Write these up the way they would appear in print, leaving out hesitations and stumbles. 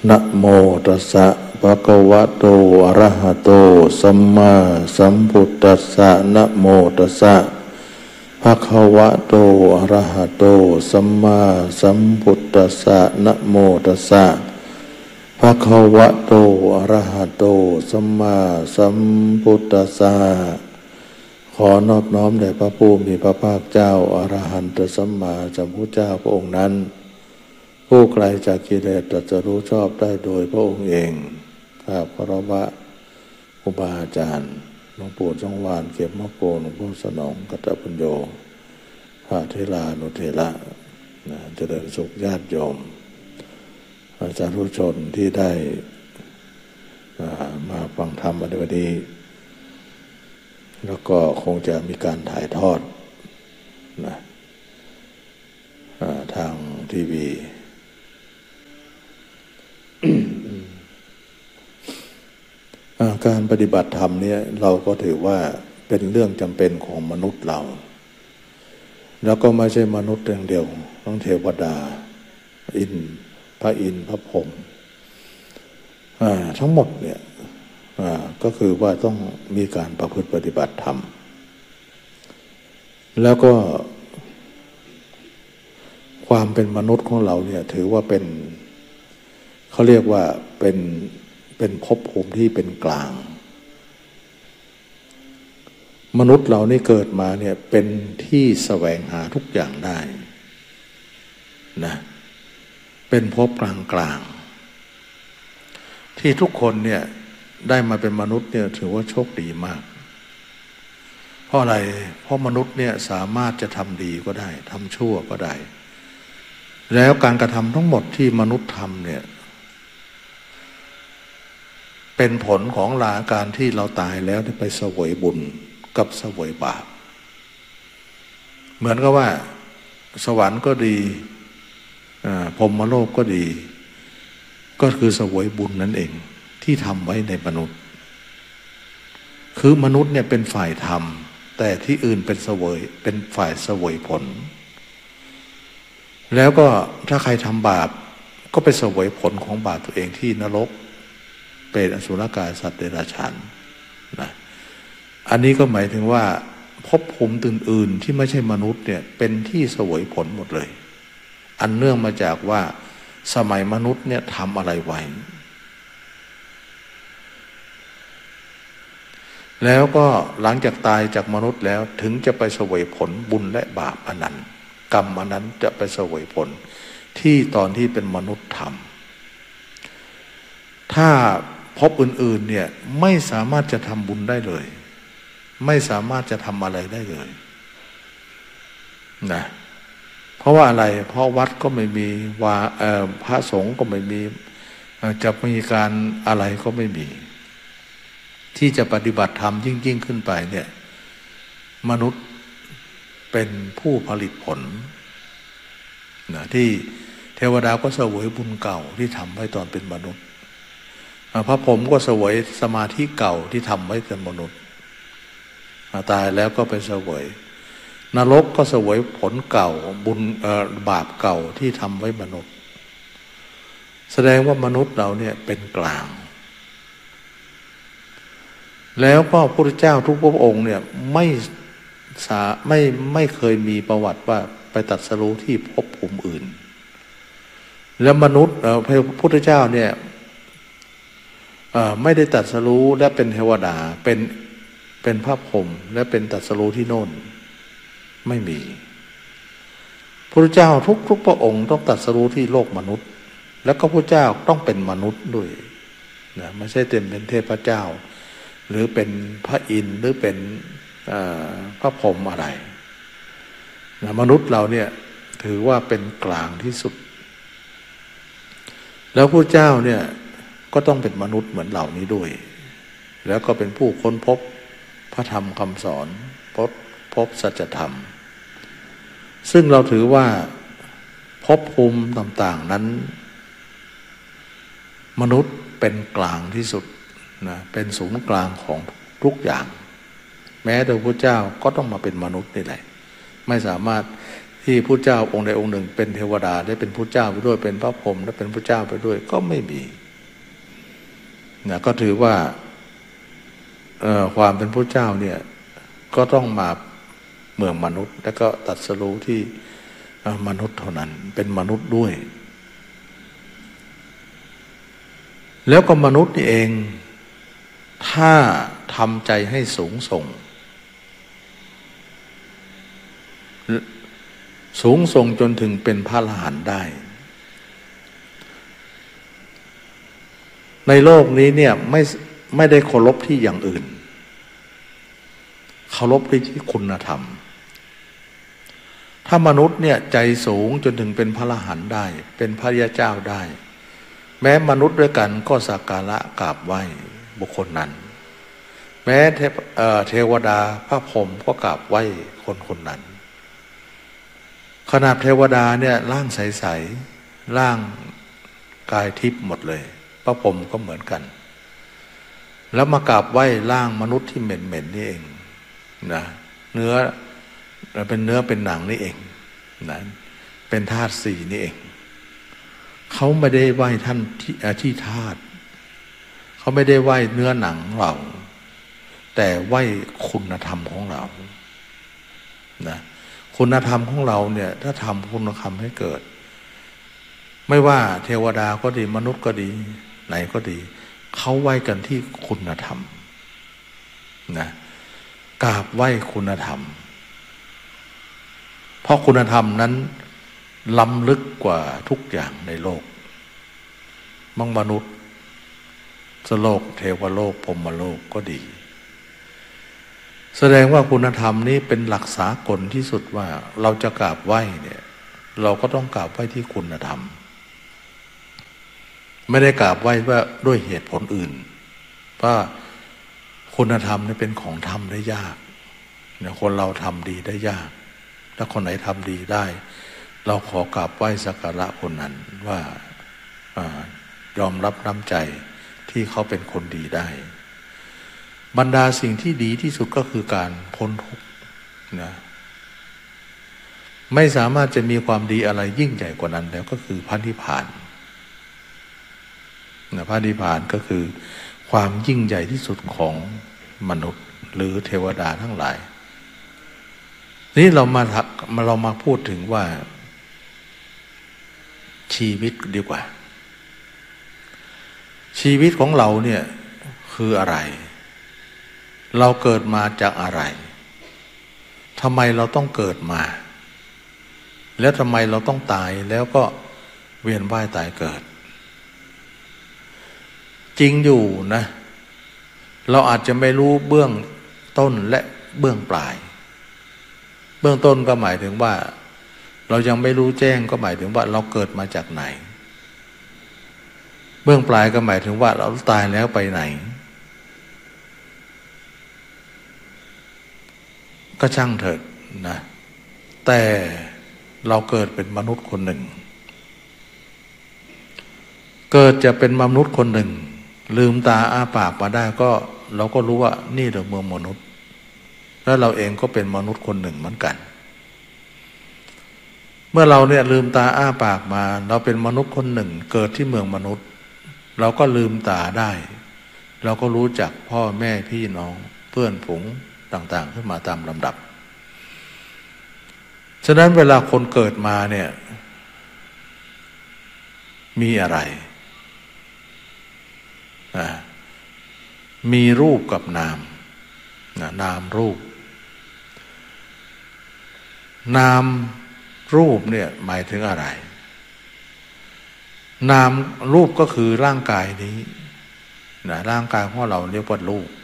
นะโมตัสสะภะคะวะโตอะระหะโตสัมมาสัมพุทธัสสะนะโมตัสสะภะคะวะโตอะระหะโตสัมมาสัมพุทธัสสะนะโมตัสสะภะคะวะโตอะระหะโตสัมมาสัมพุทธัสสะขอนอบน้อมแด่พระผู้มีพระภาคเจ้าอรหันตสัมมาสัมพุทธเจ้าพระองค์นั้นผู้ไกลจากกิเลสตรัสรู้ชอบได้โดยพระองค์เองข้าพระวะครูบาอาจารย์หลวงปู่ช่องวานเก็บมะโกหลวงพ่อสนองกัตตปัญโยพระเทลานุเทระเจริญสุขญาติโยมสาธุชนที่ได้มาฟังธรรมในวันนี้แล้วก็คงจะมีการถ่ายทอดทางทีวี การปฏิบัติธรรมเนี่ยเราก็ถือว่าเป็นเรื่องจำเป็นของมนุษย์เราแล้วก็ไม่ใช่มนุษย์อย่างเดียวทั้งเทวดาพระอินทร์พระพรหมทั้งหมดเนี่ยก็คือว่าต้องมีการประพฤติปฏิบัติธรรมแล้วก็ความเป็นมนุษย์ของเราเนี่ยถือว่าเป็นเขาเรียกว่าเป็นภพภูมิที่เป็นกลางมนุษย์เรานี่เกิดมาเนี่ยเป็นที่แสวงหาทุกอย่างได้นะเป็นภพกลางที่ทุกคนเนี่ยได้มาเป็นมนุษย์เนี่ยถือว่าโชคดีมากเพราะอะไรเพราะมนุษย์เนี่ยสามารถจะทำดีก็ได้ทำชั่วก็ได้แล้วการกระทำทั้งหมดที่มนุษย์ทำเนี่ยเป็นผลของการที่เราตายแล้วไปเสวยบุญกับเสวยบาปเหมือนกับว่าสวรรค์ก็ดีพรหมโลกก็ดีก็คือเสวยบุญนั่นเองที่ทำไว้ในมนุษย์คือมนุษย์เนี่ยเป็นฝ่ายทำแต่ที่อื่นเป็นฝ่ายเสวยผลแล้วก็ถ้าใครทำบาปก็ไปเสวยผลของบาปตัวเองที่นรกเป็นอสุรกายสัตว์เดรัจฉานนะอันนี้ก็หมายถึงว่าภพภูมิอื่นๆที่ไม่ใช่มนุษย์เนี่ยเป็นที่เสวยผลหมดเลยอันเนื่องมาจากว่าสมัยมนุษย์เนี่ยทำอะไรไว้แล้วก็หลังจากตายจากมนุษย์แล้วถึงจะไปเสวยผลบุญและบาปอันนั้นกรรมอันนั้นจะไปเสวยผลที่ตอนที่เป็นมนุษย์ทำถ้าภพอื่นๆเนี่ยไม่สามารถจะทำบุญได้เลยไม่สามารถจะทำอะไรได้เลยนะเพราะว่าอะไรเพราะวัดก็ไม่มีพระสงฆ์ก็ไม่มีจะมีการอะไรก็ไม่มีที่จะปฏิบัติธรรมยิ่งขึ้นไปเนี่ยมนุษย์เป็นผู้ผลิตผลนะที่เทวดาก็เสวยบุญเก่าที่ทำไว้ตอนเป็นมนุษย์พระพรหมก็เสวยสมาธิเก่าที่ทำไว้เป็นมนุษย์ตายแล้วก็ไปเสวยนรกก็เสวยผลเก่าบุญบาปเก่าที่ทำไว้มนุษย์แสดงว่ามนุษย์เราเนี่ยเป็นกลางแล้วก็พระพุทธเจ้าทุกพระองค์เนี่ยไม่เคยมีประวัติว่าไปตรัสรู้ที่ภพภูมิอื่นแล้วมนุษย์พระพุทธเจ้าเนี่ยไม่ได้ตรัสรู้และเป็นเทวดาเป็นพระพรหมและเป็นตรัสรู้ที่โน่นไม่มีพระพุทธเจ้าทุกพระองค์ต้องตรัสรู้ที่โลกมนุษย์แล้วก็พระเจ้าต้องเป็นมนุษย์ด้วยนะไม่ใช่เป็นเทพเจ้าหรือเป็นพระอินทร์หรือเป็นพระพรหมอะไรนะมนุษย์เราเนี่ยถือว่าเป็นกลางที่สุดแล้วพระเจ้าเนี่ยก็ต้องเป็นมนุษย์เหมือนเหล่านี้ด้วยแล้วก็เป็นผู้ค้นพบพระธรรมคำสอนพบสัจธรรมซึ่งเราถือว่าภพภูมิต่างๆนั้นมนุษย์เป็นกลางที่สุดนะเป็นศูนย์กลางของทุกอย่างแม้แต่พระเจ้าก็ต้องมาเป็นมนุษย์นี่แหละไม่สามารถทที่พระเจ้าองค์ใดองค์หนึ่งเป็นเทวดาได้เป็นพระเจ้าไปด้วยเป็นพระพรหมและเป็นพระเจ้าไปด้วยก็ไม่มีนะก็ถือว่าความเป็นพระเจ้าเนี่ยก็ต้องมาเมืองมนุษย์แล้วก็ตรัสรู้ที่มนุษย์เท่านั้นเป็นมนุษย์ด้วยแล้วก็มนุษย์นี่เองถ้าทำใจให้สูงส่งจนถึงเป็นพระอรหันต์ได้ในโลกนี้เนี่ยไม่ได้เคารพที่อย่างอื่นเคารพที่คุณธรรมถ้ามนุษย์เนี่ยใจสูงจนถึงเป็นพระอรหันต์ได้เป็นพระยาเจ้าได้แม้มนุษย์ด้วยกันก็สักการะกราบไหว้บุคคลนั้นแม้เทวดาพระพรหมก็กราบไหว้คนนั้นขนาดเทวดาเนี่ยร่างใสๆร่างกายทิพย์หมดเลยพระพรหมก็เหมือนกันแล้วมากราบไหว้ร่างมนุษย์ที่เหม็นๆนี่เองนะเนื้อเป็นเนื้อเป็นหนังนี่เองนะเป็นธาตุสี่นี่เองเขาไม่ได้ไหว้ท่านที่ธาตุเขาไม่ได้ไหว้เนื้อหนังเราแต่ไหว้คุณธรรมของเรานะคุณธรรมของเราเนี่ยถ้าทำคุณธรรมให้เกิดไม่ว่าเทวดาก็ดีมนุษย์ก็ดีไหนก็ดีเขาไหว้กันที่คุณธรรมนะกราบไหว้คุณธรรมเพราะคุณธรรมนั้นล้ำลึกกว่าทุกอย่างในโลกมนุษย์สโลกเทวโลกพรหมโลกก็ดีแสดงว่าคุณธรรมนี้เป็นหลักสากลที่สุดว่าเราจะกราบไหว้เนี่ยเราก็ต้องกราบไหว้ที่คุณธรรมไม่ได้กราบไหว้ว่าด้วยเหตุผลอื่นเพราะคุณธรรมนี่เป็นของทำได้ยากเนี่ยคนเราทำดีได้ยากถ้าคนไหนทำดีได้เราขอกราบไหว้สักการะคนนั้นว่ายอมรับน้ำใจที่เขาเป็นคนดีได้บรรดาสิ่งที่ดีที่สุดก็คือการพ้นทุกข์นะไม่สามารถจะมีความดีอะไรยิ่งใหญ่กว่านั้นแล้วก็คือพระนิพพานนะพระนิพพานก็คือความยิ่งใหญ่ที่สุดของมนุษย์หรือเทวดาทั้งหลายนี่เรามาพูดถึงว่าชีวิตดีกว่าชีวิตของเราเนี่ยคืออะไรเราเกิดมาจากอะไรทำไมเราต้องเกิดมาแล้วทำไมเราต้องตายแล้วก็เวียนว่ายตายเกิดจริงอยู่นะเราอาจจะไม่รู้เบื้องต้นและเบื้องปลายเบื้องต้นก็หมายถึงว่าเรายังไม่รู้แจ้งก็หมายถึงว่าเราเกิดมาจากไหนเบื้องปลายก็หมายถึงว่าเราตายแล้วไปไหนก็ช่างเถิดนะแต่เราเกิดเป็นมนุษย์คนหนึ่งเกิดจะเป็นมนุษย์คนหนึ่งลืมตาอ้าปากมาได้ก็เราก็รู้ว่านี่เราเมืองมนุษย์แล้วเราเองก็เป็นมนุษย์คนหนึ่งเหมือนกันเมื่อเราเนี่ยลืมตาอ้าปากมาเราเป็นมนุษย์คนหนึ่งเกิดที่เมืองมนุษย์เราก็ลืมตาได้เราก็รู้จักพ่อแม่พี่น้องเพื่อนฝูงต่างๆขึ้นมาตามลำดับฉะนั้นเวลาคนเกิดมาเนี่ยมีอะไรมีรูปกับนามนามรูปนามรูปเนี่ยหมายถึงอะไรนามรูปก็คือร่างกายนี้ร่างกายของเราเรียกว่ารูป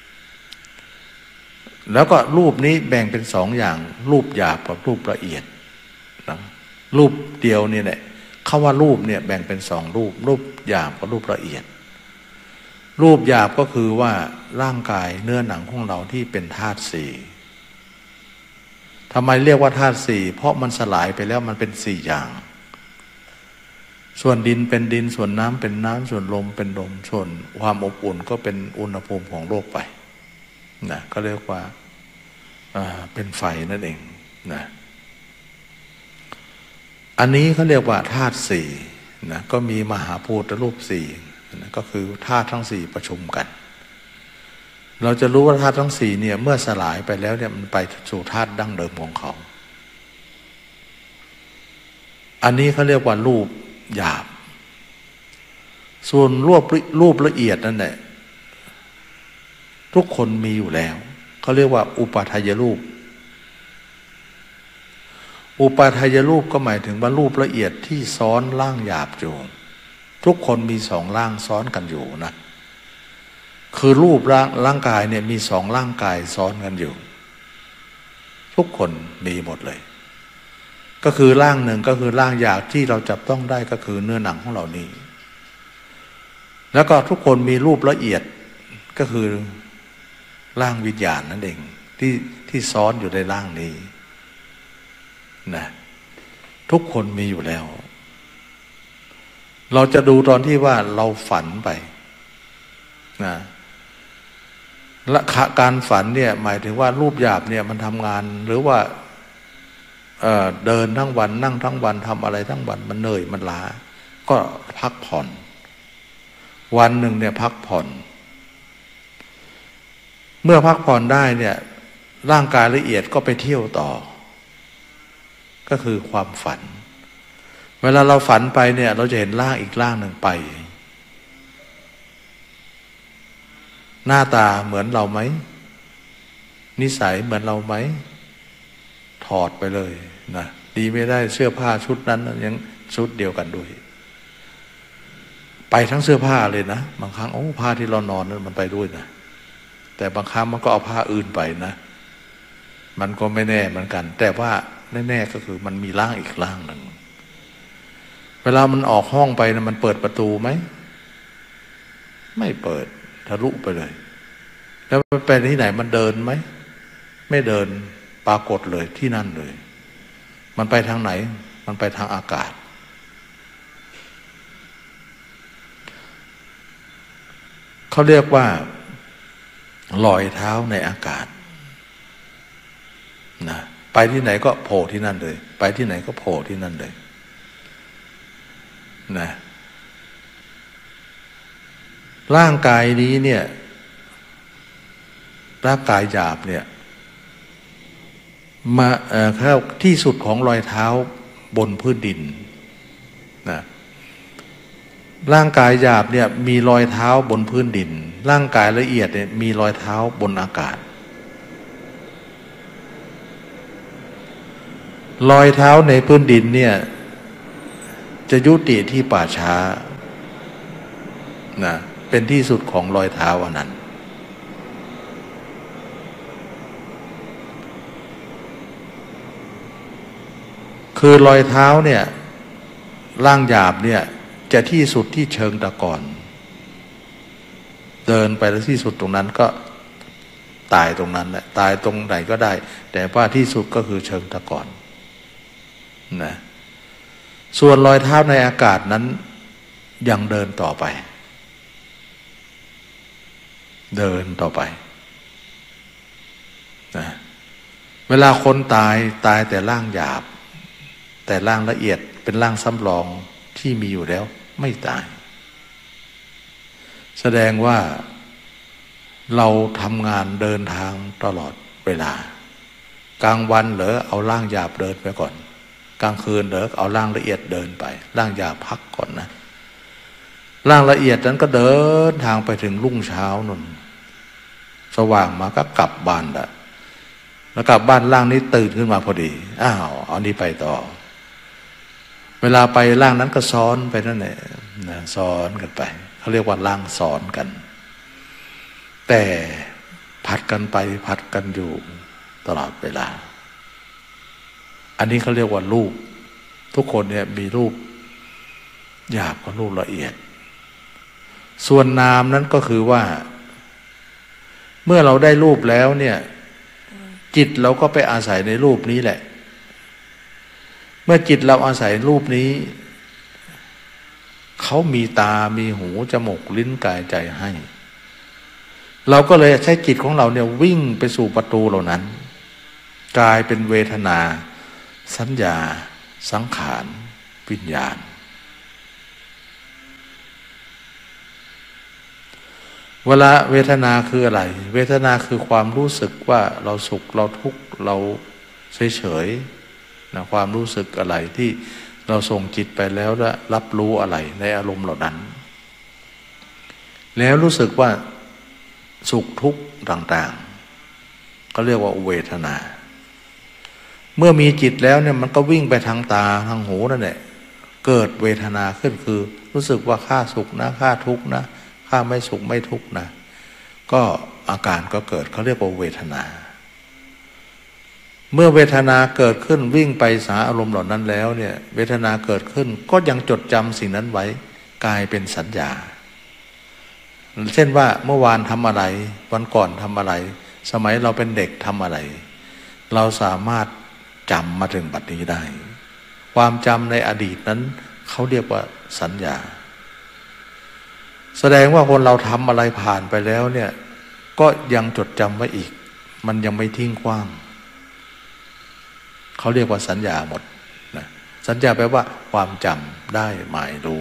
แล้วก็รูปนี้แบ่งเป็นสองอย่างรูปหยาบกับรูปละเอียดนะรูปเดียวนี่แหละคำว่ารูปเนี่ยแบ่งเป็นสองรูปรูปหยาบกับรูปละเอียดรูปหยาบก็คือว่าร่างกายเนื้อหนังของเราที่เป็นธาตุสี่ทำไมเรียกว่าธาตุสี่เพราะมันสลายไปแล้วมันเป็นสี่อย่างส่วนดินเป็นดินส่วนน้ำเป็นน้ำส่วนลมเป็นลมส่วนความอบอุ่นก็เป็นอุณหภูมิของโลกไปนะก็เรียกว่าเป็นไฟนั่นเองนะอันนี้เขาเรียกว่าธาตุสี่นะก็มีมหาภูตรูปสี่นะก็คือธาตุทั้งสี่ประชุมกันเราจะรู้ว่าธาตุทั้งสี่เนี่ยเมื่อสลายไปแล้วเนี่ยมันไปสู่ธาตุดั้งเดิมของเขาอันนี้เขาเรียกว่ารูปหยาบส่วนรูปละเอียดนั่นแหละทุกคนมีอยู่แล้วเขาเรียกว่าอุปาทายรูปอุปาทายรูปก็หมายถึงว่ารูปละเอียดที่ซ้อนร่างหยาบอยู่ทุกคนมีสองร่างซ้อนกันอยู่นะคือรูปร่างกายเนี่ยมีสองร่างกายซ้อนกันอยู่ทุกคนมีหมดเลยก็คือร่างหนึ่งก็คือร่างหยาบที่เราจับต้องได้ก็คือเนื้อหนังของเรานี่แล้วก็ทุกคนมีรูปละเอียดก็คือร่างวิญญาณนั่นเองที่ซ้อนอยู่ในร่างนี้นะทุกคนมีอยู่แล้วเราจะดูตอนที่ว่าเราฝันไปนะและการฝันเนี่ยหมายถึงว่ารูปหยาบเนี่ยมันทำงานหรือว่าเดินทั้งวันนั่งทั้งวันทำอะไรทั้งวันมันเหนื่อยมันล้าก็พักผ่อนวันหนึ่งเนี่ยพักผ่อนเมื่อพักผ่อนได้เนี่ยร่างกายละเอียดก็ไปเที่ยวต่อก็คือความฝันเวลาเราฝันไปเนี่ยเราจะเห็นร่างอีกร่างหนึ่งไปหน้าตาเหมือนเราไหมนิสัยเหมือนเราไหมถอดไปเลยนะดีไม่ได้เสื้อผ้าชุดนั้นยังชุดเดียวกันด้วยไปทั้งเสื้อผ้าเลยนะบางครั้งผ้าที่เรานอนนั้นมันไปด้วยนะแต่บางครั้งมันก็เอาผ้าอื่นไปนะมันก็ไม่แน่เหมือนกันแต่ว่าแน่ๆก็คือมันมีร่างอีกร่างหนึ่งเวลามันออกห้องไปนะมันเปิดประตูไหมไม่เปิดทะลุไปเลยแล้วมันไปที่ไหนมันเดินไหมไม่เดินปรากฏเลยที่นั่นเลยมันไปทางไหนมันไปทางอากาศเขาเรียกว่ารอยเท้าในอากาศนะไปที่ไหนก็โผล่ที่นั่นเลยไปที่ไหนก็โผล่ที่นั่นเลยนะร่างกายนี้เนี่ยร่างกายหยาบเนี่ยมาเข้าที่สุดของรอยเท้าบนพื้นดินนะร่างกายหยาบเนี่ยมีรอยเท้าบนพื้นดินร่างกายละเอียดเนี่ยมีรอยเท้าบนอากาศรอยเท้าในพื้นดินเนี่ยจะยุติที่ป่าช้านะเป็นที่สุดของรอยเท้าอันนั้นคือรอยเท้าเนี่ยร่างหยาบเนี่ยจะที่สุดที่เชิงตะกอนเดินไปแล้วที่สุดตรงนั้นก็ตายตรงนั้นแหละตายตรงไหนก็ได้แต่ว่าที่สุดก็คือเชิงตะกอนนะส่วนรอยเท้าในอากาศนั้นยังเดินต่อไปเดินต่อไปนะเวลาคนตายแต่ร่างหยาบแต่ร่างละเอียดเป็นร่างสำรองที่มีอยู่แล้วไม่ตายแสดงว่าเราทำงานเดินทางตลอดเวลากลางวันเหรอเอาร่างหยาบเดินไปก่อนกลางคืนเหรอเอาร่างละเอียดเดินไปร่างหยาบพักก่อนนะร่างละเอียดนั้นก็เดินทางไปถึงรุ่งเช้านั่นสว่างมาก็กลับบ้านละแล้วกลับบ้านร่างนี้ตื่นขึ้นมาพอดีอ้าวเอานี้ไปต่อเวลาไปร่างนั้นก็ซ้อนไปนั่นแหละนะซ้อนกันไปเขาเรียกว่าร่างซ้อนกันแต่ผัดกันไปผัดกันอยู่ตลอดเวลาอันนี้เขาเรียกว่ารูปทุกคนเนี่ยมีรูปหยาบกับรูปละเอียดส่วนนามนั้นก็คือว่าเมื่อเราได้รูปแล้วเนี่ยจิตเราก็ไปอาศัยในรูปนี้แหละเมื่อจิตเราอาศัยรูปนี้เขามีตามีหูจมูกลิ้นกายใจให้เราก็เลยใช้จิตของเราเนี่ยวิ่งไปสู่ประตูเหล่านั้นกลายเป็นเวทนาสัญญาสังขารวิญญาณเวลาเวทนาคืออะไรเวทนาคือความรู้สึกว่าเราสุขเราทุกข์เราเฉยๆนะความรู้สึกอะไรที่เราส่งจิตไปแล้วและรับรู้อะไรในอารมณ์เหล่านั้นแล้วรู้สึกว่าสุขทุกข์ต่างๆก็เรียกว่าเวทนาเมื่อมีจิตแล้วเนี่ยมันก็วิ่งไปทางตาทางหูนั่นแหละเกิดเวทนาขึ้นคือรู้สึกว่าข้าสุขนะข้าทุกข์นะข้าไม่สุขไม่ทุกข์นะก็อาการก็เกิดเขาเรียกว่าเวทนาเมื่อเวทนาเกิดขึ้นวิ่งไปหาอารมณ์เหล่านั้นแล้วเนี่ยเวทนาเกิดขึ้นก็ยังจดจำสิ่งนั้นไว้กลายเป็นสัญญาเช่นว่าเมื่อวานทำอะไรวันก่อนทำอะไรสมัยเราเป็นเด็กทำอะไรเราสามารถจำมาถึงบัดนี้ได้ความจำในอดีตนั้นเขาเรียกว่าสัญญาแสดงว่าคนเราทำอะไรผ่านไปแล้วเนี่ยก็ยังจดจำไว้อีกมันยังไม่ทิ้งขว้างเขาเรียกว่าสัญญาหมดนะสัญญาแปลว่าความจำได้หมายรู้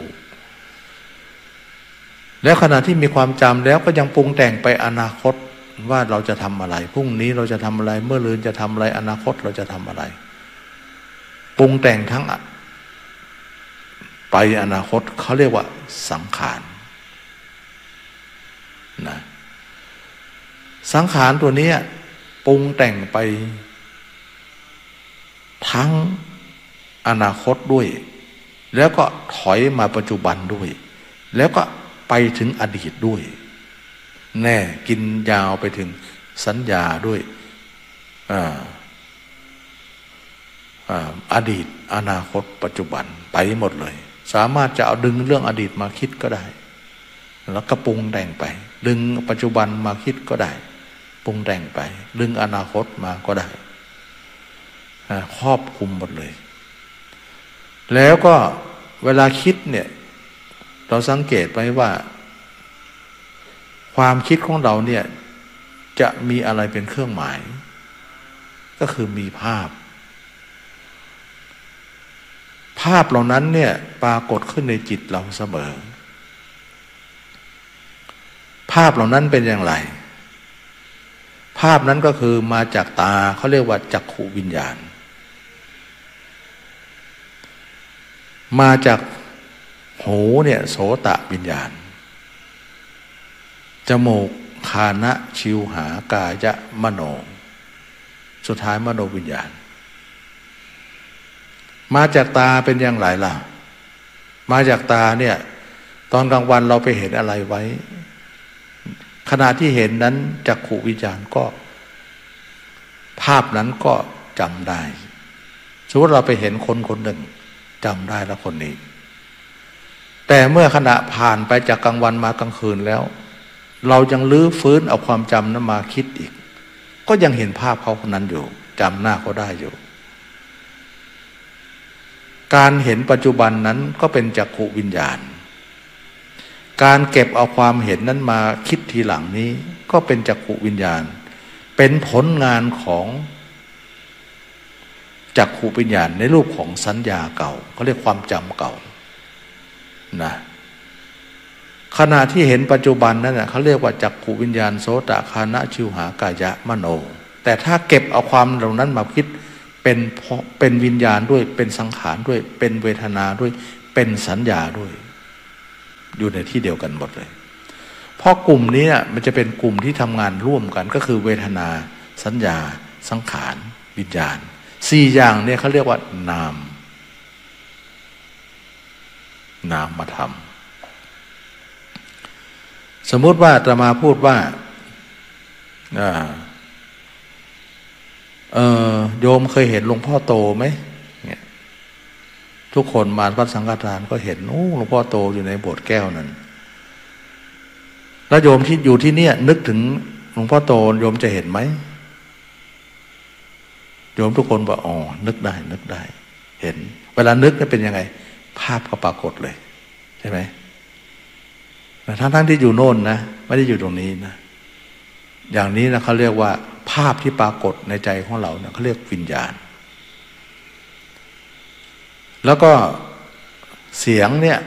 แล้วขณะที่มีความจำแล้วก็ยังปรุงแต่งไปอนาคตว่าเราจะทำอะไรพรุ่งนี้เราจะทำอะไรเมื่อรืนจะทำอะไรอนาคตเราจะทำอะไรปรุงแต่งทั้งไปอนาคตเขาเรียกว่าสังขารนะสังขารตัวนี้ปรุงแต่งไปทั้งอนาคตด้วยแล้วก็ถอยมาปัจจุบันด้วยแล้วก็ไปถึงอดีตด้วยแน่กินยาวไปถึงสัญญาด้วยอดีตอนาคตปัจจุบันไปหมดเลยสามารถจะเอาดึงเรื่องอดีตมาคิดก็ได้แล้วก็ปรุงแต่งไปดึงปัจจุบันมาคิดก็ได้ปรุงแต่งไปดึงอนาคตมาก็ได้ครอบคลุมหมดเลยแล้วก็เวลาคิดเนี่ยเราสังเกตไหมว่าความคิดของเราเนี่ยจะมีอะไรเป็นเครื่องหมายก็คือมีภาพเหล่านั้นเนี่ยปรากฏขึ้นในจิตเราเสมอภาพเหล่านั้นเป็นอย่างไรภาพนั้นก็คือมาจากตาเขาเรียกว่าจักขุวิญญาณมาจากหูเนี่ยโสตวิญญาณจมูกคานะชิวหากายะมโนสุดท้ายมโนวิญญาณมาจากตาเป็นอย่างไรล่ะมาจากตาเนี่ยตอนกลางวันเราไปเห็นอะไรไว้ขณะที่เห็นนั้นจักขุวิญญาณก็ภาพนั้นก็จำได้สมมติเราไปเห็นคนคนหนึ่งจำได้แล้วคนนี้แต่เมื่อขณะผ่านไปจากกลางวันมากลางคืนแล้วเรายังลื้อฟื้นเอาความจำนั้นมาคิดอีกก็ยังเห็นภาพเขาคนนั้นอยู่จำหน้าเขาได้อยู่การเห็นปัจจุบันนั้นก็เป็นจักขุวิญญาณการเก็บเอาความเห็นนั้นมาคิดทีหลังนี้ก็เป็นจักขุวิญญาณเป็นผลงานของจักขุวิญญาณในรูปของสัญญาเก่าเขาเรียกความจำเก่านะขณะที่เห็นปัจจุบันนั้นเขาเรียกว่าจักขุวิญญาณโสตคานะชิวหากายะมโนแต่ถ้าเก็บเอาความเหล่านั้นมาคิดเป็นวิญญาณด้วยเป็นสังขารด้วยเป็นเวทนาด้วยเป็นสัญญาด้วยอยู่ในที่เดียวกันหมดเลยเพราะกลุ่มนี้เนี่ยมันจะเป็นกลุ่มที่ทำงานร่วมกันก็คือเวทนาสัญญาสังขารวิญญาณสี่อย่างเนี่ยเขาเรียกว่านามธรรมสมมุติว่าอาตมาพูดว่าโยมเคยเห็นหลวงพ่อโตไหมเนี่ยทุกคนมาวัดสังฆทานก็เห็นหลวงพ่อโตอยู่ในโบสถ์แก้วนั้นแล้วโยมที่อยู่ที่เนี่ยนึกถึงหลวงพ่อโตโยมจะเห็นไหมโยมทุกคนบอกอ๋อนึกได้เห็นเวลานึกเนี่ยเป็นยังไงภาพก็ปรากฏเลยใช่ไหมทั้งที่อยู่โน่นนะไม่ได้อยู่ตรงนี้นะอย่างนี้นะเขาเรียกว่าภาพที่ปรากฏในใจของเราเนี่ยเขาเรียกวิญญาณแล้วก็เสียงเนี่ย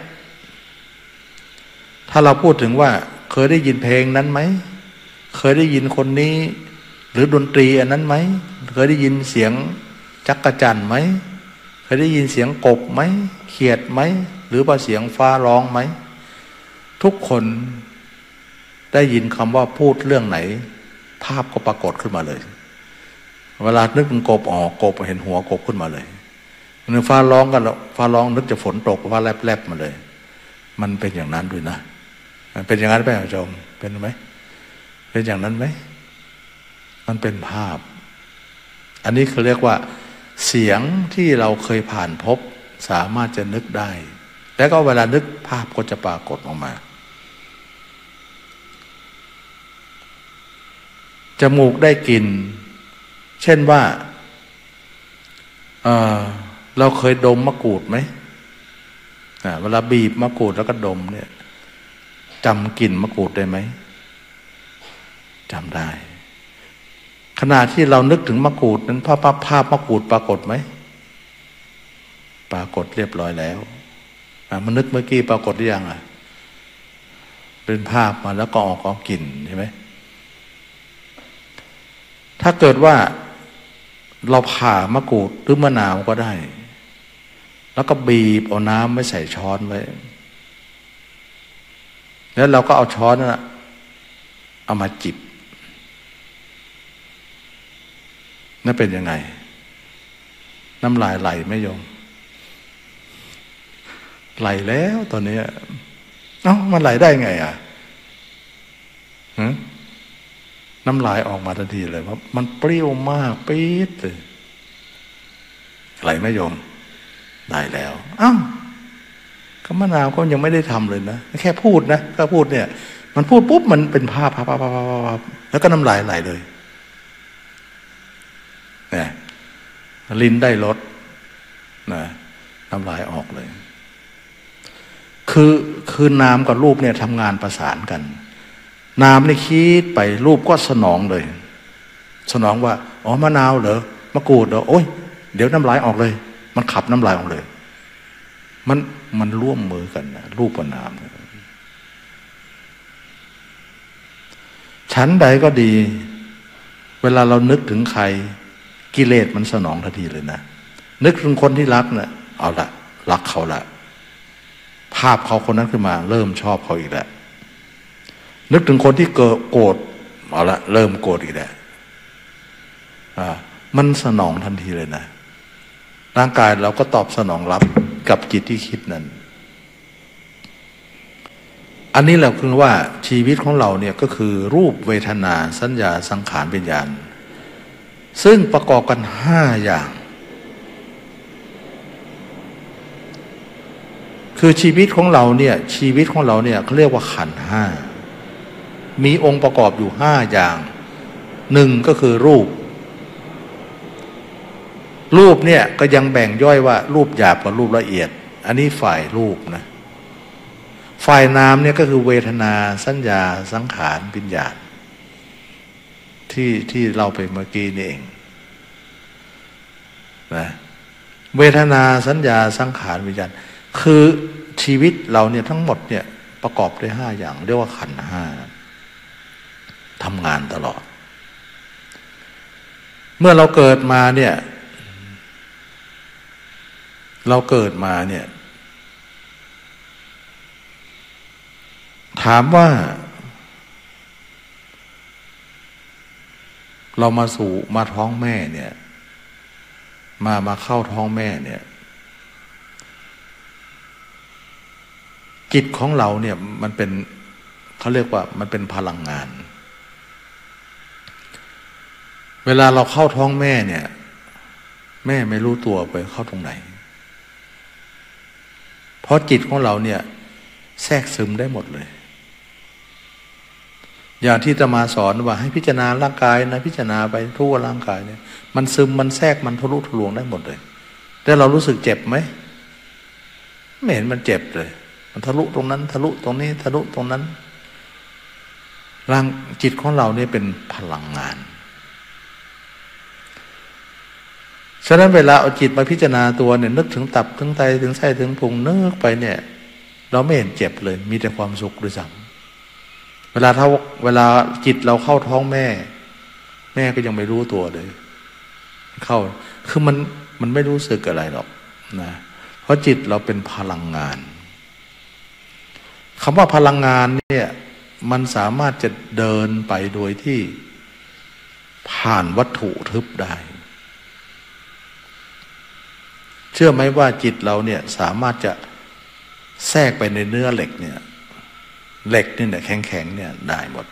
ถ้าเราพูดถึงว่าเคยได้ยินเพลงนั้นไหมเคยได้ยินคนนี้หรือดนตรีอันนั้นไหมเคยได้ยินเสียงจักจั่นไหมเคยได้ยินเสียงกบไหมเขียดไหมหรือว่าเสียงฟ้าร้องไหมทุกคนได้ยินคำว่าพูดเรื่องไหนภาพก็ปรากฏขึ้นมาเลยเวลานึกถึงกบออกกบเห็นหัวกบขึ้นมาเลยนึกฟ้าร้องกันฟ้าร้องนึกจะฝนตกฟ้าแลบๆมาเลยมันเป็นอย่างนั้นด้วยนะมันเป็นอย่างนั้นไหมอาจารย์เป็นไหมเป็นอย่างนั้นไหมมันเป็นภาพอันนี้เขาเรียกว่าเสียงที่เราเคยผ่านพบสามารถจะนึกได้แล้วก็เวลานึกภาพก็จะปรากฏออกมาจมูกได้กลิ่นเช่นว่าเราเคยดมมะกรูดไหมเวลาบีบมะกรูดแล้วก็ดมเนี่ยจำกลิ่นมะกรูดได้ไหมจำได้ขณะที่เรานึกถึงมะกรูดนั้นภาพมะกรูดปรากฏไหมปรากฏเรียบร้อยแล้วมันนึกเมื่อกี้ปรากฏหรือยังเป็นภาพมาแล้วก็ออกกลิ่นใช่ไหมถ้าเกิดว่าเราผ่ามะกรูดหรือมะนาวก็ได้แล้วก็บีบเอาน้ำไว้ใส่ช้อนไว้แล้วเราก็เอาช้อนนั้นเอามาจิบนั่นเป็นยังไงน้ำลายไหลไหมโยมไหลแล้วตอนนี้มันไหลได้ไงน้ำลายออกมาทันทีเลยเพราะมันเปรี้ยวมากปี๊ดเลยไหลไหมโยมได้แล้วก็มะนาวก็ยังไม่ได้ทำเลยนะแค่พูดนะก็พูดเนี่ยมันพูดปุ๊บมันเป็นภาพแล้วก็น้ำลายไหลเลยเนี่ยลิ้นได้รสนะน้ำลายออกเลยคือน้ำกับรูปเนี่ยทำงานประสานกันน้ำนี่คิดไปรูปก็สนองเลยสนองว่ามะนาวเหรอมะกรูดเหรอโอ้ยเดี๋ยวน้ำลายออกเลยมันขับน้ำลายออกเลยมันร่วมมือกันนะรูปกับน้ำชั้นใดก็ดีเวลาเรานึกถึงใครกิเลสมันสนองทันทีเลยนะนึกถึงคนที่รักเนี่ยเอาละรักเขาละภาพเขาคนนั้นขึ้นมาเริ่มชอบเขาอีกแล้วนึกถึงคนที่โกรธเอาละเริ่มโกรธอีกแล้วมันสนองทันทีเลยนะร่างกายเราก็ตอบสนองรับกับจิตที่คิดนั้นอันนี้แหละคือว่าชีวิตของเราเนี่ยก็คือรูปเวทนาสัญญาสังขารวิญญาณซึ่งประกอบกัน5อย่างคือชีวิตของเราเนี่ยเขาเรียกว่าขันธ์5มีองค์ประกอบอยู่5อย่าง1ก็คือรูปเนี่ยก็ยังแบ่งย่อยว่ารูปหยาบกับรูปละเอียดอันนี้ฝ่ายรูปนะฝ่ายนามเนี่ยก็คือเวทนาสัญญาสังขารวิญญาณที่เราไปเมื่อกี้นี่เองนะเวทนาสัญญาสังขารวิญญาณคือชีวิตเราเนี่ยทั้งหมดเนี่ยประกอบด้วย5อย่างเรียกว่าขันธ์5ทำงานตลอดเมื่อเราเกิดมาเนี่ยถามว่าเรามาท้องแม่เนี่ยมาเข้าท้องแม่เนี่ยจิตของเราเนี่ยมันเป็นเขาเรียกว่ามันเป็นพลังงานเวลาเราเข้าท้องแม่เนี่ยแม่ไม่รู้ตัวไปเข้าตรงไหนเพราะจิตของเราเนี่ยแทรกซึมได้หมดเลยอย่างที่จะมาสอนว่าให้พิจารณาร่างกายนะพิจารณาไปทั่วร่างกายเนี่ยมันซึมมันแทรกมันทะลุทะลวงได้หมดเลยแต่เรารู้สึกเจ็บไหมไม่เห็นมันเจ็บเลยมันทะลุตรงนั้นทะลุตรงนี้ทะลุตรงนั้นร่างจิตของเราเนี่ยเป็นพลังงานฉฉะนั้นเวลาเอาจิตมาพิจารณาตัวเนี่ยนึกถึงตับถึงไตถึงไส้ถึงพุงนึกไปเนี่ยเราไม่เห็นเจ็บเลยมีแต่ความสุขด้วยซ้ำเวลาจิตเราเข้าท้องแม่ก็ยังไม่รู้ตัวเลยเข้าคือมันไม่รู้สึกอะไรหรอกนะเพราะจิตเราเป็นพลังงานคำว่าพลังงานเนี่ยมันสามารถจะเดินไปโดยที่ผ่านวัตถุทึบได้เชื่อไหมว่าจิตเราเนี่ยสามารถจะแทรกไปในเนื้อเหล็กเนี่ยเหล็กนี่เนี่ยแข็งๆเนี่ยได้หมด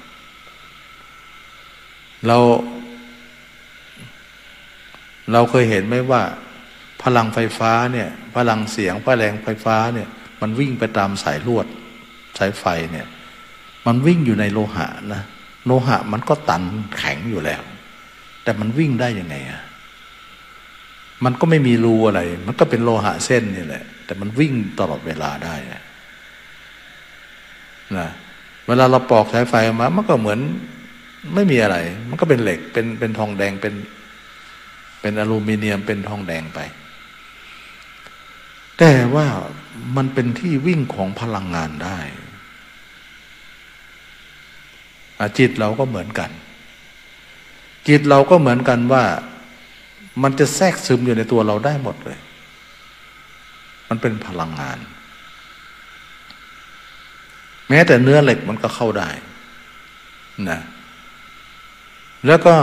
เราเคยเห็นไหมว่าพลังไฟฟ้าเนี่ยพลังเสียงพลังไฟฟ้าเนี่ยมันวิ่งไปตามสายลวดสายไฟเนี่ยมันวิ่งอยู่ในโลหะนะโลหะมันก็ตันแข็งอยู่แล้วแต่มันวิ่งได้ยังไงอ่ะมันก็ไม่มีรูอะไรมันก็เป็นโลหะเส้นนี่แหละแต่มันวิ่งตลอดเวลาได้นะเวลาเราปอกสายไฟออกมามันก็เหมือนไม่มีอะไรมันก็เป็นเหล็กเป็นทองแดงเป็นอลูมิเนียมเป็นทองแดงไปแต่ว่ามันเป็นที่วิ่งของพลังงานได้จิตเราก็เหมือนกันจิตเราก็เหมือนกันว่ามันจะแทรกซึมอยู่ในตัวเราได้หมดเลยมันเป็นพลังงานแม้แต่เนื้อเหล็กมันก็เข้าได้นะแล้วก็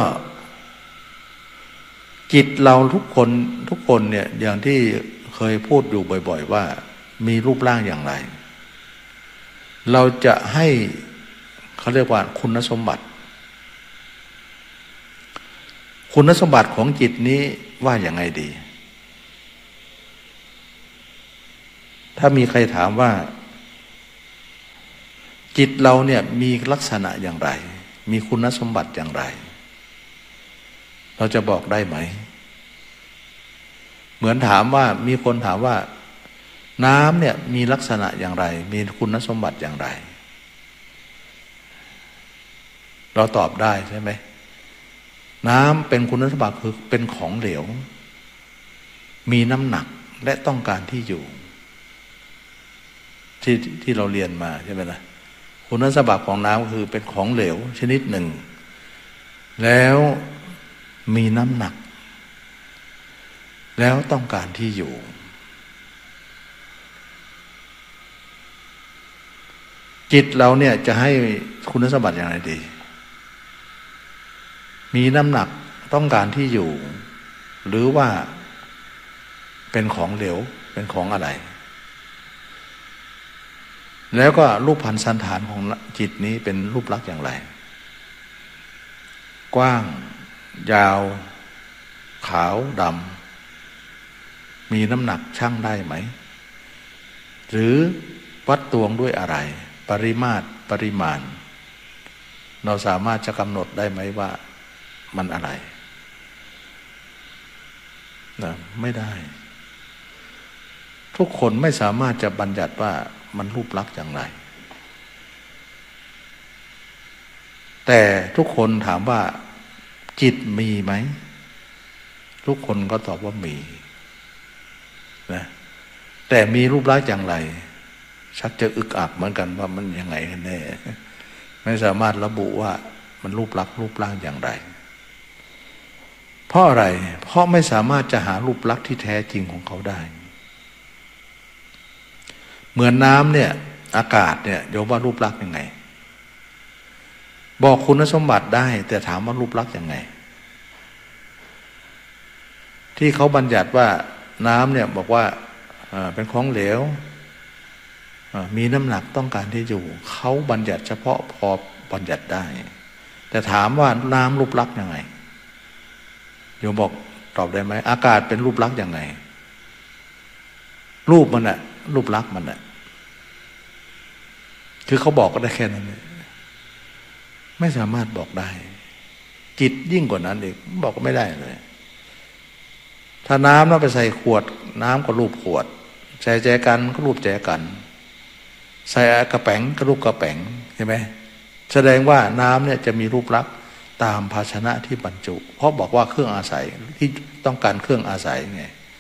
จิตเราทุกคนเนี่ยอย่างที่เคยพูดอยู่บ่อยๆว่ามีรูปร่างอย่างไรเราจะให้เขาเรียกว่าคุณสมบัติของจิตนี้ว่าอย่างไงดีถ้ามีใครถามว่าจิตเราเนี่ยมีลักษณะอย่างไรมีคุณสมบัติอย่างไรเราจะบอกได้ไหมเหมือนถามว่ามีคนถามว่าน้ำเนี่ยมีลักษณะอย่างไรมีคุณสมบัติอย่างไรเราตอบได้ใช่ไหมน้ำเป็นคุณสมบัติคือเป็นของเหลวมีน้ำหนักและต้องการที่อยู่ที่เราเรียนมาใช่ไหมล่ะคุณสมบัติของน้ำคือเป็นของเหลวชนิดหนึ่งแล้วมีน้ำหนักแล้วต้องการที่อยู่จิตเราเนี่ยจะให้คุณสมบัติอย่างไรดีมีน้ำหนักต้องการที่อยู่หรือว่าเป็นของเหลวเป็นของอะไรแล้วก็รูปพรรณสันฐานของจิตนี้เป็นรูปลักษณ์อย่างไรกว้างยาวขาวดำมีน้ำหนักชั่งได้ไหมหรือวัดตวงด้วยอะไรปริมาณเราสามารถจะกำหนดได้ไหมว่ามันอะไรนะไม่ได้ทุกคนไม่สามารถจะบัญญัติว่ามันรูปลักษณ์อย่างไรแต่ทุกคนถามว่าจิตมีไหมทุกคนก็ตอบว่ามีนะแต่มีรูปลักษณ์อย่างไรชักจะอึกอักเหมือนกันว่ามันยังไงกันแน่ไม่สามารถระบุว่ามันรูปลักษณ์รูปร่างอย่างไรเพราะอะไรเพราะไม่สามารถจะหารูปลักษณ์ที่แท้จริงของเขาได้เหมือนน้ำเนี่ยอากาศเนี่ยโยมว่ารูปลักษณ์ยังไงบอกคุณสมบัติได้แต่ถามว่ารูปลักษณ์ยังไงที่เขาบัญญัติว่าน้ำเนี่ยบอกว่าเป็นของเหลวมีน้ำหนักต้องการที่อยู่เขาบัญญัติเฉพาะพอบัญญัติได้แต่ถามว่าน้ำรูปลักษณ์ยังไงโยมบอกตอบได้ไหมอากาศเป็นรูปลักษณ์ยังไงรูปมันอะรูปลักษณ์มันอะคือเขาบอกก็ได้แค่นั้นไม่สามารถบอกได้จิตยิ่งกว่านั้นอีกบอกก็ไม่ได้เลยถ้าน้ำเราไปใส่ขวดน้ำก็รูปขวดใส่แจกันก็รูปแจกันใส่กระแป๋งก็รูปกระแป๋งใช่ไหมแสดงว่าน้ำเนี่ยจะมีรูปลักษณ์ตามภาชนะที่บรรจุเพราะบอกว่าเครื่องอาศัยที่ต้องการเครื่องอาศัยไง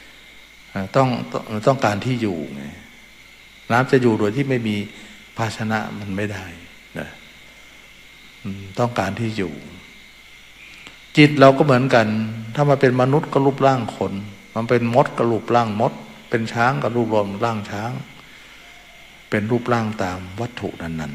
ต้องการที่อยู่ไงน้ำจะอยู่โดยที่ไม่มีภาชนะมันไม่ได้นะต้องการที่อยู่จิตเราก็เหมือนกันถ้ามาเป็นมนุษย์ก็รูปร่างคนมันเป็นมดก็รูปร่างมดเป็นช้างก็รูปร่างช้างเป็นรูปร่างตามวัตถุนั้น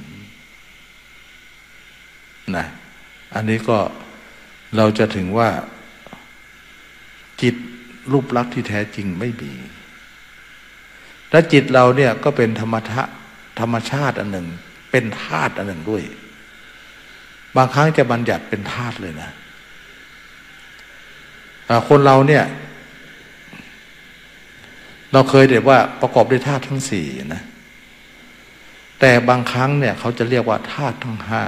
ๆนะอันนี้ก็เราจะถึงว่าจิตรูปลักษณ์ที่แท้จริงไม่มีและจิตเราเนี่ยก็เป็นธรรมชาติอันหนึ่งเป็นธาตุอันหนึ่งด้วยบางครั้งจะบัญญัติเป็นธาตุเลยนะคนเราเนี่ยเราเคยเรียกว่าประกอบด้วยธาตุทั้งสี่นะแต่บางครั้งเนี่ยเขาจะเรียกว่าธาตุทั้งห้า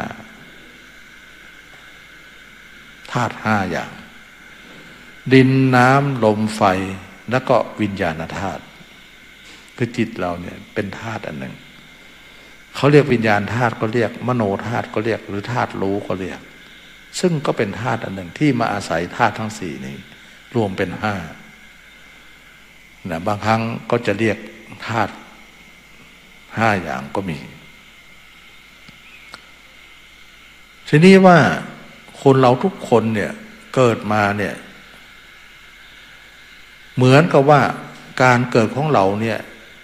ธาตุห้าอย่างดินน้ำลมไฟแล้วก็วิญญาณธาตุคือจิตเราเนี่ยเป็นธาตุอันหนึ่งเขาเรียกวิญญาณธาตุก็เรียกมโนธาตุก็เรียกหรือธาตุรู้ก็เรียกซึ่งก็เป็นธาตุอันหนึ่งที่มาอาศัยธาตุทั้งสี่นี้รวมเป็นห้านะบางครั้งก็จะเรียกธาตุห้าอย่างก็มีทีนี้ว่าคนเราทุกคนเนี่ยเกิดมาเนี่ยเหมือนกับว่าการเกิดของเราเนี่ย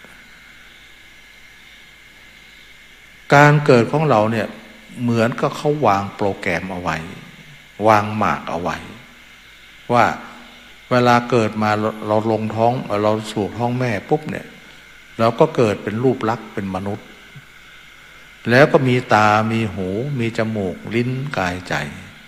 การเกิดของเราเนี่ยเหมือนกับเขาวางโปรแกรมเอาไว้วางหมากเอาไว้ว่าเวลาเกิดมาเราลงท้องเราสู่ท้องแม่ปุ๊บเนี่ยเราก็เกิดเป็นรูปลักษณ์เป็นมนุษย์แล้วก็มีตามีหูมีจมูกลิ้นกายใจ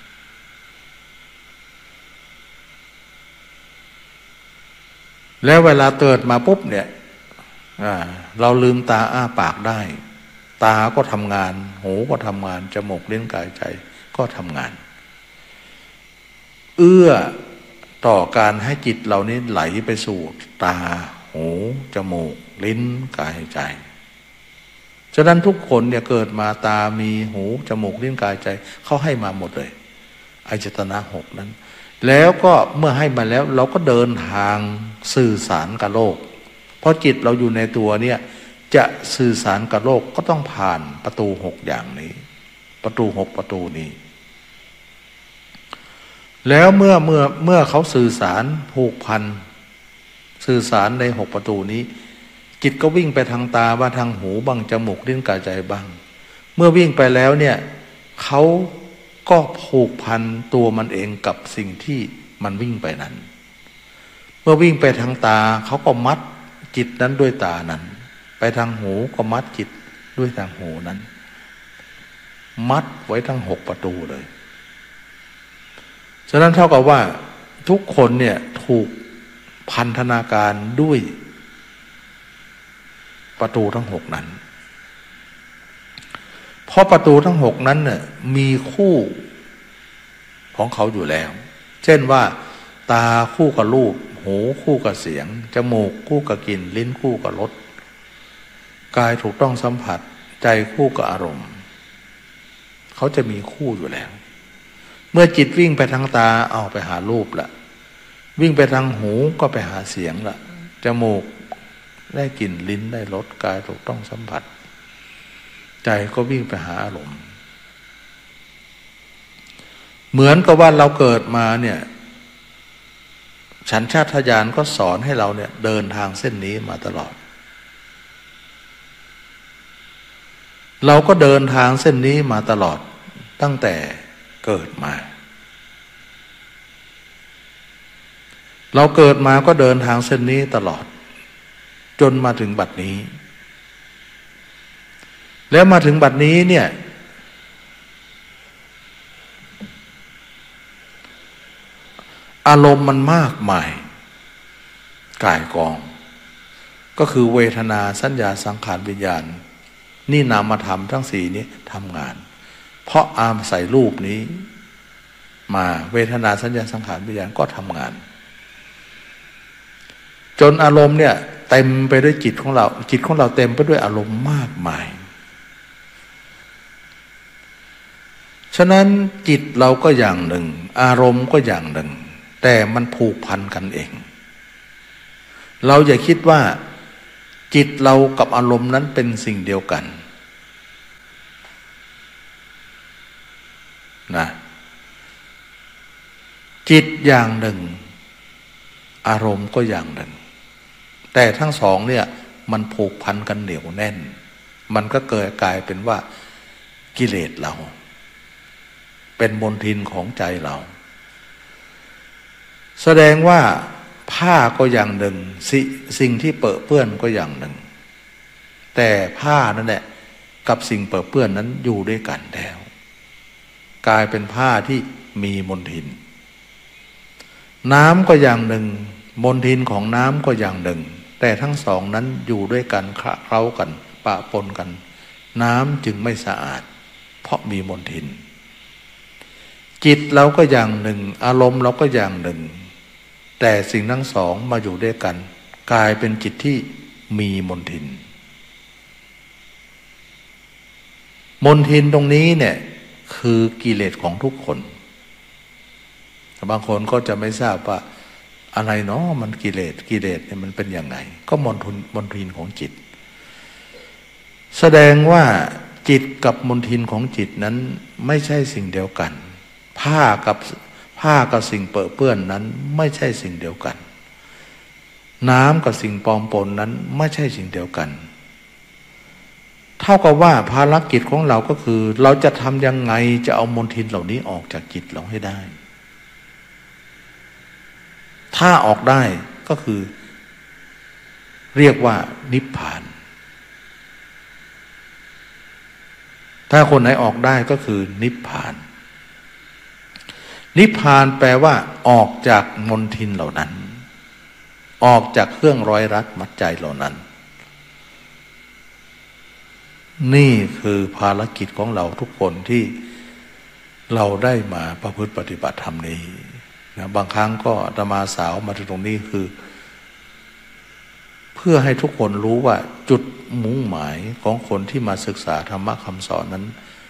แล้วเวลาเกิดมาปุ๊บเนี่ยเราลืมตาอ้าปากได้ตาก็ทำงานหูก็ทำงานจมูกลิ้นกายใจก็ทำงานเอื้อต่อการให้จิตเรานี้ไหลไปสู่ตาหูจมูกลิ้นกายใจฉะนั้นทุกคนเนี่ยเกิดมาตามีหูจมูกลิ้นกายใจเขาให้มาหมดเลยอายตนะหกนั้นแล้วก็เมื่อให้มาแล้วเราก็เดินทางสื่อสารกับโลกเพราะจิตเราอยู่ในตัวเนี่ยจะสื่อสารกับโลกก็ต้องผ่านประตูหกอย่างนี้ประตูหกประตูนี้แล้วเมื่อเขาสื่อสารผูกพันสื่อสารในหกประตูนี้จิตก็วิ่งไปทางตาบ้างทางหูบ้างจมูกลิ้นกายใจบ้างเมื่อวิ่งไปแล้วเนี่ยเขาก็ผูกพันตัวมันเองกับสิ่งที่มันวิ่งไปนั้นเมื่อวิ่งไปทางตาเขาก็มัดจิตนั้นด้วยตานั้นไปทางหูก็มัดจิตด้วยทางหูนั้นมัดไว้ทั้งหกประตูเลยฉะนั้นเท่ากับว่าทุกคนเนี่ยถูกพันธนาการด้วยประตูทั้งหกนั้นเพราะประตูทั้งหกนั้นเนี่ยมีคู่ของเขาอยู่แล้วเช่นว่าตาคู่กับรูปหูคู่กับเสียงจมูกคู่กับกลิ่นลิ้นคู่กับรสกายถูกต้องสัมผัสใจคู่กับอารมณ์เขาจะมีคู่อยู่แล้วเมื่อจิตวิ่งไปทางตาเอาไปหารูปละวิ่งไปทางหูก็ไปหาเสียงละจมูกได้กลิ่นลิ้นได้รสกายถูกต้องสัมผัสใจก็วิ่งไปหาอารมณ์เหมือนกับว่าเราเกิดมาเนี่ยฉันทะญาณก็สอนให้เราเนี่ยเดินทางเส้นนี้มาตลอดเราก็เดินทางเส้นนี้มาตลอดตั้งแต่เกิดมาเราเกิดมาก็เดินทางเส้นนี้ตลอดจนมาถึงบัดนี้แล้วมาถึงบัดนี้เนี่ยอารมณ์มันมากมายก่ายกองก็คือเวทนาสัญญาสังขารวิญญาณนี่นามธรรมทั้งสี่นี้ทำงานเพราะอาศัยรูปนี้มาเวทนาสัญญาสังขารวิญญาณก็ทำงานจนอารมณ์เนี่ยเต็มไปด้วยจิตของเราจิตของเราเต็มไปด้วยอารมณ์มากมายฉฉะนั้นจิตเราก็อย่างหนึ่งอารมณ์ก็อย่างหนึ่งแต่มันผูกพันกันเองเราอย่าคิดว่าจิตเรากับอารมณ์นั้นเป็นสิ่งเดียวกันนะจิตอย่างหนึ่งอารมณ์ก็อย่างหนึ่งแต่ทั้งสองเนี่ยมันผูกพันกันเหนียวแน่นมันก็เกิดกลายเป็นว่ากิเลสเราเป็นมลทินของใจเราแสดงว่าผ้าก็อย่างหนึ่งสิ่งที่เปื้อนเปื้อนก็อย่างหนึ่งแต่ผ้านั่นแหละกับสิ่งเปื้อนเปื้อนนั้นอยู่ด้วยกันแล้วกลายเป็นผ้าที่มีมลทินน้ำก็อย่างหนึ่งมลทินของน้ำก็อย่างหนึ่งแต่ทั้งสองนั้นอยู่ด้วยกันเคล้ากันปะปนกันน้ำจึงไม่สะอาดเพราะมีมลทินจิตเราก็อย่างหนึ่งอารมณ์เราก็อย่างหนึ่งแต่สิ่งทั้งสองมาอยู่ด้วยกันกลายเป็นจิตที่มีมลทินมลทินตรงนี้เนี่ยคือกิเลสของทุกคนบางคนก็จะไม่ทราบว่าอะไรเนาะมันกิเลสเนี่ยมันเป็นยังไงก็มลทินของจิตแสดงว่าจิตกับมลทินของจิตนั้นไม่ใช่สิ่งเดียวกันผ้ากับสิ่งเปื้อนนั้นไม่ใช่สิ่งเดียวกันน้ำกับสิ่งปลอมปนนั้นไม่ใช่สิ่งเดียวกันเท่ากับว่าภารกิจของเราก็คือเราจะทำยังไงจะเอามลทินเหล่านี้ออกจากจิตเราให้ได้ถ้าออกได้ก็คือเรียกว่านิพพานถ้าคนไหนออกได้ก็คือนิพพานนิพพานแปลว่าออกจากมลทินเหล่านั้นออกจากเครื่องร้อยรัดมัดใจเหล่านั้นนี่คือภารกิจของเราทุกคนที่เราได้มาประพฤติปฏิบัติธรรมนี้นะบางครั้งก็อาตมาสาวมาถึงตรงนี้คือเพื่อให้ทุกคนรู้ว่าจุดมุ่งหมายของคนที่มาศึกษาธรรมะคำสอนนั้น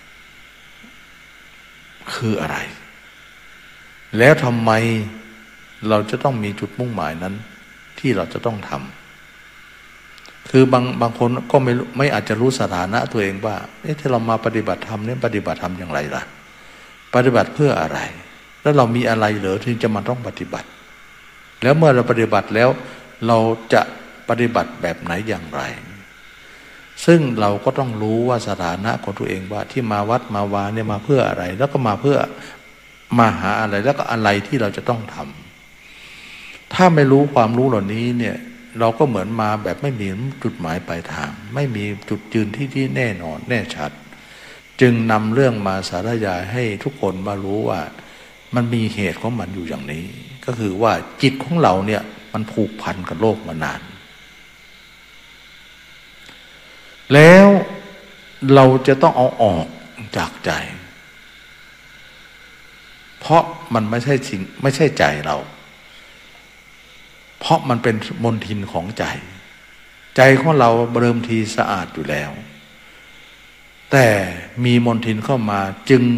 คืออะไรแล้วทำไมเราจะต้องมีจุดมุ่งหมายนั้นที่เราจะต้องทำคือบางคนก็ไม่อาจจะรู้สถานะตัวเองว่าที่เรามาปฏิบัติธรรมเนี่ยปฏิบัติธรรมอย่างไรล่ะปฏิบัติเพื่ออะไรแล้วเรามีอะไรเหรอที่จะมาต้องปฏิบัติแล้วเมื่อเราปฏิบัติแล้วเราจะปฏิบัติแบบไหนอย่างไรซึ่งเราก็ต้องรู้ว่าสถานะของตัวเองว่าที่มาวัดมาวาเนี่ยมาเพื่ออะไรแล้วก็มาเพื่อมาหาอะไรแล้วก็อะไรที่เราจะต้องทำถ้าไม่รู้ความรู้เหล่านี้เนี่ยเราก็เหมือนมาแบบไม่มีจุดหมายปลายทางไม่มีจุดยืนที่แน่นอนแน่ชัดจึงนำเรื่องมาสาธยายให้ทุกคนมารู้ว่ามันมีเหตุของมันอยู่อย่างนี้ก็คือว่าจิตของเราเนี่ยมันผูกพันกับโลกมานานแล้วเราจะต้องเอาออกจากใจเพราะมันไม่ใช่ใจเราเพราะมันเป็นมลทินของใจใจของเราเดิมทีสะอาดอยู่แล้วแต่มีมลทินเข้ามาจึง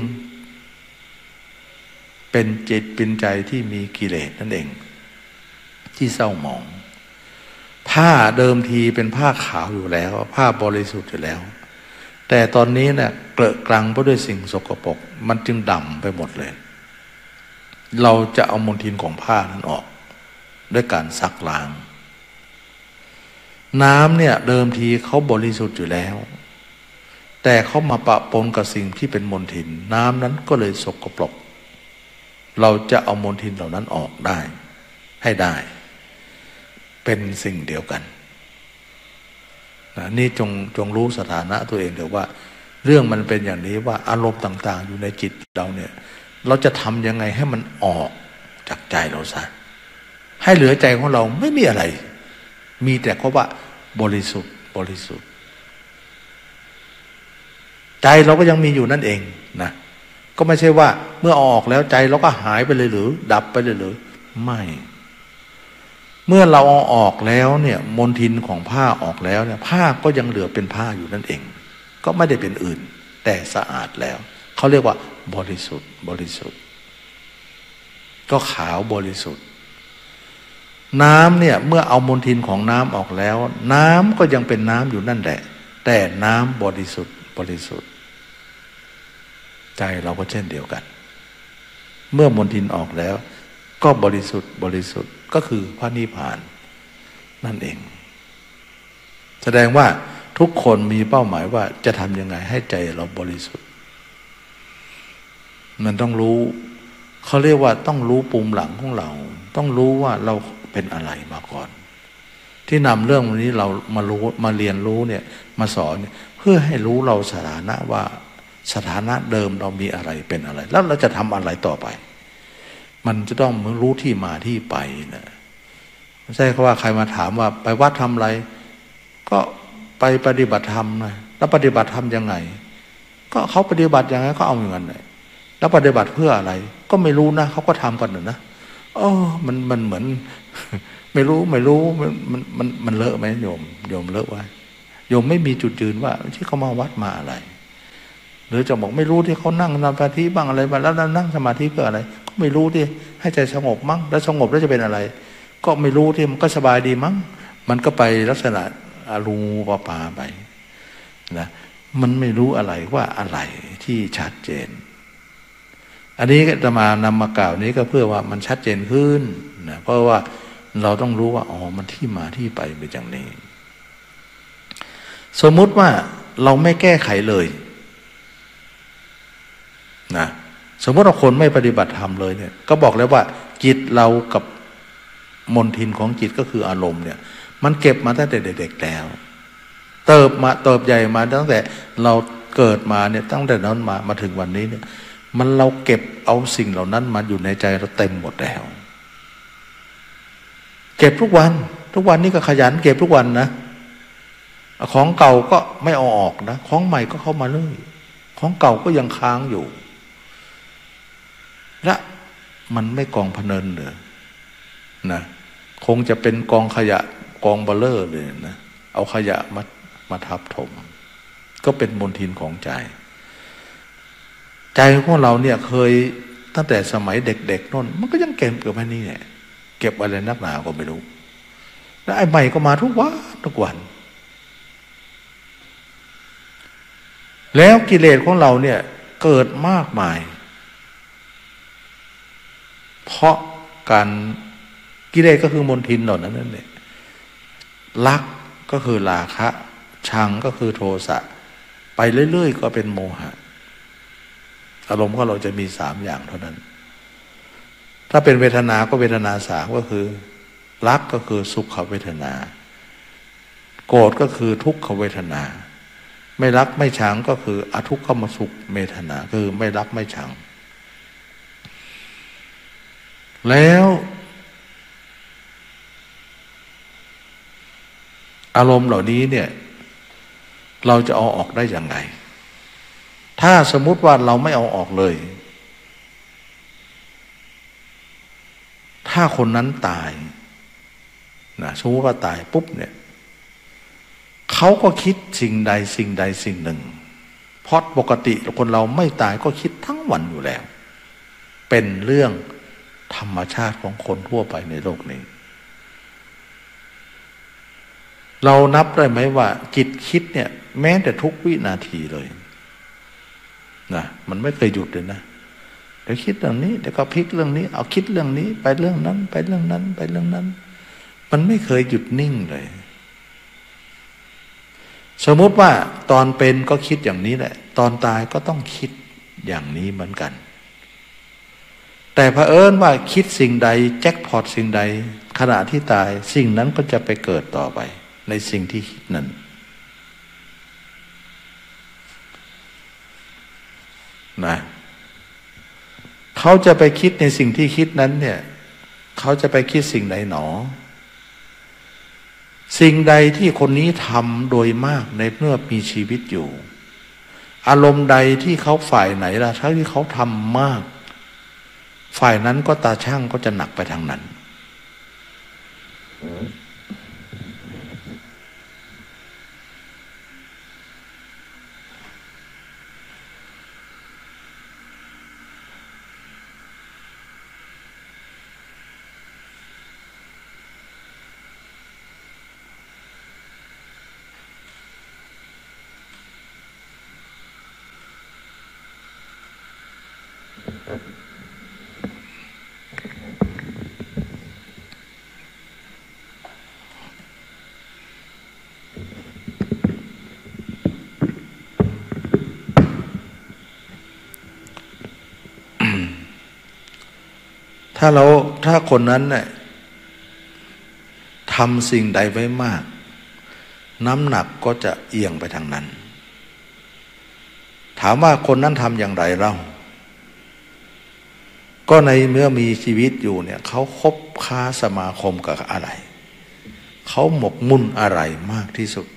เป็นจิตเป็นใจที่มีกิเลสนั่นเองที่เศร้าหมองผ้าเดิมทีเป็นผ้าขาวอยู่แล้วผ้าบริสุทธิ์อยู่แล้วแต่ตอนนี้เนี่ยเกลอะกลังไปด้วยสิ่งสกปรกมันจึงดำไปหมดเลยเราจะเอามลทินของผ้านั้นออกด้วยการซักล้างน้ำเนี่ยเดิมทีเขาบริสุทธิ์อยู่แล้วแต่เขามาปะปนกับสิ่งที่เป็นมลทินน้ำนั้นก็เลยสกปรกเราจะเอามลทินเหล่านั้นออกได้ให้ได้เป็นสิ่งเดียวกันนะนี่จงรู้สถานะตัวเองเถอะว่าเรื่องมันเป็นอย่างนี้ว่าอารมณ์ต่างๆอยู่ในจิตเราเนี่ยเราจะทำยังไงให้มันออกจากใจเราซะให้เหลือใจของเราไม่มีอะไรมีแต่เพราะว่าบริสุทธิ์ใจเราก็ยังมีอยู่นั่นเองนะก็ไม่ใช่ว่าเมื่อออกแล้วใจเราก็หายไปเลยหรือดับไปเลยหรือไม่เมื่อเราเอาออกแล้วเนี่ยมลทินของผ้าออกแล้วเนี่ยผ้าก็ยังเหลือเป็นผ้าอยู่นั่นเองก็ไม่ได้เป็นอื่นแต่สะอาดแล้วเขาเรียกว่าบริสุทธิ์บริสุทธิ์ก็ขาวบริสุทธิ์น้ำเนี่ยเมื่อเอามลทินของน้ำออกแล้วน้ำก็ยังเป็นน้ำอยู่นั่นแหละแต่น้ำบริสุทธิ์บริสุทธิ์ใจเราก็เช่นเดียวกันเมื่อมลทินออกแล้วก็บริสุทธิ์บริสุทธิ์ก็คือพระนิพพานนั่นเองแสดงว่าทุกคนมีเป้าหมายว่าจะทำยังไงให้ใจเราบริสุทธิ์มันต้องรู้เขาเรียกว่าต้องรู้ปุ่มหลังของเราต้องรู้ว่าเราเป็นอะไรมาก่อนที่นำเรื่องนี้เรามารู้มาเรียนรู้เนี่ยมาสอนเพื่อให้รู้เราสถานะว่าสถานะเดิมเรามีอะไรเป็นอะไรแล้วเราจะทำอะไรต่อไปมันจะต้องรู้ที่มาที่ไปนะไม่ใช่ว่าใครมาถามว่าไปวัดทำอะไรก็ไปปฏิบัติธรรมนะแล้วปฏิบัติธรรมยังไงก็เขาปฏิบัติยังไงก็เอาอย่างนั้นเลยแล้วปฏิบัติเพื่ออะไรก็ไม่รู้นะเขาก็ทำกันนะมันเหมือนไม่รู้มันเลอะไหมโยมเลอะไว้โยมไม่มีจุดยืนว่าที่เขามาวัดมาอะไรหรือจะบอกไม่รู้ที่เขานั่งสมาธิบ้างอะไรบ้างแล้วนั่งสมาธิเพื่ออะไรก็ไม่รู้ที่ให้ใจสงบมั้งแล้วสงบแล้วจะเป็นอะไรก็ไม่รู้ที่มันก็สบายดีมั้งมันก็ไปลักษณะอารมณ์ปาไปนะมันไม่รู้อะไรว่าอะไรที่ชัดเจนอันนี้จะมานำมากล่าวนี้ก็เพื่อว่ามันชัดเจนขึ้นนะเพราะว่าเราต้องรู้ว่ามันที่มาที่ไปเป็นอย่างนี้สมมุติว่าเราไม่แก้ไขเลยนะสมมติว่าคนไม่ปฏิบัติธรรมเลยเนี่ยก็บอกแล้วว่าจิตเรากับมลทินของจิตก็คืออารมณ์เนี่ยมันเก็บมาตั้งแต่เด็กๆแล้วเติบใหญ่มาตั้งแต่เราเกิดมาเนี่ยตั้งแต่นั้นมาถึงวันนี้เนี่ยมันเราเก็บเอาสิ่งเหล่านั้นมาอยู่ในใจเราเต็มหมดแล้วเก็บทุกวันนี้ก็ขยันเก็บทุกวันนะของเก่าก็ไม่เอาออกนะของใหม่ก็เข้ามาเลยของเก่าก็ยังค้างอยู่และมันไม่กองพะเนินเลยนะคงจะเป็นกองขยะกองเบลเลอร์เลยนะเอาขยะมาทับถมก็เป็นมลทินของใจของเราเนี่ยเคยตั้งแต่สมัยเด็กๆนั่นมันก็ยังเก็บกับมันนี่แหละเก็บอะไรนักหนาก็ไม่รู้แล้วไอ้ใหม่ก็มาทุกวันแล้วกิเลสของเราเนี่ยเกิดมากมายเพราะการกิเลสก็คือมลทินเหล่านั้นนั่นแหละรักก็คือราคะชังก็คือโทสะไปเรื่อยๆก็เป็นโมหะอารมณ์ของเราจะมี3อย่างเท่านั้นถ้าเป็นเวทนาก็เวทนา3ก็คือรักก็คือสุขเวทนาโกรธก็คือทุกขเวทนาไม่รักไม่ชังก็คืออทุกขมสุขเวทนาคือไม่รักไม่ชังแล้วอารมณ์เหล่านี้เนี่ยเราจะเอาออกได้ยังไงถ้าสมมุติว่าเราไม่เอาออกเลยถ้าคนนั้นตายนะสมมติว่าตายปุ๊บเนี่ยเขาก็คิดสิ่งใดสิ่งหนึ่งเพราะปกติคนเราไม่ตายก็คิดทั้งวันอยู่แล้วเป็นเรื่องธรรมชาติของคนทั่วไปในโลกนี้เรานับได้ไหมว่าจิตคิดเนี่ยแม้แต่ทุกวินาทีเลยนะมันไม่เคยหยุดเลยนะเดี๋ยวคิดเรื่องนี้เดี๋ยวก็พลิกเรื่องนี้เอาคิดเรื่องนี้ไปเรื่องนั้นไปเรื่องนั้นไปเรื่องนั้นมันไม่เคยหยุดนิ่งเลยสมมติว่าตอนเป็นก็คิดอย่างนี้แหละตอนตายก็ต้องคิดอย่างนี้เหมือนกันแต่เผอิญว่าคิดสิ่งใดแจ็คพอตสิ่งใดขณะที่ตายสิ่งนั้นก็จะไปเกิดต่อไปในสิ่งที่คิดนั้นนะเขาจะไปคิดในสิ่งที่คิดนั้นเนี่ยเขาจะไปคิดสิ่งใดหนอสิ่งใดที่คนนี้ทำโดยมากในเมื่อมีชีวิตอยู่อารมณ์ใดที่เขาฝ่ายไหนล่ะถ้าที่เขาทำมากฝ่ายนั้นก็ตาช่างก็จะหนักไปทางนั้นถ้าคนนั้นเนี่ยทำสิ่งใดไว้มากน้ำหนักก็จะเอียงไปทางนั้นถามว่าคนนั้นทำอย่างไรเล่าก็ในเมื่อมีชีวิตอยู่เนี่ยเขาคบค้าสมาคมกับอะไรเขาหมกมุ่นอะไรมากที่สุด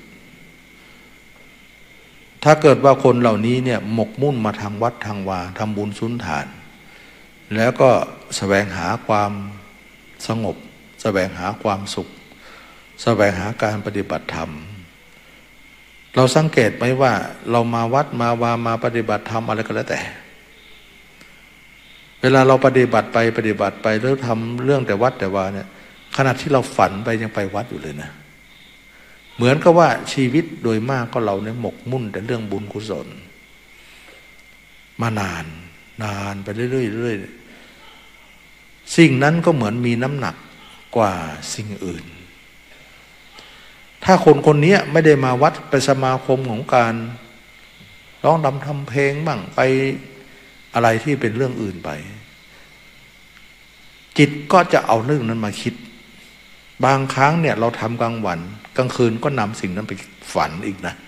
ถ้าเกิดว่าคนเหล่านี้เนี่ยหมกมุ่นมาทางวัดทางวาทำบุญสุนทานแล้วก็แสวงหาความสงบแสวงหาความสุขแสวงหาการปฏิบัติธรรมเราสังเกตไหมว่าเรามาวัดมาวามาปฏิบัติธรรมอะไรก็แล้วแต่เวลาเราปฏิบัติไปแล้วทำเรื่องแต่วัดแต่วาเนี่ยขณะที่เราฝันไปยังไปวัดอยู่เลยนะเหมือนกับว่าชีวิตโดยมากก็เราเนี่ยหมกมุ่นแต่เรื่องบุญกุศลมานานไปเรื่อยๆสิ่งนั้นก็เหมือนมีน้ำหนักกว่าสิ่งอื่นถ้าคนนี้ไม่ได้มาวัดไปสมาคมของการร้องรำทำเพลงบ้างไปอะไรที่เป็นเรื่องอื่นไปจิตก็จะเอาเรื่องนั้นมาคิดบางครั้งเนี่ยเราทำกลางวันกลางคืนก็นำสิ่งนั้นไปฝันอีกนะ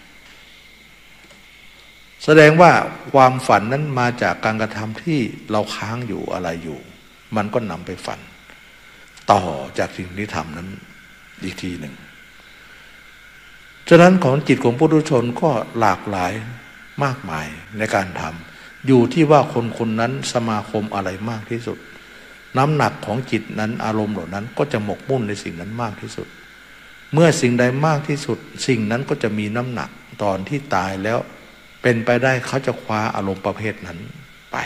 แสดงว่าความฝันนั้นมาจากการกระทำที่เราค้างอยู่อะไรอยู่มันก็นำไปฝันต่อจากสิ่งที่ทำนั้นอีกทีหนึ่งฉะนั้นของจิตของปุถุชนก็หลากหลายมากมายในการทำอยู่ที่ว่าคนนั้นสมาคมอะไรมากที่สุดน้ำหนักของจิตนั้นอารมณ์เหล่านั้นก็จะหมกมุ่นในสิ่งนั้นมากที่สุดเมื่อสิ่งใดมากที่สุดสิ่งนั้นก็จะมีน้ำหนักตอนที่ตายแล้วเป็นไปได้เขาจะคว้าอารมณ์ประเภทนั้นไป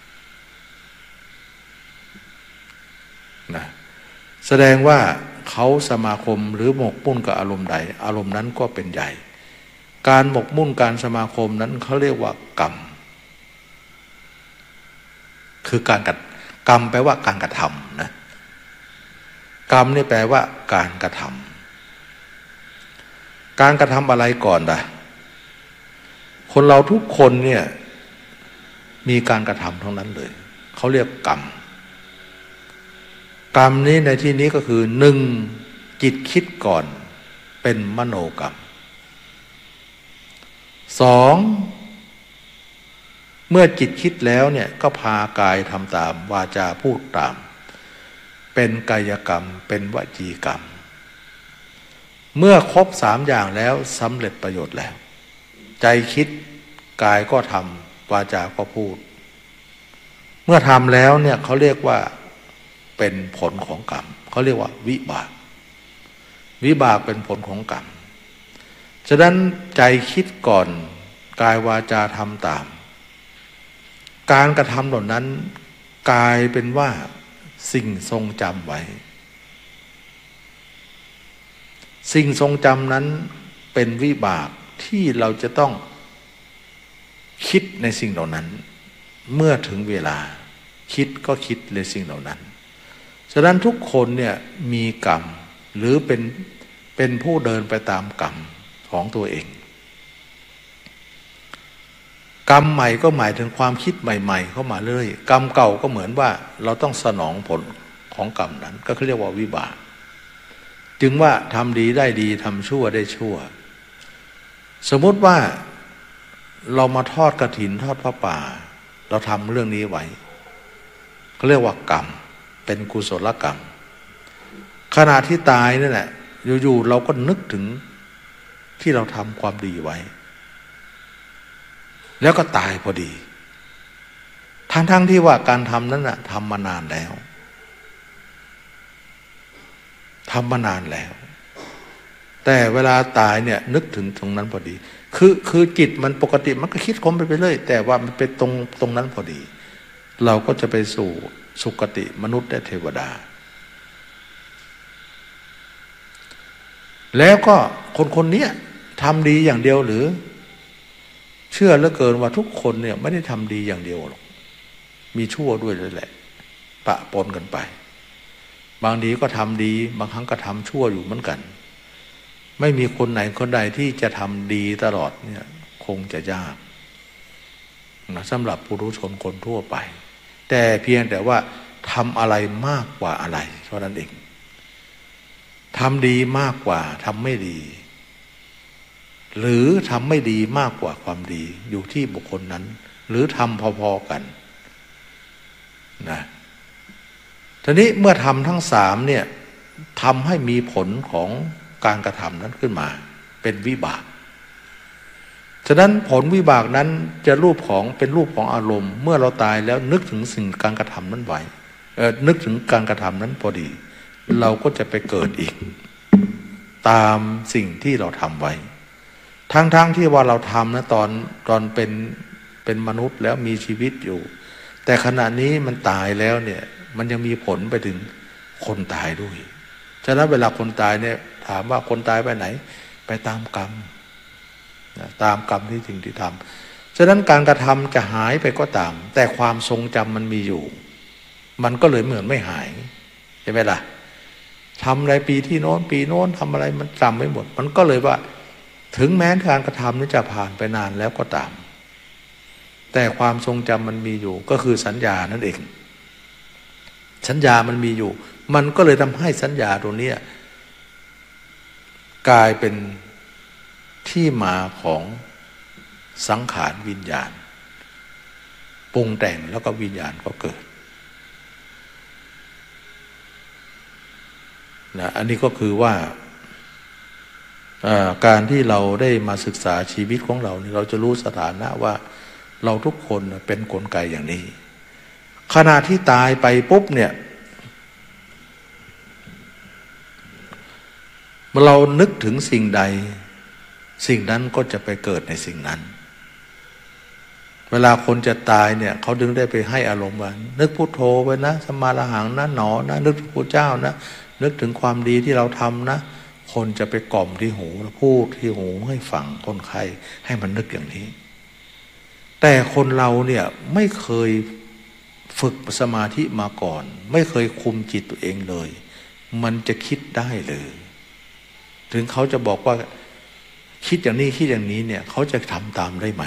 นะแสดงว่าเขาสมาคมหรือหมกมุ่นกับอารมณ์ใดอารมณ์นั้นก็เป็นใหญ่การหมกมุ่นการสมาคมนั้นเขาเรียกว่ากรรมคือการกรรมแปลว่าการกระทำนะกรรมนี่แปลว่าการกระทำการกระทำอะไรก่อนล่ะคนเราทุกคนเนี่ยมีการกระทำทั้งนั้นเลยเขาเรียกกรรมกรรมนี้ในที่นี้ก็คือหนึ่งจิตคิดก่อนเป็นมโนกรรมสองเมื่อจิตคิดแล้วเนี่ยก็พากายทำตามวาจาพูดตามเป็นกายกรรมเป็นวจีกรรมเมื่อครบสามอย่างแล้วสำเร็จประโยชน์แล้วใจคิดกายก็ทำวาจาก็พูดเมื่อทำแล้วเนี่ยเขาเรียกว่าเป็นผลของกรรมเขาเรียกว่าวิบากเป็นผลของกรรมฉะนั้นใจคิดก่อนกายวาจาทำตามการกระทำเหล่านั้นกลายเป็นว่าสิ่งทรงจำไว้สิ่งทรงจำนั้นเป็นวิบากที่เราจะต้องคิดในสิ่งเหล่านั้นเมื่อถึงเวลาคิดก็คิดในสิ่งเหล่านั้นฉะนั้นทุกคนเนี่ยมีกรรมหรือเป็นผู้เดินไปตามกรรมของตัวเองกรรมใหม่ก็หมายถึงความคิดใหม่ๆเข้ามาเรื่อยกรรมเก่าก็เหมือนว่าเราต้องสนองผลของกรรมนั้นก็เรียกว่าวิบากจึงว่าทำดีได้ดีทำชั่วได้ชั่วสมมติว่าเรามาทอดกฐินทอดพระป่าเราทำเรื่องนี้ไว้เขาเรียกว่ากรรมเป็นกุศลกรรมขณะที่ตายนั่นแหละอยู่ๆเราก็นึกถึงที่เราทำความดีไว้แล้วก็ตายพอดีทั้งที่ว่าการทำนั้นน่ะทำมานานแล้วแต่เวลาตายเนี่ยนึกถึงตรงนั้นพอดีคือจิตมันปกติมันก็คิดค้นไปเรื่อยแต่ว่ามันเป็นตรงนั้นพอดีเราก็จะไปสู่สุคติมนุษย์และเทวดาแล้วก็คนนี้ทำดีอย่างเดียวหรือเชื่อเหลือเกินว่าทุกคนเนี่ยไม่ได้ทำดีอย่างเดียวหรอกมีชั่วด้วยเลยแหละปะปนกันไปบางทีก็ทำดีบางครั้งก็ทำชั่วอยู่เหมือนกันไม่มีคนไหนคนใดที่จะทำดีตลอดเนี่ยคงจะยากนะสำหรับปุถุชนคนทั่วไปแต่เพียงแต่ว่าทำอะไรมากกว่าอะไรเท่านั้นเองทำดีมากกว่าทำไม่ดีหรือทำไม่ดีมากกว่าความดีอยู่ที่บุคคลนั้นหรือทำพอๆกันนะทีนี้เมื่อทำทั้งสามเนี่ยทำให้มีผลของการกระทำนั้นขึ้นมาเป็นวิบากฉะนั้นผลวิบากนั้นจะเป็นรูปของอารมณ์เมื่อเราตายแล้วนึกถึงสิ่งการกระทำนั้นไว้นึกถึงการกระทำนั้นพอดีเราก็จะไปเกิดอีกตามสิ่งที่เราทำไว้ทั้งที่ว่าเราทำนะตอนเป็นมนุษย์แล้วมีชีวิตอยู่แต่ขณะนี้มันตายแล้วเนี่ยมันยังมีผลไปถึงคนตายด้วยฉะนั้นเวลาคนตายเนี่ยถามว่าคนตายไปไหนไปตามกรรมตามกรรมที่สิ่งที่ทำฉะนั้นการกระทำจะหายไปก็ตามแต่ความทรงจำมันมีอยู่มันก็เลยเหมือนไม่หายใช่ไหมล่ะทำอะไรปีโน้นทำอะไรมันจำไม่หมดมันก็เลยว่าถึงแม้การกระทำนี้จะผ่านไปนานแล้วก็ตามแต่ความทรงจำมันมีอยู่ก็คือสัญญานั่นเองสัญญามันมีอยู่มันก็เลยทำให้สัญญาตรงนี้กลายเป็นที่มาของสังขารวิญญาณปรุงแต่งแล้วก็วิญญาณก็เกิดนะอันนี้ก็คือว่าการที่เราได้มาศึกษาชีวิตของเราเราจะรู้สถานะว่าเราทุกคนเป็นกลไกอย่างนี้ขณะที่ตายไปปุ๊บเนี่ยเมื่อเรานึกถึงสิ่งใดสิ่งนั้นก็จะไปเกิดในสิ่งนั้นเวลาคนจะตายเนี่ยเขาดึงได้ไปให้อารมณ์ว่านึกพุทโธไว้นะสัมมาอรหังนะหนอนะนึกถึงพระเจ้านะนึกถึงความดีที่เราทำนะคนจะไปกล่อมที่หูพูดที่หูให้ฟังคนไข้ให้มันนึกอย่างนี้แต่คนเราเนี่ยไม่เคยฝึกสมาธิมาก่อนไม่เคยคุมจิตตัวเองเลยมันจะคิดได้เลยถึงเขาจะบอกว่าคิดอย่างนี้คิดอย่างนี้เนี่ยเขาจะทำตามได้ไหม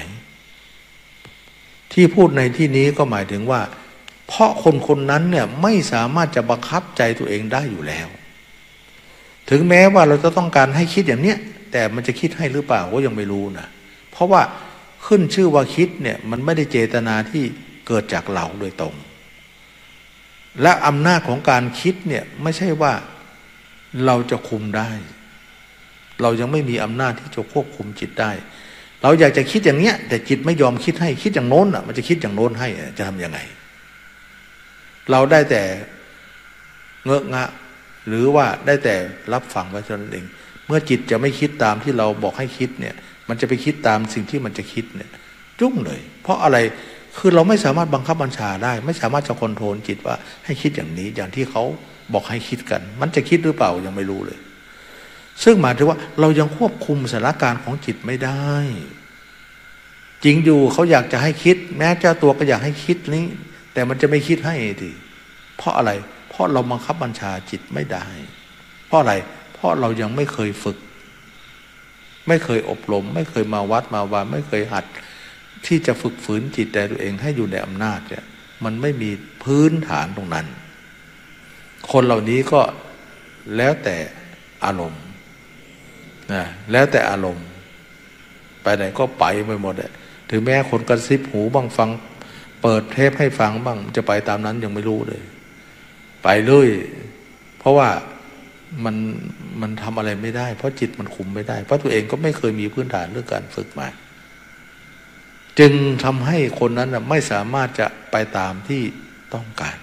ที่พูดในที่นี้ก็หมายถึงว่าเพราะคนนั้นเนี่ยไม่สามารถจะบังคับใจตัวเองได้อยู่แล้วถึงแม้ว่าเราจะต้องการให้คิดอย่างเนี้ยแต่มันจะคิดให้หรือเปล่าก็ยังไม่รู้นะเพราะว่าขึ้นชื่อว่าคิดเนี่ยมันไม่ได้เจตนาที่เกิดจากเราโดยตรงและอำนาจของการคิดเนี่ยไม่ใช่ว่าเราจะคุมได้เรายังไม่มีอำนาจที่จะควบคุมจิตได้เราอยากจะคิดอย่างเนี้ยแต่จิตไม่ยอมคิดให้คิดอย่างโน้นอ่ะมันจะคิดอย่างโน้นให้จะทำยังไงเราได้แต่เงอะงะหรือว่าได้แต่รับฟังไว้เท่านั้นเองเมื่อจิตจะไม่คิดตามที่เราบอกให้คิดเนี่ยมันจะไปคิดตามสิ่งที่มันจะคิดเนี่ยยุ่งเลยเพราะอะไรคือเราไม่สามารถบังคับบัญชาได้ไม่สามารถจะคอนโทรลจิตว่าให้คิดอย่างนี้อย่างที่เขาบอกให้คิดกันมันจะคิดหรือเปล่ายังไม่รู้เลยซึ่งหมายถึงว่าเรายังควบคุมสถานการณ์ของจิตไม่ได้จริงอยู่เขาอยากจะให้คิดแม้เจ้าตัวก็อยากให้คิดนี้แต่มันจะไม่คิดให้ทีเพราะอะไรเพราะเราบังคับบัญชาจิตไม่ได้เพราะอะไรเพราะเรายังไม่เคยฝึกไม่เคยอบรมไม่เคยมาวัดมาวาไม่เคยหัดที่จะฝึกฝืนจิตใจตัวเองให้อยู่ในอำนาจเนี่ยมันไม่มีพื้นฐานตรงนั้นคนเหล่านี้ก็แล้วแต่อารมณ์นะแล้วแต่อารมณ์ไปไหนก็ไปไปหมดเลยถึงแม้คนกระซิบหูบ้างฟังเปิดเทปให้ฟังบ้างจะไปตามนั้นยังไม่รู้เลยไปเลยเพราะว่ามันทำอะไรไม่ได้เพราะจิตมันคุมไม่ได้เพราะตัวเองก็ไม่เคยมีพื้นฐานเรื่องการฝึกมาจึงทำให้คนนั้นไม่สามารถจะไปตามที่ต้องการ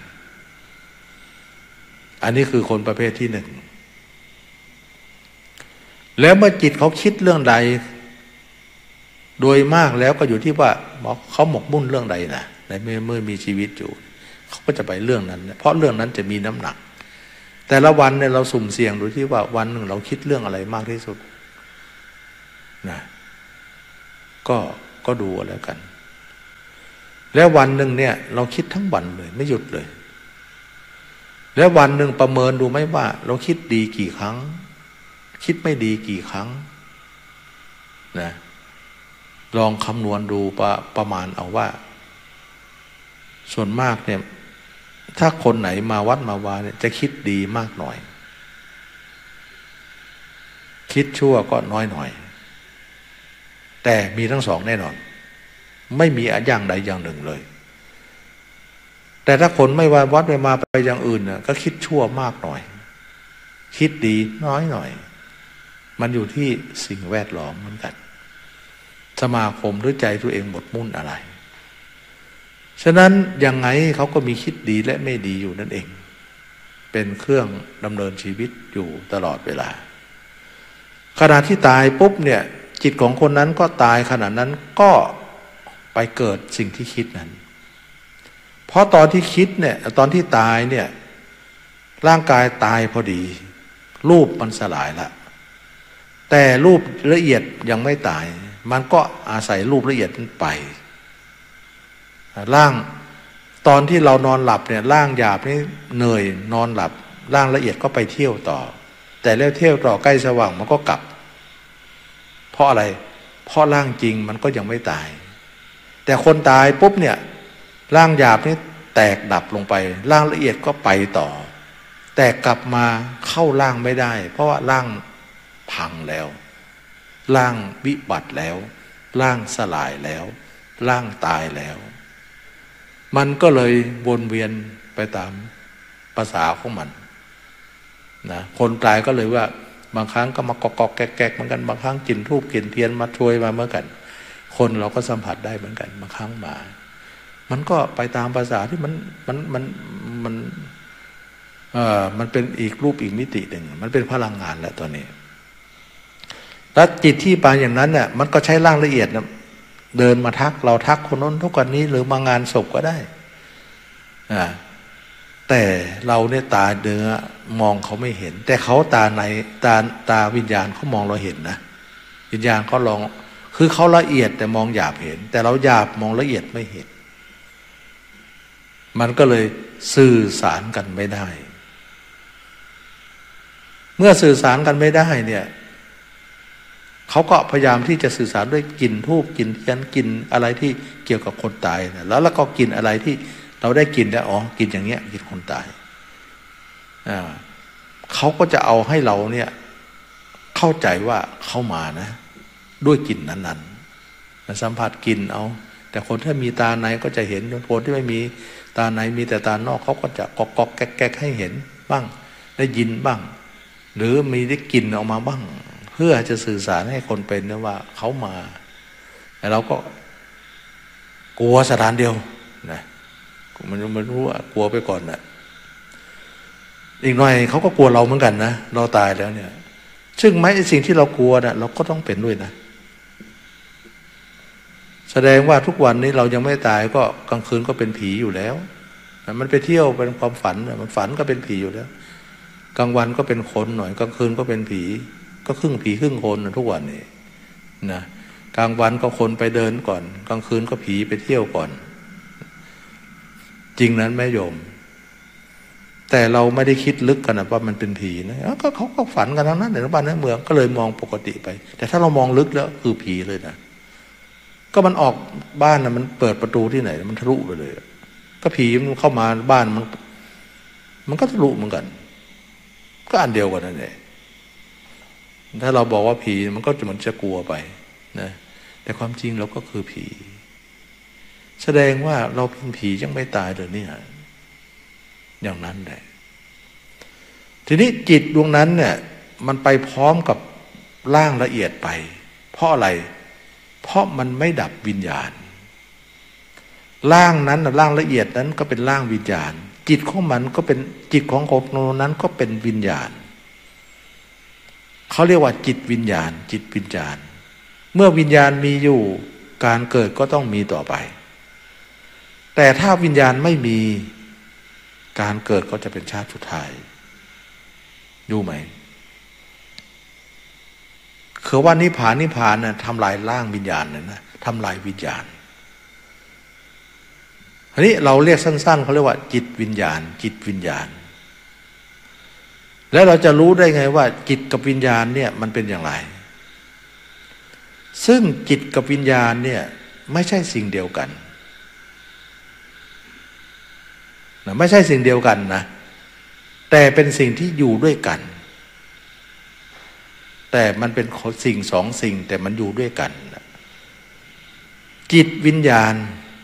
อันนี้คือคนประเภทที่หนึ่งแล้วเมื่อจิตเขาคิดเรื่องใดโดยมากแล้วก็อยู่ที่ว่าเขาหมกมุ่นเรื่องใดนะในเมื่อมีชีวิตอยู่เขาก็จะไปเรื่องนั้นเพราะเรื่องนั้นจะมีน้ำหนักแต่ละวันเนี่ยเราสุ่มเสี่ยงดูที่ว่าวันหนึ่งเราคิดเรื่องอะไรมากที่สุดนะก็ดูแล้วกันแล้ววันหนึ่งเนี่ยเราคิดทั้งวันเลยไม่หยุดเลยแล้ววันหนึ่งประเมินดูไหมว่าเราคิดดีกี่ครั้งคิดไม่ดีกี่ครั้งนะลองคำนวณดูประมาณเอาว่าส่วนมากเนี่ยถ้าคนไหนมาวัดมาวาเนี่ยจะคิดดีมากหน่อยคิดชั่วก็น้อยหน่อยแต่มีทั้งสองแน่นอนไม่มีอย่างใดอย่างหนึ่งเลยแต่ถ้าคนไม่ว่าวัดไม่มาไปอย่างอื่นน่ะก็คิดชั่วมากหน่อยคิดดีน้อยหน่อยมันอยู่ที่สิ่งแวดล้อมเหมือนกันสมาคมหรือใจตัวเองหมดมุ่นอะไรฉะนั้นยังไงเขาก็มีคิดดีและไม่ดีอยู่นั่นเองเป็นเครื่องดำเนินชีวิตอยู่ตลอดเวลาขณะที่ตายปุ๊บเนี่ยจิตของคนนั้นก็ตายขณะนั้นก็ไปเกิดสิ่งที่คิดนั้นเพราะตอนที่คิดเนี่ยตอนที่ตายเนี่ยร่างกายตายพอดีรูปมันสลายละแต่รูปละเอียดยังไม่ตายมันก็อาศัยรูปละเอียดนั้นไปร่างตอนที่เรานอนหลับเนี่ยร่างหยาบนี่เหนื่อยนอนหลับร่างละเอียดก็ไปเที่ยวต่อแต่แล้วเที่ยวต่อใกล้สว่างมันก็กลับเพราะอะไรเพราะร่างจริงมันก็ยังไม่ตายแต่คนตายปุ๊บเนี่ยร่างหยาบนี่แตกดับลงไปร่างละเอียดก็ไปต่อแต่กลับมาเข้าร่างไม่ได้เพราะว่าร่างพังแล้วร่างวิบัติแล้วร่างสลายแล้วร่างตายแล้วมันก็เลยวนเวียนไปตามภาษาของมันนะคนตายก็เลยว่าบางครั้งก็มากอกแกกเหมือนกันบางครั้งกินธูปกินเทียนมาช่วยมาเหมือนกันคนเราก็สัมผัสได้เหมือนกันบางครั้งมามันก็ไปตามภาษาที่มันเป็นอีกรูปอีกมิติหนึ่งมันเป็นพลังงานแหละตอนนี้แล้วจิตที่ไปอย่างนั้นเนี่ยมันก็ใช้ร่างละเอียดนะเดินมาทักเราทักคนนั้นทุกวันนี้หรือมางานศพก็ได้แต่เราเนี่ยตาเนื้อมองเขาไม่เห็นแต่เขาตาในตาวิญญาณเขามองเราเห็นนะวิญญาณเขาลองคือเขาละเอียดแต่มองหยาบเห็นแต่เราหยาบมองละเอียดไม่เห็นมันก็เลยสื่อสารกันไม่ได้เมื่อสื่อสารกันไม่ได้เนี่ยเขาก็พยายามที่จะสื่อสารด้วยกลิ่นธูปกลิ่นเทียนกลิ่นอะไรที่เกี่ยวกับคนตายนะแล้วก็กลิ่นอะไรที่เราได้กลิ่นแล้วอ๋อกลิ่นอย่างเงี้ยกลิ่นคนตายเขาก็จะเอาให้เราเนี่ยเข้าใจว่าเขามานะด้วยกลิ่นนั้นๆสัมผัสกลิ่นเอาแต่คนที่มีตาในก็จะเห็นคนที่ไม่มีตาในมีแต่ตานอกเขาก็จะกอกแก๊กให้เห็นบ้างได้ยินบ้างหรือมีได้กลิ่นออกมาบ้างเพื่อจะสื่อสารให้คนเป็นนะว่าเขามาแต่เราก็กลัวสถานเดียวนะมันรู้ว่ากลัวไปก่อนนะอีกหน่อยเขาก็กลัวเราเหมือนกันนะเราตายแล้วเนี่ยซึ่งไม่สิ่งที่เรากลัวนะเราก็ต้องเป็นด้วยนะแสดงว่าทุกวันนี้เรายังไม่ตายก็กลางคืนก็เป็นผีอยู่แล้วมันไปเที่ยวเป็นความฝันมันฝันก็เป็นผีอยู่แล้วกลางวันก็เป็นคนหน่อยกลางคืนก็เป็นผีก็ครึ่งผีครึ่งคนทุกวันนี้นะกลางวันก็คนไปเดินก่อนกลางคืนก็ผีไปเที่ยวก่อนจริงนั้นแม่โยมแต่เราไม่ได้คิดลึกกันนะว่ามันเป็นผีนะก็เขาก็ฝันกันทั้งนั้นในบ้านในเมืองก็เลยมองปกติไปแต่ถ้าเรามองลึกแล้วคือผีเลยนะก็มันออกบ้านนะมันเปิดประตูที่ไหนมันทะลุไปเลยก็ผีมันเข้ามาบ้านมันก็ทะลุเหมือนกันก็อันเดียวกันนั่นแหละถ้าเราบอกว่าผีมันก็เหมือนจะกลัวไปนะแต่ความจริงเราก็คือผีแสดงว่าเราเป็นผียังไม่ตายเลยเนี่ยอย่างนั้นแหละทีนี้จิตดวงนั้นเนี่ยมันไปพร้อมกับร่างละเอียดไปเพราะอะไรเพราะมันไม่ดับวิญญาณร่างนั้นร่างละเอียดนั้นก็เป็นร่างวิญญาณจิตของมันก็เป็นจิตของคนนั้นก็เป็นวิญญาณเขาเรียกว่าจิตวิญญาณจิตวิญญาณเมื่อวิญญาณมีอยู่การเกิดก็ต้องมีต่อไปแต่ถ้าวิญญาณไม่มีการเกิดก็จะเป็นชาติสุดท้ายอยู่ไหมคือว่านิพพานน่ะทำลายร่างวิญญาณนะทำลายวิญญาณอันนี้เราเรียกสั้นๆเขาเรียกว่าจิตวิญญาณจิตวิญญาณแล้วเราจะรู้ได้ไงว่าจิตกับวิญญาณเนี่ยมันเป็นอย่างไรซึ่งจิตกับวิญญาณเนี่ยไม่ใช่สิ่งเดียวกันนะไม่ใช่สิ่งเดียวกันนะแต่เป็นสิ่งที่อยู่ด้วยกันแต่มันเป็นสิ่งสองสิ่งแต่มันอยู่ด้วยกันจิตวิญญาณ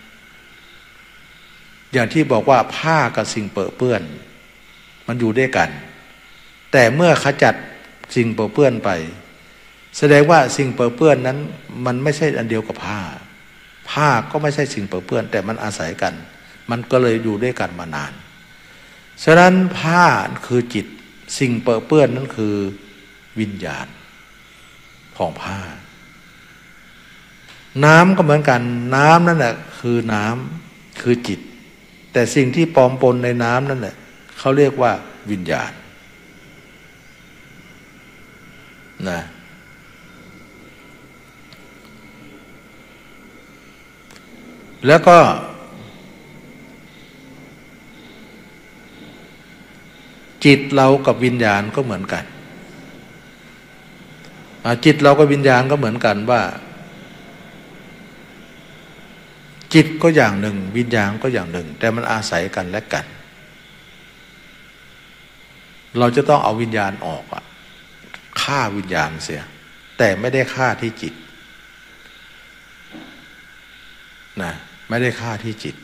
อย่างที่บอกว่าผ้ากับสิ่งเปื้อนมันอยู่ด้วยกันแต่เมื่อขจัดสิ่งเปื้อนไปแสดงว่าสิ่งเปื้อนนั้นมันไม่ใช่อันเดียวกับผ้าก็ไม่ใช่สิ่งเปื้อนแต่มันอาศัยกันมันก็เลยอยู่ด้วยกันมานานฉะนั้นผ้าคือจิตสิ่งเปื้อนนั้นคือวิญญาณของผ้าน้ำก็เหมือนกันน้ำนั่นแหละคือน้ำคือจิตแต่สิ่งที่ปลอมปนในน้ำนั่นแหละเขาเรียกว่าวิญญาณนะแล้วก็จิตเรากับวิญญาณก็เหมือนกันจิตเรากับวิญญาณก็เหมือนกันว่าจิตก็อย่างหนึ่งวิญญาณก็อย่างหนึ่งแต่มันอาศัยกันและกันเราจะต้องเอาวิญญาณออกฆ่าวิญญาณเสียแต่ไม่ได้ฆ่าที่จิตนะไม่ได้ฆ่าที่จิต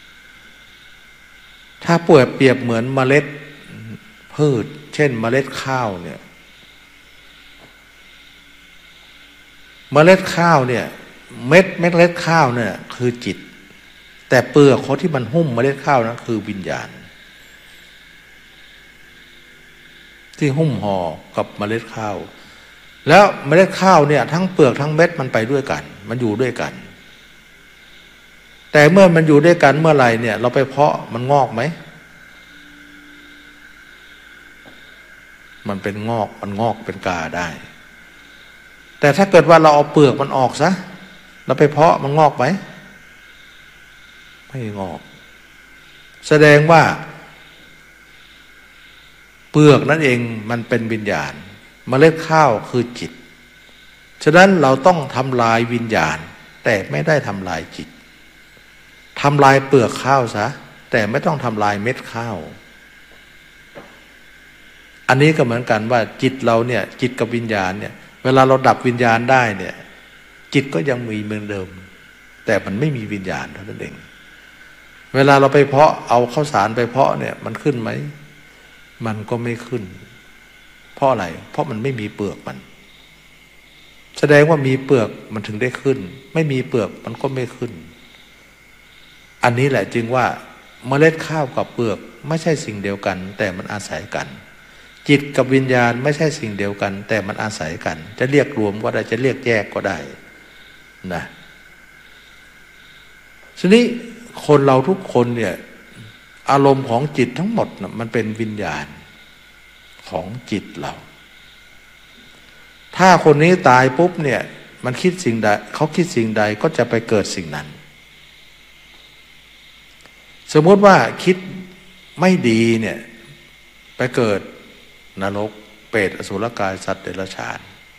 ถ้าเปรียบเหมือนเมล็ดพืชเช่นเมล็ดข้าวเนี่ยเมล็ดข้าวเนี่ยเม็ดข้าวเนี่ยคือจิตแต่เปลือกเขาที่มันหุ้มเมล็ดข้าวนั้นคือวิญญาณที่หุ้มห่อกับเมล็ดข้าวแล้วเมล็ดข้าวเนี่ยทั้งเปลือกทั้งเม็ดมันไปด้วยกันมันอยู่ด้วยกันแต่เมื่อมันอยู่ด้วยกันเมื่อไหร่เนี่ยเราไปเพาะมันงอกไหมมันเป็นงอกมันงอกเป็นกาได้แต่ถ้าเกิดว่าเราเอาเปลือกมันออกซะเราไปเพาะมันงอกไหมไม่งอกแสดงว่าเปลือกนั่นเองมันเป็นวิญญาณเมล็ดข้าวคือจิตฉะนั้นเราต้องทำลายวิญญาณแต่ไม่ได้ทำลายจิตทำลายเปลือกข้าวซะแต่ไม่ต้องทำลายเม็ดข้าวอันนี้ก็เหมือนกันว่าจิตเราเนี่ยจิตกับวิญญาณเนี่ยเวลาเราดับวิญญาณได้เนี่ยจิตก็ยังมีเหมือนเดิมแต่มันไม่มีวิญญาณเท่านั้นเองเวลาเราไปเพาะเอาข้าวสารไปเพาะเนี่ยมันขึ้นไหมมันก็ไม่ขึ้นเพราะอะไรเพราะมันไม่มีเปลือกมันแสดงว่ามีเปลือกมันถึงได้ขึ้นไม่มีเปลือกมันก็ไม่ขึ้นอันนี้แหละจึงว่าเมล็ดข้าวกับเปลือกไม่ใช่สิ่งเดียวกันแต่มันอาศัยกันจิตกับวิญญาณไม่ใช่สิ่งเดียวกันแต่มันอาศัยกันจะเรียกรวมก็ได้จะเรียกแยกก็ได้นะทีนี้คนเราทุกคนเนี่ยอารมณ์ของจิตทั้งหมดนะมันเป็นวิญญาณของจิตเราถ้าคนนี้ตายปุ๊บเนี่ยมันคิดสิ่งใดเขาคิดสิ่งใดก็จะไปเกิดสิ่งนั้นสมมติว่าคิดไม่ดีเนี่ยไปเกิดนรกเปรตอสุรกายสัตว์เดรัจฉาน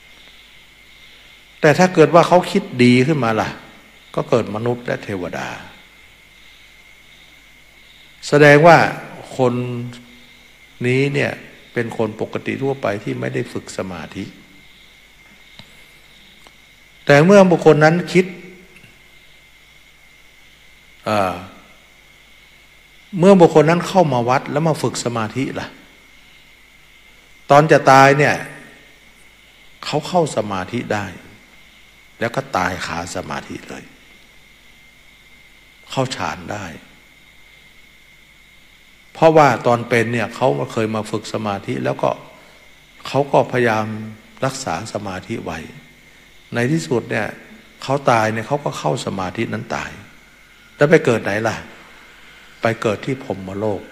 แต่ถ้าเกิดว่าเขาคิดดีขึ้นมาล่ะก็เกิดมนุษย์และเทวดาแสดงว่าคนนี้เนี่ยเป็นคนปกติทั่วไปที่ไม่ได้ฝึกสมาธิแต่เมื่อบุคคลนั้นคิดเมื่อบุคคลนั้นเข้ามาวัดแล้วมาฝึกสมาธิล่ะตอนจะตายเนี่ยเขาเข้าสมาธิได้แล้วก็ตายขาสมาธิเลยเข้าฌานได้เพราะว่าตอนเป็นเนี่ยเขาเคยมาฝึกสมาธิแล้วก็เขาก็พยายามรักษาสมาธิไว้ในที่สุดเนี่ยเขาตายเนี่ยเขาก็เข้าสมาธินั้นตายแล้วไปเกิดไหนล่ะไปเกิดที่พรหมโลก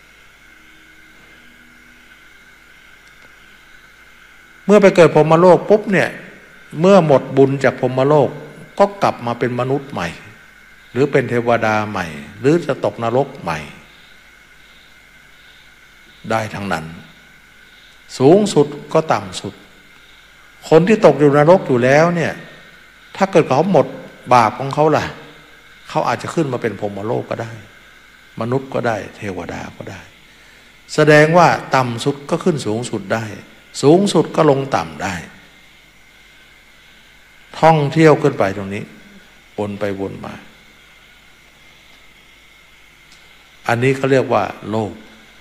เมื่อไปเกิดพรหมโลกปุ๊บเนี่ยเมื่อหมดบุญจากพรหมโลกก็กลับมาเป็นมนุษย์ใหม่หรือเป็นเทวดาใหม่หรือจะตกนรกใหม่ได้ทั้งนั้นสูงสุดก็ต่ำสุดคนที่ตกอยู่นรกอยู่แล้วเนี่ยถ้าเกิดเขาหมดบาปของเขาล่ะเขาอาจจะขึ้นมาเป็นพรหมโลกก็ได้มนุษย์ก็ได้เทวดาก็ได้แสดงว่าต่ำสุดก็ขึ้นสูงสุดได้สูงสุดก็ลงต่ำได้ท่องเที่ยวขึ้นไปตรงนี้วนไปวนมาอันนี้เขาเรียกว่าโลก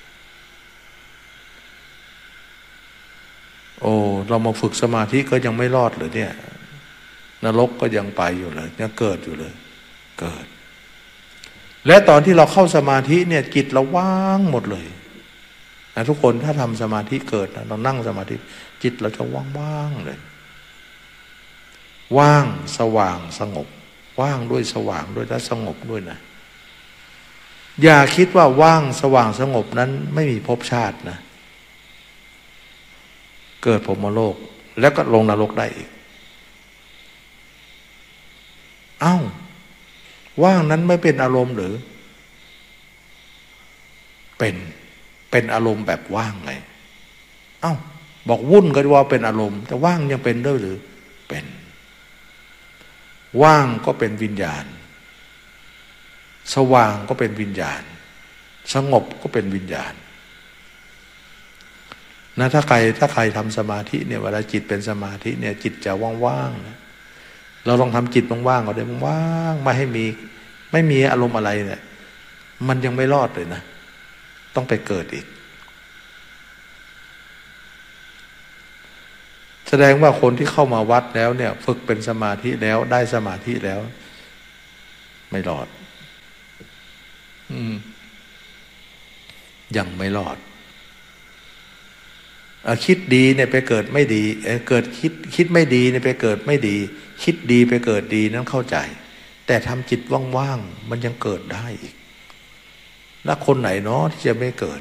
โอ้เรามาฝึกสมาธิก็ยังไม่รอดเลยเนี่ยนรกก็ยังไปอยู่เลยยังเกิดอยู่เลยเกิดและตอนที่เราเข้าสมาธิเนี่ยจิตเราว่างหมดเลยนะทุกคนถ้าทำสมาธิเกิดนะเรานั่งสมาธิจิตเราจะว่างๆเลยว่างสว่างสงบว่างด้วยสว่างด้วยและสงบด้วยนะอย่าคิดว่าว่างสว่างสงบนั้นไม่มีภพชาตินะเกิดพรหมโลกแล้วก็ลงนรกได้อีกเอ้าว่างนั้นไม่เป็นอารมณ์หรือเป็นอารมณ์แบบว่างไงเอ้าบอกวุ่นก็ว่าเป็นอารมณ์แต่ว่างยังเป็นด้วยหรือเป็นว่างก็เป็นวิญญาณสว่างก็เป็นวิญญาณสงบก็เป็นวิญญาณนะถ้าใครทำสมาธิเนี่ยเวลาจิตเป็นสมาธิเนี่ยจิตจะว่างๆนะเราลองทำจิตว่างๆก็ได้ว่างไม่ให้ไม่มีอารมณ์อะไรเนี่ยมันยังไม่รอดเลยนะต้องไปเกิดอีกแสดงว่าคนที่เข้ามาวัดแล้วเนี่ยฝึกเป็นสมาธิแล้วได้สมาธิแล้วไม่รอดยังไม่รอดคิดดีเนี่ยไปเกิดไม่ดีเกิดคิดไม่ดีเนี่ยไปเกิดไม่ดีคิดดีไปเกิดดีนั้นเข้าใจแต่ทำจิตว่างๆมันยังเกิดได้อีกแล้วคนไหนเนาะที่จะไม่เกิด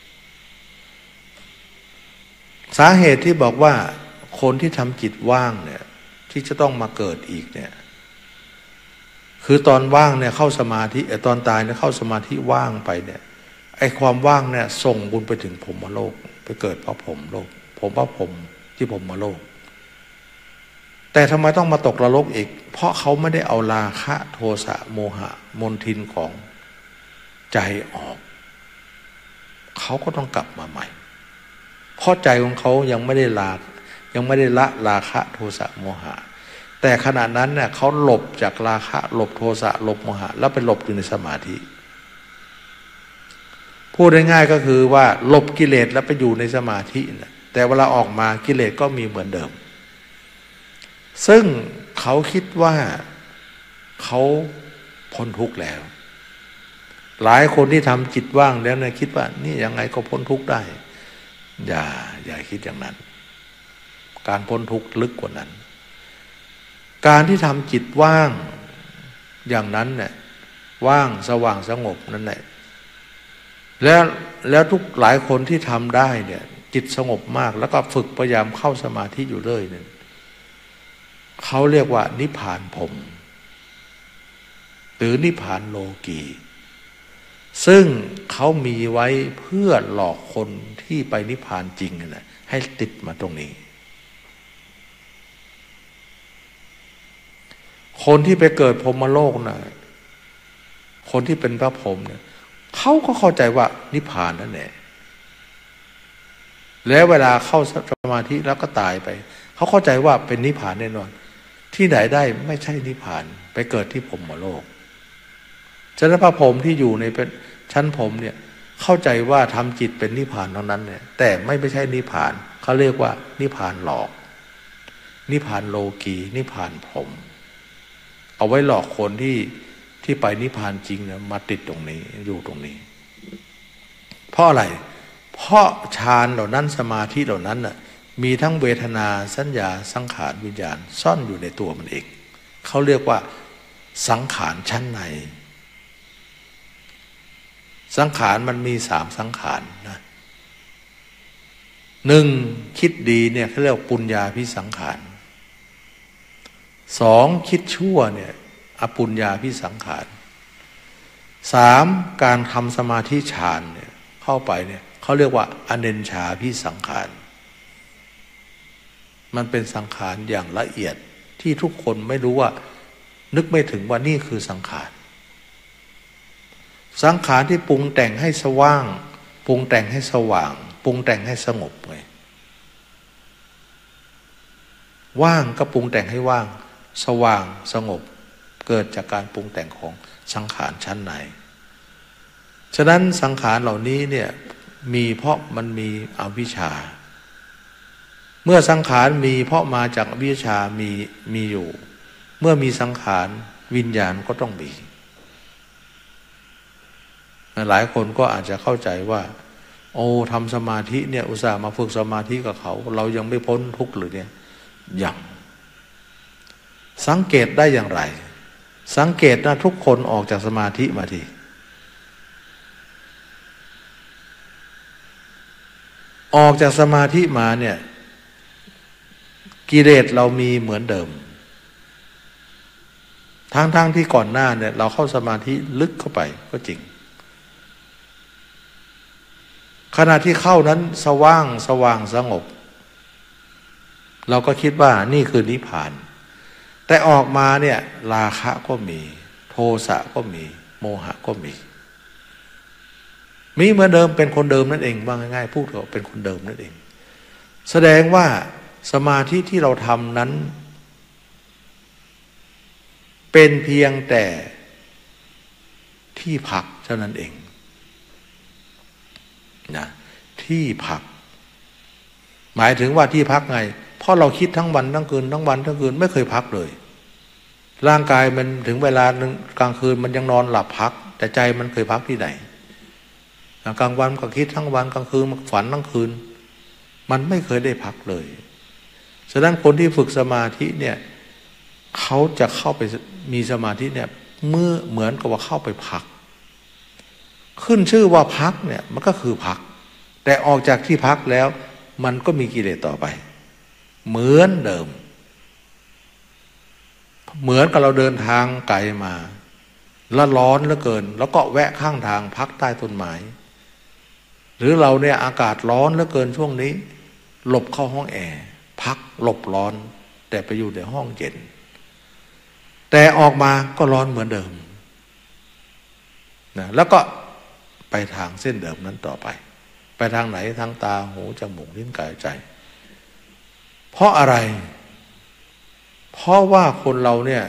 สาเหตุที่บอกว่าคนที่ทำจิตว่างเนี่ยที่จะต้องมาเกิดอีกเนี่ยคือตอนว่างเนี่ยเข้าสมาธิตอนตายเนี่ยเข้าสมาธิว่างไปเนี่ยไอ้ความว่างเนี่ยส่งบุญไปถึงพรหมโลกไปเกิดพระพรหมโลกพระพรหมที่พรหมโลกแต่ทำไมต้องมาตกนรกอีกเพราะเขาไม่ได้เอาราคะโทสะโมหะมลทินของใจออกเขาก็ต้องกลับมาใหม่เพราะใจของเขายังไม่ได้ละราคะโทสะโมหะแต่ขณะนั้นเนี่ยเขาหลบจากราคะหลบโทสะหลบโมหะแล้วไปหลบอยู่ในสมาธิพูดง่ายๆก็คือว่าหลบกิเลสแล้วไปอยู่ในสมาธินะแต่เวลาออกมากิเลสก็มีเหมือนเดิมซึ่งเขาคิดว่าเขาพ้นทุกข์แล้วหลายคนที่ทำจิตว่างแล้วเนี่ยคิดว่านี่ยังไงก็พ้นทุกข์ได้อย่าคิดอย่างนั้นการพ้นทุกข์ลึกกว่านั้นการที่ทำจิตว่างอย่างนั้นเนี่ยว่างสว่างสงบนั่นแหละแล้วทุกหลายคนที่ทำได้เนี่ยจิตสงบมากแล้วก็ฝึกพยายามเข้าสมาธิอยู่เรื่อยเนี่ยเขาเรียกว่านิพพานพรหมหรือนิพพานโลกีซึ่งเขามีไว้เพื่อหลอกคนที่ไปนิพพานจริงนะให้ติดมาตรงนี้คนที่ไปเกิดพรหมโลกนะคนที่เป็นพระพรหมเนี่ยเขาก็เข้าใจว่านิพพานนั่นแหละแล้วเวลาเข้าสมาธิแล้วก็ตายไปเขาเข้าใจว่าเป็นนิพพานแน่นอนที่ไหนได้ไม่ใช่นิพพานไปเกิดที่พรหมโลกฉะนั้นพระพรหมที่อยู่ในชั้นพรหมเนี่ยเข้าใจว่าทำจิตเป็นนิพพานเท่านั้นเนี่ยแต่ไม่ใช่นิพพานเขาเรียกว่านิพพานหลอกนิพพานโลกีนิพพานพรหมเอาไว้หลอกคนที่ไปนิพพานจริงเนี่ยมาติดตรงนี้อยู่ตรงนี้เพราะอะไรเพราะฌานเหล่านั้นสมาธิเหล่านั้นน่ะมีทั้งเวทนาสัญญาสังขารวิญญาณซ่อนอยู่ในตัวมันเองเขาเรียกว่าสังขารชั้นในสังขารมันมี3สังขารนะ1คิดดีเนี่ยเขาเรียกปุญญาภิสังขาร2คิดชั่วเนี่ยอปุญญาภิสังขาร 3การทำสมาธิฌานเนี่ยเข้าไปเนี่ยเขาเรียกว่าอเนญชาภิสังขารมันเป็นสังขารอย่างละเอียดที่ทุกคนไม่รู้ว่านึกไม่ถึงว่านี่คือสังขารสังขารที่ปรุงแต่งให้สว่างปรุงแต่งให้สว่างปรุงแต่งให้สงบไงว่างก็ปรุงแต่งให้ว่างสว่างสงบเกิดจากการปรุงแต่งของสังขารชั้นไหนฉะนั้นสังขารเหล่านี้เนี่ยมีเพราะมันมีอวิชชาเมื่อสังขารมีเพราะมาจากอวิชชามีอยู่เมื่อมีสังขารวิญญาณก็ต้องมีหลายคนก็อาจจะเข้าใจว่าโอ้ทำสมาธิเนี่ยอุตส่าห์มาฝึกสมาธิกับเขาเรายังไม่พ้นทุกข์หรือเนี่ยยังสังเกตได้อย่างไรสังเกตนะทุกคนออกจากสมาธิมาทีออกจากสมาธิมาเนี่ยกิเลสเรามีเหมือนเดิมทั้งที่ก่อนหน้าเนี่ยเราเข้าสมาธิลึกเข้าไปก็จริงขณะที่เข้านั้นสว่างสงบเราก็คิดว่านี่คือนิพพานแต่ออกมาเนี่ยราคะก็มีโทสะก็มีโมหะก็มีเหมือนเดิมเป็นคนเดิมนั่นเองว่าง่ายๆพูดก็เป็นคนเดิมนั่นเองแสดงว่าสมาธิที่เราทำนั้นเป็นเพียงแต่ที่พักเท่านั้นเองนะที่พักหมายถึงว่าที่พักไงเพราะเราคิดทั้งวันทั้งคืนทั้งวันทั้งคืนไม่เคยพักเลยร่างกายมันถึงเวลานึงกลางคืนมันยังนอนหลับพักแต่ใจมันเคยพักที่ไหนกลางวันก็คิดทั้งวันกลางคืนมันฝันทั้งคืนมันไม่เคยได้พักเลยฉะนั้นคนที่ฝึกสมาธิเนี่ยเขาจะเข้าไปมีสมาธิเนี่ยเมื่อเหมือนกับว่าเข้าไปพักขึ้นชื่อว่าพักเนี่ยมันก็คือพักแต่ออกจากที่พักแล้วมันก็มีกิเลสต่อไปเหมือนเดิมเหมือนกับเราเดินทางไกลมาแล้วร้อนเหลือเกินแล้วก็แวะข้างทางพักใต้ต้นไม้หรือเราเนี่ยอากาศร้อนเหลือเกินช่วงนี้หลบเข้าห้องแอร์พักหลบร้อนแต่ไปอยู่ในห้องเย็นแต่ออกมาก็ร้อนเหมือนเดิมนะแล้วก็ไปทางเส้นเดิมนั้นต่อไปไปทางไหนทางตาหูจมูกลิ้นกายใจเพราะอะไรเพราะว่าคนเราเนี่ย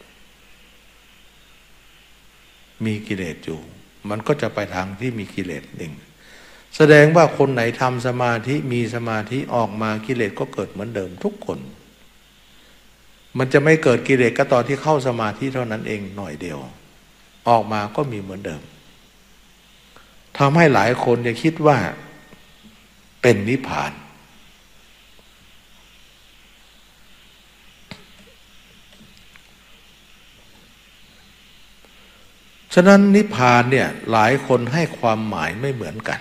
มีกิเลสอยู่มันก็จะไปทางที่มีกิเลสหนึ่งแสดงว่าคนไหนทำสมาธิมีสมาธิออกมากิเลสก็เกิดเหมือนเดิมทุกคนมันจะไม่เกิดกิเลสก็ตอนที่เข้าสมาธิเท่านั้นเองหน่อยเดียวออกมาก็มีเหมือนเดิมทำให้หลายคนจะคิดว่าเป็นนิพพานฉะนั้นนิพพานเนี่ยหลายคนให้ความหมายไม่เหมือนกัน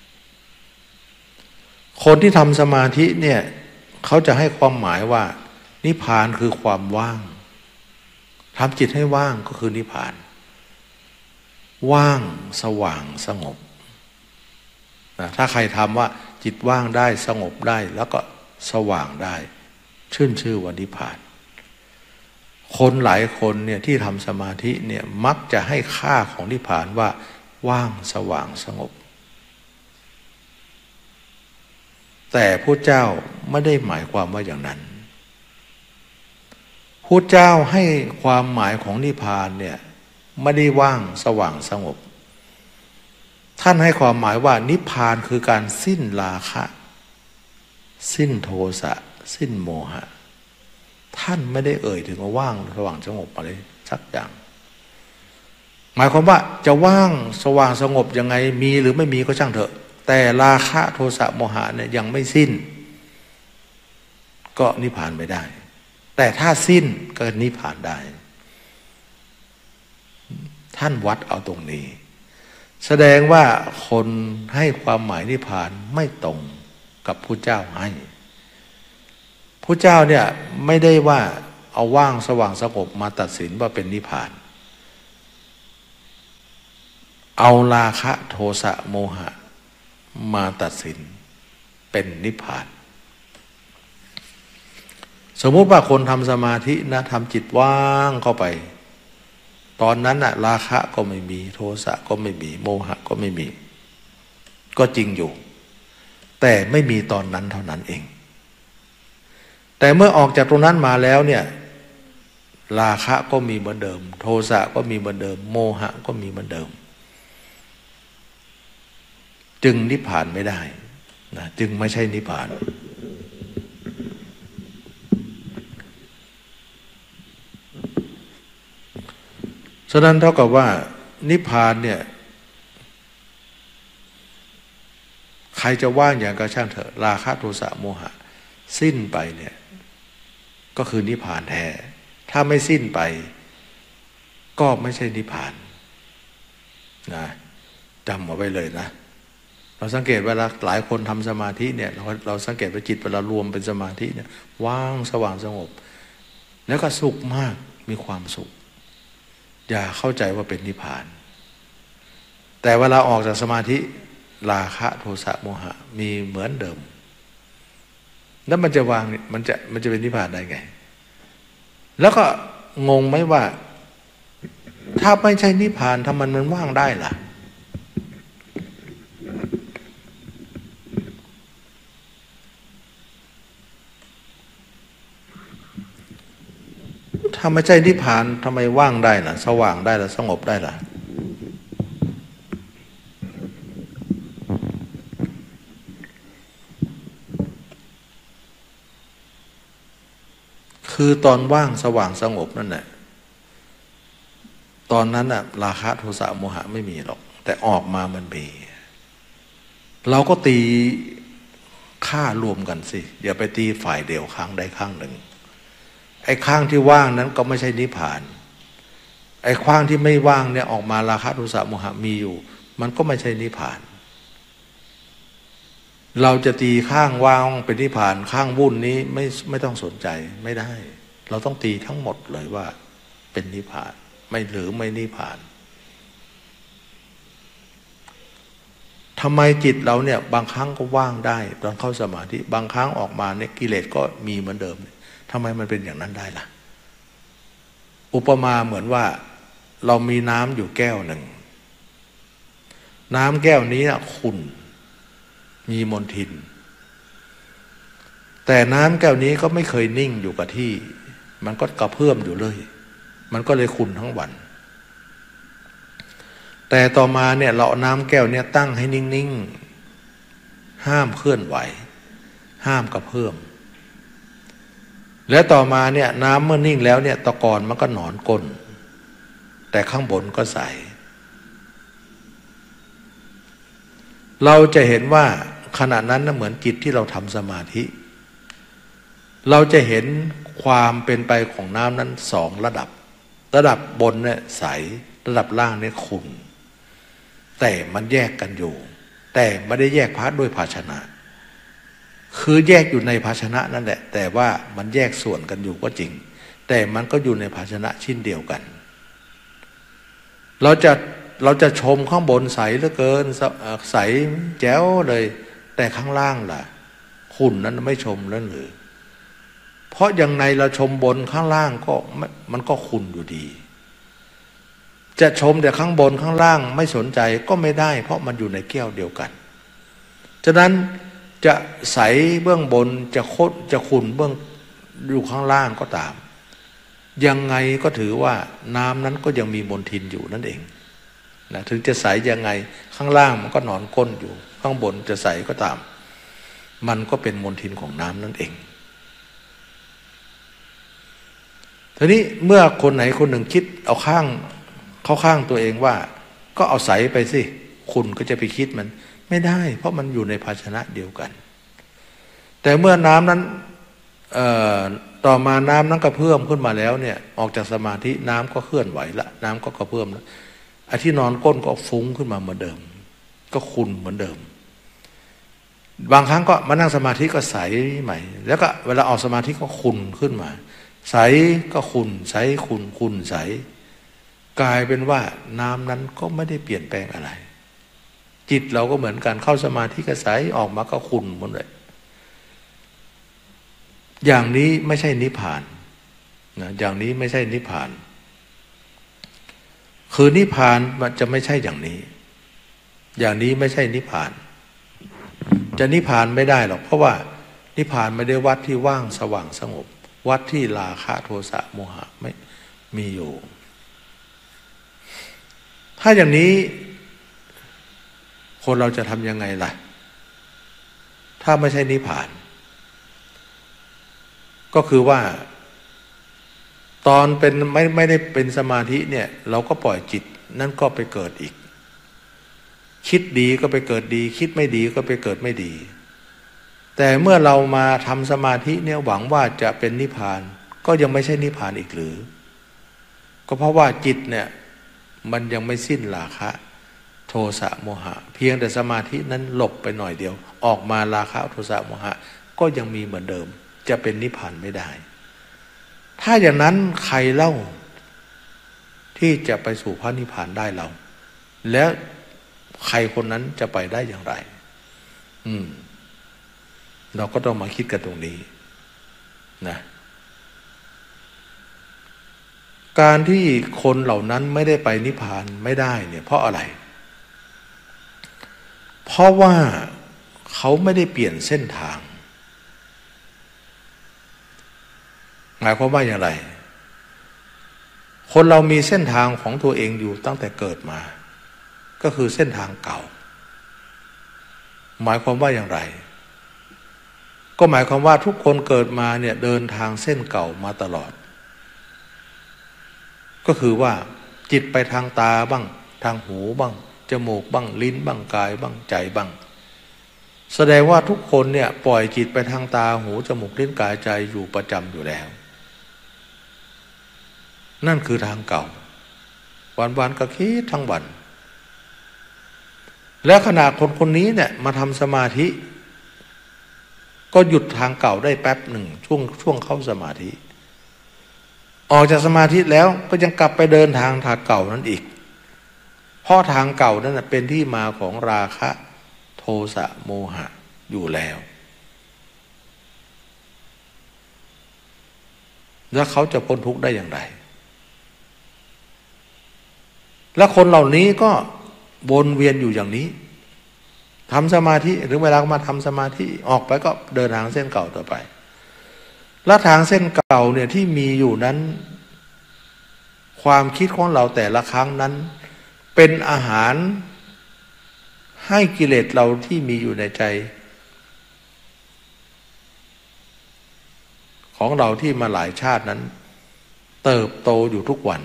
คนที่ทำสมาธิเนี่ยเขาจะให้ความหมายว่านิพพานคือความว่างทำจิตให้ว่างก็คือนิพพานว่างสว่างสงบถ้าใครทำว่าจิตว่างได้สงบได้แล้วก็สว่างได้ชื่อว่านิพพานคนหลายคนเนี่ยที่ทำสมาธิเนี่ยมักจะให้ค่าของนิพพานว่าว่างสว่างสงบแต่พระเจ้าไม่ได้หมายความว่าอย่างนั้นพระเจ้าให้ความหมายของนิพพานเนี่ยไม่ได้ว่างสว่างสงบท่านให้ความหมายว่านิพพานคือการสิ้นราคะสิ้นโทสะสิ้นโมหะท่านไม่ได้เอ่ยถึงว่าว่างสว่างสงบอะไรสักอย่างหมายความว่าจะว่างสว่างสงบยังไงมีหรือไม่มีก็ช่างเถอะแต่ราคะโทสะโมหะเนี่ยยังไม่สิ้นก็นิพพานไม่ได้แต่ถ้าสิ้นก็นิพพานได้ท่านวัดเอาตรงนี้แสดงว่าคนให้ความหมายนิพพานไม่ตรงกับพระเจ้าให้พระเจ้าเนี่ยไม่ได้ว่าเอาว่างสว่างสงบมาตัดสินว่าเป็นนิพพานเอาราคะโทสะโมหะมาตัดสินเป็นนิพพานสมมุติว่าคนทำสมาธินะทำจิตว่างเข้าไปตอนนั้นน่ะราคะก็ไม่มีโทสะก็ไม่มีโมหะก็ไม่มีก็จริงอยู่แต่ไม่มีตอนนั้นเท่านั้นเองแต่เมื่อออกจากตรงนั้นมาแล้วเนี่ยราคะก็มีเหมือนเดิมโทสะก็มีเหมือนเดิมโมหะก็มีเหมือนเดิมจึงนิพพานไม่ได้นะจึงไม่ใช่นิพพานฉะนั้นเท่ากับว่านิพพานเนี่ยใครจะว่างอย่างกระช่างเถอะราคะโทสะโมหะสิ้นไปเนี่ยก็คือนิพพานแท้ถ้าไม่สิ้นไปก็ไม่ใช่นิพพานนะจำเอาไว้เลยนะเราสังเกตเวลาหลายคนทำสมาธิเนี่ยเราสังเกตว่าจิตเวลารวมเป็นสมาธิเนี่ยว่างสว่างสงบแล้วก็สุขมากมีความสุขอย่าเข้าใจว่าเป็นนิพพานแต่เวลาออกจากสมาธิราคะโทสะโมหะมีเหมือนเดิมแล้วมันจะวางมันจะเป็นนิพพานได้ไงแล้วก็งงไหมว่าถ้าไม่ใช่นิพพานทำไมมันว่างได้ล่ะถ้าไม่ใช่นิพพานทำไมว่างได้ล่ะสว่างได้ล่ะสงบได้ล่ะคือตอนว่างสว่างสงบนั่นแหละตอนนั้นน่ะราคะโทสะโมหะไม่มีหรอกแต่ออกมามันมีเราก็ตีค่ารวมกันสิอย่าไปตีฝ่ายเดียวข้างใดข้างหนึ่งไอ้ข้างที่ว่างนั้นก็ไม่ใช่นิพพานไอ้ข้างที่ไม่ว่างเนี่ยออกมาราคะโทสะโมหะมีอยู่มันก็ไม่ใช่นิพพานเราจะตีข้างว่างเป็นนิพพานข้างวุ่นนี้ไม่ต้องสนใจไม่ได้เราต้องตีทั้งหมดเลยว่าเป็นนิพพานไม่หรือไม่นิพพานทำไมจิตเราเนี่ยบางครั้งก็ว่างได้ตอนเข้าสมาธิบางครั้งออกมาเนี่ยกิเลสก็มีเหมือนเดิมทำไมมันเป็นอย่างนั้นได้ล่ะอุปมาเหมือนว่าเรามีน้ำอยู่แก้วหนึ่งน้ำแก้วนี้นะขุ่นมีมลทินแต่น้ำแก้วนี้ก็ไม่เคยนิ่งอยู่กับที่มันก็กระเพื่อมอยู่เลยมันก็เลยขุ่นทั้งวันแต่ต่อมาเนี่ยเราเอาน้ำแก้วเนี่ยตั้งให้นิ่งๆห้ามเคลื่อนไหวห้ามกระเพื่อมแล้วต่อมาเนี่ยน้ำเมื่อนิ่งแล้วเนี่ยตะกอนมันก็หนอนก้นแต่ข้างบนก็ใสเราจะเห็นว่าขณะนั้นเหมือนจิตที่เราทำสมาธิเราจะเห็นความเป็นไปของน้ำนั้นสองระดับบนเนี่ยใสระดับล่างเนี่ยขุ่นแต่มันแยกกันอยู่แต่ไม่ได้แยกพาร์ทด้วยภาชนะคือแยกอยู่ในภาชนะนั่นแหละแต่ว่ามันแยกส่วนกันอยู่ก็จริงแต่มันก็อยู่ในภาชนะชิ้นเดียวกันเราจะชมข้างบนใสเหลือเกินใสแจ๋วเลยแต่ข้างล่างล่ะขุ่นนั้นไม่ชมแล้วหรือเพราะอย่างในเราชมบนข้างล่างก็มันก็ขุ่นอยู่ดีจะชมแต่ข้างบนข้างล่างไม่สนใจก็ไม่ได้เพราะมันอยู่ในแก้วเดียวกันฉะนั้นจะใสเบื้องบนจะขุ่นเบื้องอยู่ข้างล่างก็ตามยังไงก็ถือว่าน้ำนั้นก็ยังมีมลทินอยู่นั่นเองนะถึงจะใสยังไงข้างล่างมันก็นอนก้นอยู่ข้างบนจะใสก็ตามมันก็เป็นมลทินของน้ำนั่นเองทีนี้เมื่อคนไหนคนหนึ่งคิดเอาเข้าข้างตัวเองว่าก็เอาใสไปสิคุณก็จะไปคิดมันไม่ได้เพราะมันอยู่ในภาชนะเดียวกันแต่เมื่อน้ำนั้นต่อมาน้ำนั้นกระเพื่อมขึ้นมาแล้วเนี่ยออกจากสมาธิน้ำก็เคลื่อนไหวละน้ำก็กระเพื่อมแล้วไอ้ที่นอนก้นก็ฟุ้งขึ้นมาเหมือนเดิมก็ขุ่นเหมือนเดิมบางครั้งก็มานั่งสมาธิก็ใสใหม่แล้วก็เวลาออกสมาธิก็ขุ่นขึ้นมาใสก็ขุ่นใสขุ่นใสกลายเป็นว่าน้ำนั้นก็ไม่ได้เปลี่ยนแปลงอะไรจิตเราก็เหมือนกันเข้าสมาธิก็ใสออกมาก็ขุ่นหมดเลยอย่างนี้ไม่ใช่นิพพานนะอย่างนี้ไม่ใช่นิพพานคือนิพพานมันจะไม่ใช่อย่างนี้อย่างนี้ไม่ใช่นิพพานจะนิพพานไม่ได้หรอกเพราะว่านิพพานไม่ได้วัดที่ว่างสว่างสงบวัดที่ราคะโทสะโมหะไม่มีอยู่ถ้าอย่างนี้คนเราจะทำยังไงล่ะถ้าไม่ใช่นิพพานก็คือว่าตอนเป็นไม่ได้เป็นสมาธิเนี่ยเราก็ปล่อยจิตนั่นก็ไปเกิดอีกคิดดีก็ไปเกิดดีคิดไม่ดีก็ไปเกิดไม่ดีแต่เมื่อเรามาทำสมาธิเนี่ยหวังว่าจะเป็นนิพพานก็ยังไม่ใช่นิพพานอีกหรือก็เพราะว่าจิตเนี่ยมันยังไม่สิ้นราคะโทสะโมหะเพียงแต่สมาธินั้นหลบไปหน่อยเดียวออกมาราคะโทสะโมหะก็ยังมีเหมือนเดิมจะเป็นนิพพานไม่ได้ถ้าอย่างนั้นใครเล่าที่จะไปสู่พระนิพพานได้เราแล้วใครคนนั้นจะไปได้อย่างไรเราก็ต้องมาคิดกันตรงนี้นะการที่คนเหล่านั้นไม่ได้ไปนิพพานไม่ได้เนี่ยเพราะอะไรเพราะว่าเขาไม่ได้เปลี่ยนเส้นทางหมายความว่าอย่างไรคนเรามีเส้นทางของตัวเองอยู่ตั้งแต่เกิดมาก็คือเส้นทางเก่าหมายความว่าอย่างไรก็หมายความว่าทุกคนเกิดมาเนี่ยเดินทางเส้นเก่ามาตลอดก็คือว่าจิตไปทางตาบ้างทางหูบ้างจมูกบ้างลิ้นบ้างกายบ้างใจบ้างแสดงว่าทุกคนเนี่ยปล่อยจิตไปทางตาหูจมูกลิ้นกายใจอยู่ประจำอยู่แล้วนั่นคือทางเก่าวันๆก็คิดทั้งวันแล้วขณะคนคนนี้เนี่ยมาทำสมาธิก็หยุดทางเก่าได้แป๊บหนึ่งช่วงเข้าสมาธิออกจากสมาธิแล้วก็ยังกลับไปเดินทางเก่านั้นอีกเพราะทางเก่านั้นเป็นที่มาของราคะโทสะโมหะอยู่แล้วแล้วเขาจะพ้นทุกข์ได้อย่างไรและคนเหล่านี้ก็วนเวียนอยู่อย่างนี้ทำสมาธิหรือเวลามาทำสมาธิออกไปก็เดินทางเส้นเก่าต่อไปและทางเส้นเก่าเนี่ยที่มีอยู่นั้นความคิดของเราแต่ละครั้งนั้นเป็นอาหารให้กิเลสเราที่มีอยู่ในใจของเราที่มาหลายชาตินั้นเติบโตอยู่ทุกวัน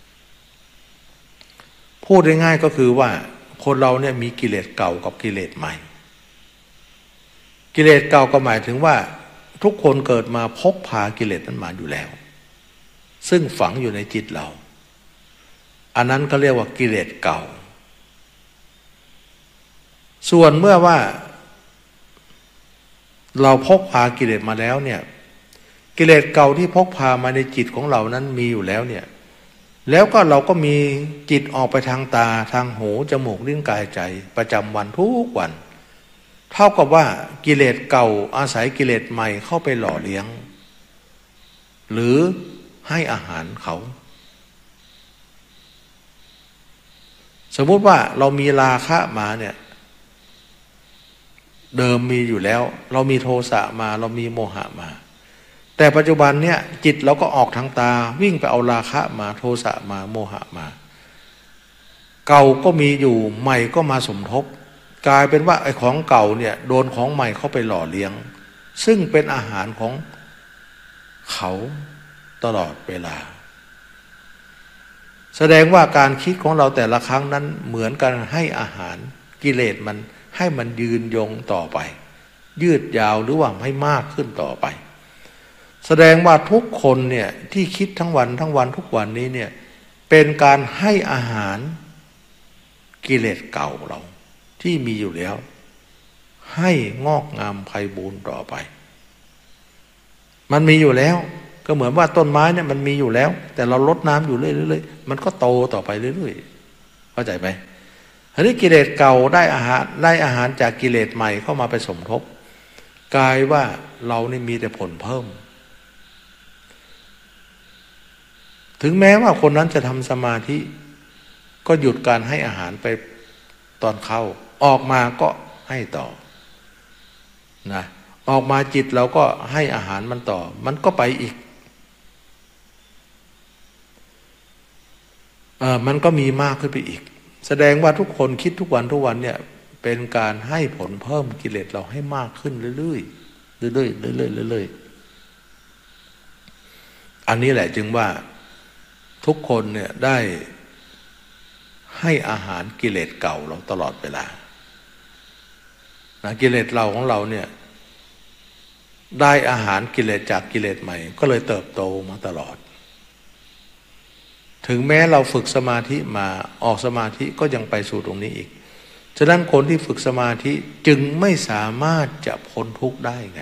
พูดง่ายๆก็คือว่าคนเราเนี่ยมีกิเลสเก่ากับกิเลสใหม่กิเลสเก่าก็หมายถึงว่าทุกคนเกิดมาพกพากิเลสนั้นมาอยู่แล้วซึ่งฝังอยู่ในจิตเราอันนั้นก็เรียกว่ากิเลสเก่าส่วนเมื่อว่าเราพกพากิเลสมาแล้วเนี่ยกิเลสเก่าที่พกพามาในจิตของเรานั้นมีอยู่แล้วเนี่ยแล้วก็เราก็มีจิตออกไปทางตาทางหูจมูกลิ้นกายใจประจำวันทุกวันเท่ากับว่ากิเลสเก่าอาศัยกิเลสใหม่เข้าไปหล่อเลี้ยงหรือให้อาหารเขาสมมุติว่าเรามีราคะมาเนี่ยเดิมมีอยู่แล้วเรามีโทสะมาเรามีโมหะมาแต่ปัจจุบันเนี่ยจิตเราก็ออกทางตาวิ่งไปเอาราคะมาโทสะมาโมหะมาเก่าก็มีอยู่ใหม่ก็มาสมทบกลายเป็นว่าไอ้ของเก่าเนี่ยโดนของใหม่เข้าไปหล่อเลี้ยงซึ่งเป็นอาหารของเขาตลอดเวลาแสดงว่าการคิดของเราแต่ละครั้งนั้นเหมือนกันให้อาหารกิเลสมันให้มันยืนยงต่อไปยืดยาวหรือว่าให้มากขึ้นต่อไปแสดงว่าทุกคนเนี่ยที่คิดทั้งวันทุกวันนี้เนี่ยเป็นการให้อาหารกิเลสเก่าเราที่มีอยู่แล้วให้งอกงามไพบูลย์ต่อไปมันมีอยู่แล้วก็เหมือนว่าต้นไม้เนี่ยมันมีอยู่แล้วแต่เราลดน้ำอยู่เรื่อยๆมันก็โตต่อไปเรื่อยๆเข้าใจไหมทีนี้กิเลสเก่าได้อาหารจากกิเลสใหม่เข้ามาไปสมทบกลายว่าเรานี่มีแต่ผลเพิ่มถึงแม้ว่าคนนั้นจะทำสมาธิก็หยุดการให้อาหารไปตอนเข้าออกมาก็ให้ต่อนะออกมาจิตเราก็ให้อาหารมันต่อมันก็ไปอีกมันก็มีมากขึ้นไปอีกแสดงว่าทุกคนคิดทุกวันเนี่ยเป็นการให้ผลเพิ่มกิเลสเราให้มากขึ้นเรื่อยๆเรื่อยๆอันนี้แหละจึงว่าทุกคนเนี่ยได้ให้อาหารกิเลสเก่าเราตลอดเวลานะกิเลสเราของเราเนี่ยได้อาหารกิเลสจากกิเลสใหม่ก็เลยเติบโตมาตลอดถึงแม้เราฝึกสมาธิมาออกสมาธิก็ยังไปสู่ตรงนี้อีกฉะนั้นคนที่ฝึกสมาธิจึงไม่สามารถจะพ้นทุกข์ได้ไง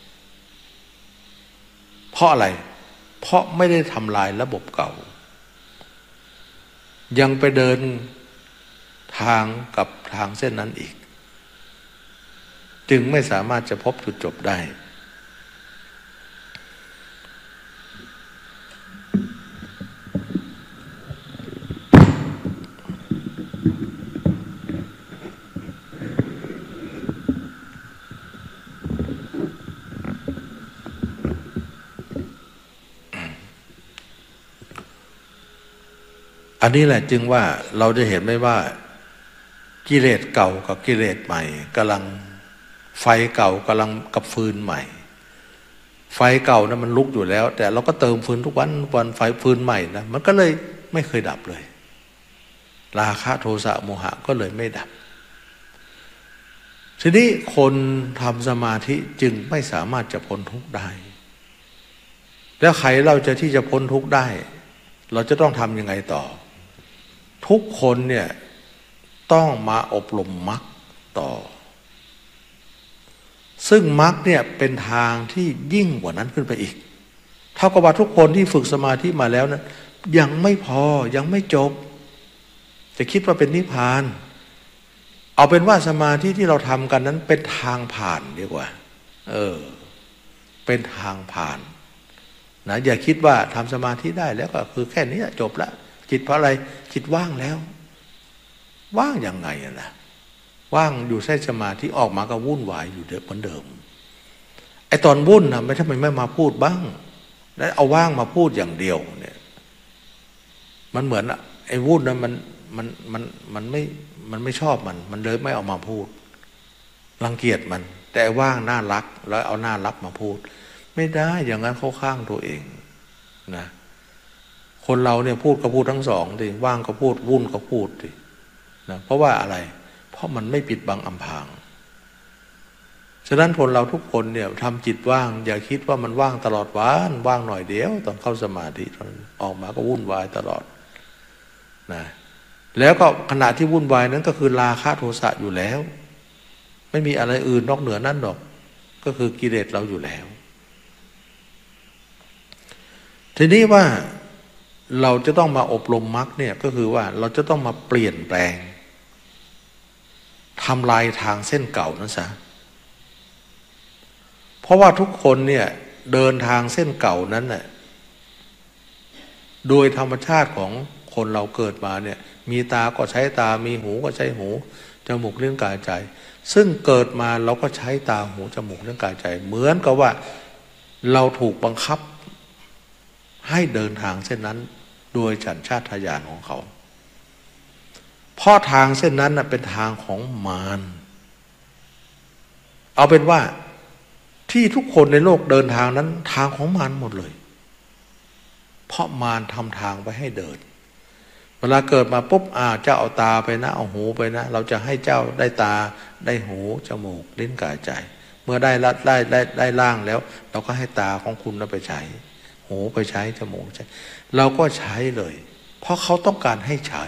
เพราะอะไรเพราะไม่ได้ทำลายระบบเก่ายังไปเดินทางกับทางเส้นนั้นอีกจึงไม่สามารถจะพบจุดจบได้อันนี้แหละจึงว่าเราจะเห็นไหมว่ากิเลสเก่ากับกิเลสใหม่กำลังไฟเก่ากำลังกับฟืนใหม่ไฟเก่านะมันลุกอยู่แล้วแต่เราก็เติมฟืนทุกวันไฟฟืนใหม่นะมันก็เลยไม่เคยดับเลยราคะโทสะโมหะก็เลยไม่ดับทีนี้คนทำสมาธิจึงไม่สามารถจะพ้นทุกข์ได้แล้วใครเราจะที่จะพ้นทุกข์ได้เราจะต้องทำยังไงต่อทุกคนเนี่ยต้องมาอบรมมรรคต่อซึ่งมรรคเนี่ยเป็นทางที่ยิ่งกว่านั้นขึ้นไปอีกเท่ากับว่าทุกคนที่ฝึกสมาธิมาแล้วนั้นยังไม่พอยังไม่จบจะคิดว่าเป็นนิพพานเอาเป็นว่าสมาธิที่เราทำกันนั้นเป็นทางผ่านดีกว่าเป็นทางผ่านนะอย่าคิดว่าทำสมาธิได้แล้วก็คือแค่นี้จบละจิตเพราะอะไรจิตว่างแล้วว่างยังไงนะว่างอยู่ใช้สมาธิออกมาก็วุ่นวายอยู่เหมือนเดิมไอ้ตอนวุ่นนะไม่ทำไมไม่มาพูดบ้างแล้วเอาว่างมาพูดอย่างเดียวเนี่ยมันเหมือนไอ้วุ่นนะมันไม่ชอบมันเลยไม่เอามาพูดรังเกียจมันแต่ว่างน่ารักแล้วเอาน่ารักมาพูดไม่ได้อย่างนั้นเข้าข้างตัวเองนะคนเราเนี่ยพูดก็พูดทั้งสองดิว่างก็พูดวุ่นก็พูดดินะเพราะว่าอะไรเพราะมันไม่ปิดบังอำพรางฉะนั้นคนเราทุกคนเนี่ยทำจิตว่างอย่าคิดว่ามันว่างตลอดวันว่างหน่อยเดียวตอนเข้าสมาธิออกมาก็วุ่นวายตลอดนะแล้วก็ขณะที่วุ่นวายนั้นก็คือราคะโทสะอยู่แล้วไม่มีอะไรอื่นนอกเหนือนั้นหรอกก็คือกิเลสเราอยู่แล้วทีนี้ว่าเราจะต้องมาอบรมมรรคเนี่ยก็คือว่าเราจะต้องมาเปลี่ยนแปลงทำลายทางเส้นเก่านั้นซะเพราะว่าทุกคนเนี่ยเดินทางเส้นเก่านั้นน่ะโดยธรรมชาติของคนเราเกิดมาเนี่ยมีตาก็ใช้ตามีหูก็ใช้หูจมูกลิ้นกายใจซึ่งเกิดมาเราก็ใช้ตาหูจมูกลิ้นกายใจเหมือนกับว่าเราถูกบังคับให้เดินทางเส้นนั้นโดยสัญชาตญาณของเขาเพราะทางเส้นนั้นเป็นทางของมารเอาเป็นว่าที่ทุกคนในโลกเดินทางนั้นทางของมารหมดเลยเพราะมารทำทางไว้ให้เดินเวลาเกิดมาปุ๊บเจ้าเอาตาไปนะเอาหูไปนะเราจะให้เจ้าได้ตาได้หูจมูกลิ้นกายใจเมื่อได้ล่างแล้วเราก็ให้ตาของคุณไปใช้หูไปใช้จมูกใช้เราก็ใช้เลยเพราะเขาต้องการให้ใช้